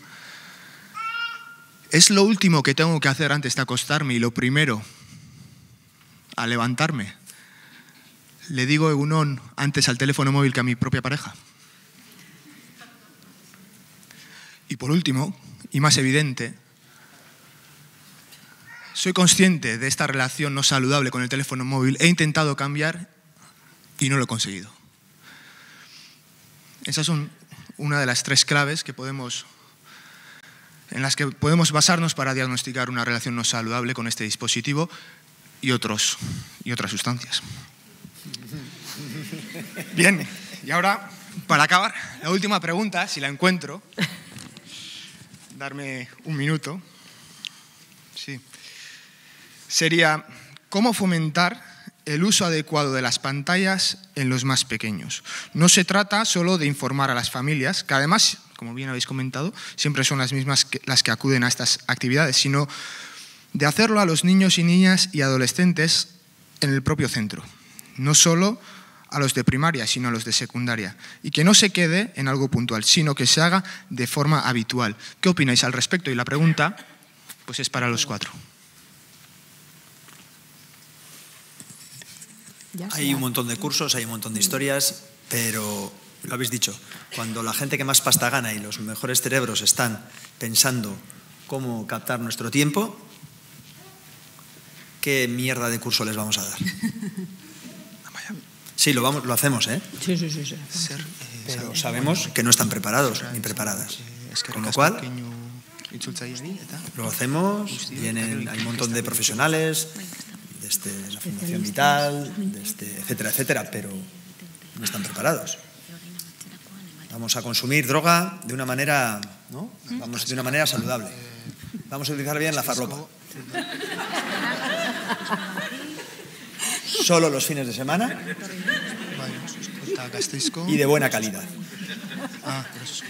Es lo último que tengo que hacer antes de acostarme, y lo primero, a levantarme. Le digo egunon antes al teléfono móvil que a mi propia pareja. Y por último, y más evidente, soy consciente de esta relación no saludable con el teléfono móvil, he intentado cambiar y no lo he conseguido. Esas son una de las tres claves que podemos, en las que podemos basarnos para diagnosticar una relación no saludable con este dispositivo y, otros, y otras sustancias. Bien, y ahora, para acabar, la última pregunta, si la encuentro, darme un minuto, sí, sería, ¿cómo fomentar el uso adecuado de las pantallas en los más pequeños? No se trata solo de informar a las familias, que además, como bien habéis comentado, siempre son las mismas que, las que acuden a estas actividades, sino de hacerlo a los niños y niñas y adolescentes en el propio centro. No solo a los de primaria, sino a los de secundaria. Y que no se quede en algo puntual, sino que se haga de forma habitual. ¿Qué opináis al respecto? Y la pregunta, pues, es para los cuatro. Hay un montón de cursos, hay un montón de historias, pero lo habéis dicho, cuando la gente que más pasta gana y los mejores cerebros están pensando cómo captar nuestro tiempo, ¿qué mierda de curso les vamos a dar? Sí, lo, vamos, lo hacemos, ¿eh? Sí, sí, sí. sí. Pero sabemos que no están preparados ni preparadas. Con lo cual, lo hacemos, vienen, hay un montón de profesionales, desde la Fundación Vital, desde, etcétera, etcétera, pero no están preparados. Vamos a consumir droga de una manera, ¿no? Vamos de una manera saludable. Vamos a utilizar bien la farlopa. Solo los fines de semana y de buena calidad. Ah, pero eso es...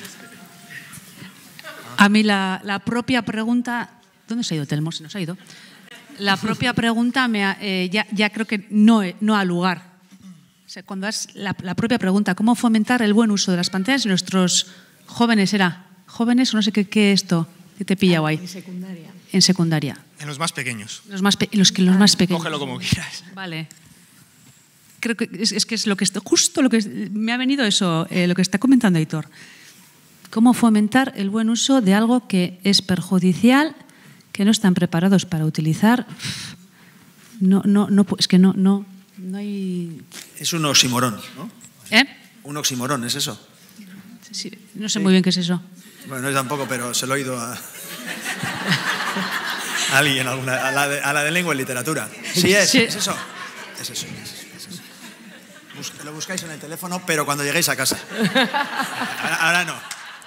A mí la, la propia pregunta... ¿Dónde se ha ido Telmo? Se nos ha ido. La propia pregunta me ha, eh, ya, ya creo que no, no ha lugar. O sea, cuando es la, la propia pregunta, ¿cómo fomentar el buen uso de las pantallas en nuestros jóvenes? ¿Era jóvenes o no sé qué, qué esto? ¿Qué te pilla ahí? En secundaria. En secundaria. En los más pequeños. Los más, pe los, que, los más pequeños. Cógelo como quieras. Vale. Creo que es, es que es lo que está, justo lo que es, me ha venido eso, eh, lo que está comentando Aitor. ¿Cómo fomentar el buen uso de algo que es perjudicial, que no están preparados para utilizar? No, no, no, es que no, no, no hay... Es un oxímoron, ¿no? ¿Eh? Un oxímoron, ¿es eso? Sí, no sé muy bien qué es eso. Bueno, yo tampoco, pero se lo he oído a, a alguien, alguna, a, la de, a la de lengua y literatura. Sí es, Sí. es eso. Es eso, es eso. Es eso. Bus, lo buscáis en el teléfono, pero cuando lleguéis a casa. Ahora, ahora no.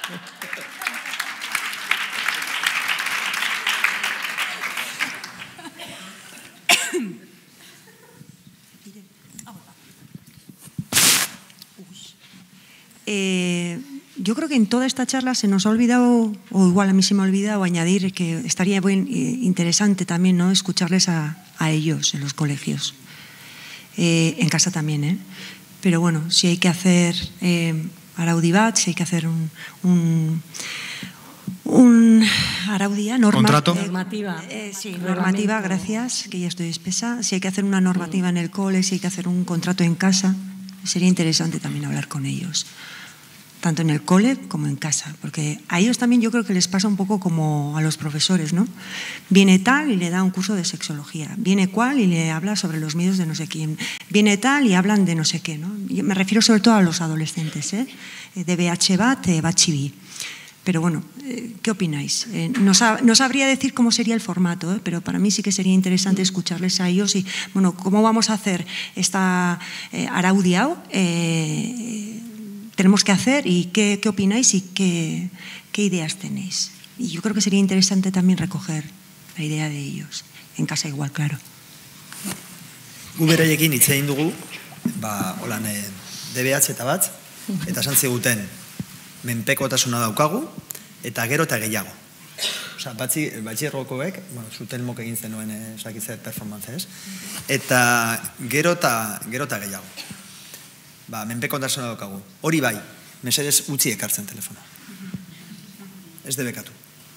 Eh, yo creo que en toda esta charla se nos ha olvidado, o igual a mí se me ha olvidado, añadir que estaría buen, eh, interesante también, ¿no?, escucharles a, a ellos en los colegios. Eh, en casa también, ¿eh? Pero bueno, si hay que hacer eh, araudibat, si hay que hacer un... un un araudia, norma, ¿Contrato? eh, Normativa. Eh, sí, normativa, gracias, que ya estoy espesa. Si hay que hacer una normativa en el cole, si hay que hacer un contrato en casa, sería interesante también hablar con ellos, tanto en el cole como en casa, porque a ellos también yo creo que les pasa un poco como a los profesores, ¿no? Viene tal y le da un curso de sexología, viene cual y le habla sobre los miedos de no sé quién, viene tal y hablan de no sé qué, ¿no? Yo me refiero sobre todo a los adolescentes, ¿eh? De B H bat, eh, bachibi. Pero bueno, ¿qué opináis? Eh, no, sab no sabría decir cómo sería el formato, ¿eh? Pero para mí sí que sería interesante escucharles a ellos y, bueno, ¿cómo vamos a hacer esta eh, araudiao? Eh, tenemos que hacer y qué, qué opináis y qué, qué ideas tenéis. Y yo creo que sería interesante también recoger la idea de ellos. En casa igual, claro. Gu beraiekin hitz egin dugu, ba, holan, e, D B H eta bat, eta esan ziguten, menpekotasuna daukagu, eta gero eta gehiago. Osa, batzi, batxierrokoek, bueno, zuten mok egin zenuen esakitze performance, ez? Eta gero eta, gero eta gehiago. Ba, menpekotasuna daukagu. Hori bai, mesedez utzi ekartzen telefono. Ez debekatu.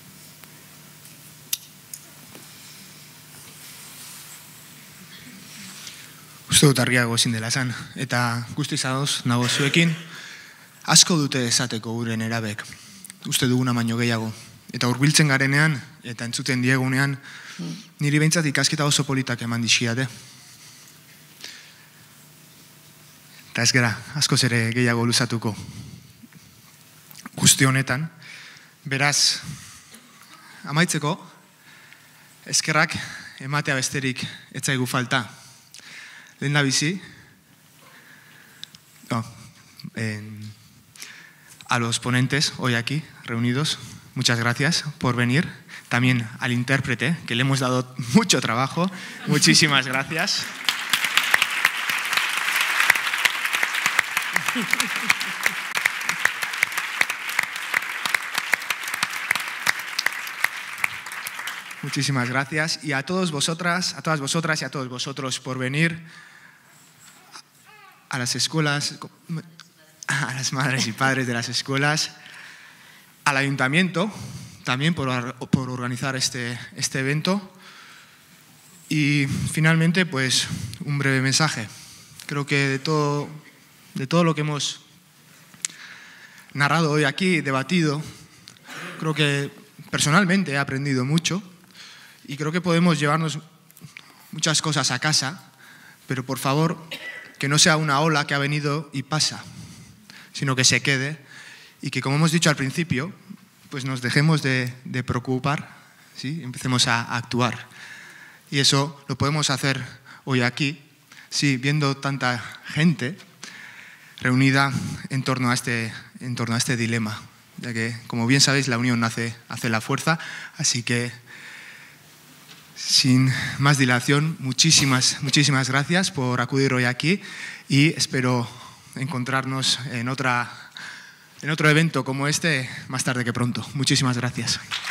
Uste dut argiago ezin dela esan, eta guztiz adoz nago zuekin, asko dute esateko gure nerabek, uste duguna baino gehiago. Eta hurbiltzen garenean, eta entzuten diegunean, niri behintzat ikasketa oso politak eman dixiate. Eta ez gara, askoz ere gehiago luzatuko guzti honetan. Beraz, amaitzeko, eskerrak ematea besterik ez zaigu falta. Lehen da bizi, no, en, a los ponentes hoy aquí reunidos, muchas gracias por venir. También al intérprete, que le hemos dado mucho trabajo. Muchísimas gracias. Muchísimas gracias. Y a todos vosotras, a todas vosotras y a todos vosotros por venir a las escuelas, a las madres y padres de las escuelas, al ayuntamiento también por, por organizar este, este evento. Y finalmente, pues, un breve mensaje. Creo que de todo, de todo lo que hemos narrado hoy aquí, debatido, creo que personalmente he aprendido mucho y creo que podemos llevarnos muchas cosas a casa, pero por favor, que no sea una ola que ha venido y pasa, sino que se quede y que, como hemos dicho al principio, pues nos dejemos de, de preocupar, ¿sí? Empecemos a, a actuar. Y eso lo podemos hacer hoy aquí, sí, viendo tanta gente reunida en torno a este, en torno a este dilema, ya que, como bien sabéis, la unión hace, hace la fuerza, así que, sin más dilación, muchísimas, muchísimas gracias por acudir hoy aquí y espero encontrarnos en otra en otro evento como este, más tarde que pronto. Muchísimas gracias.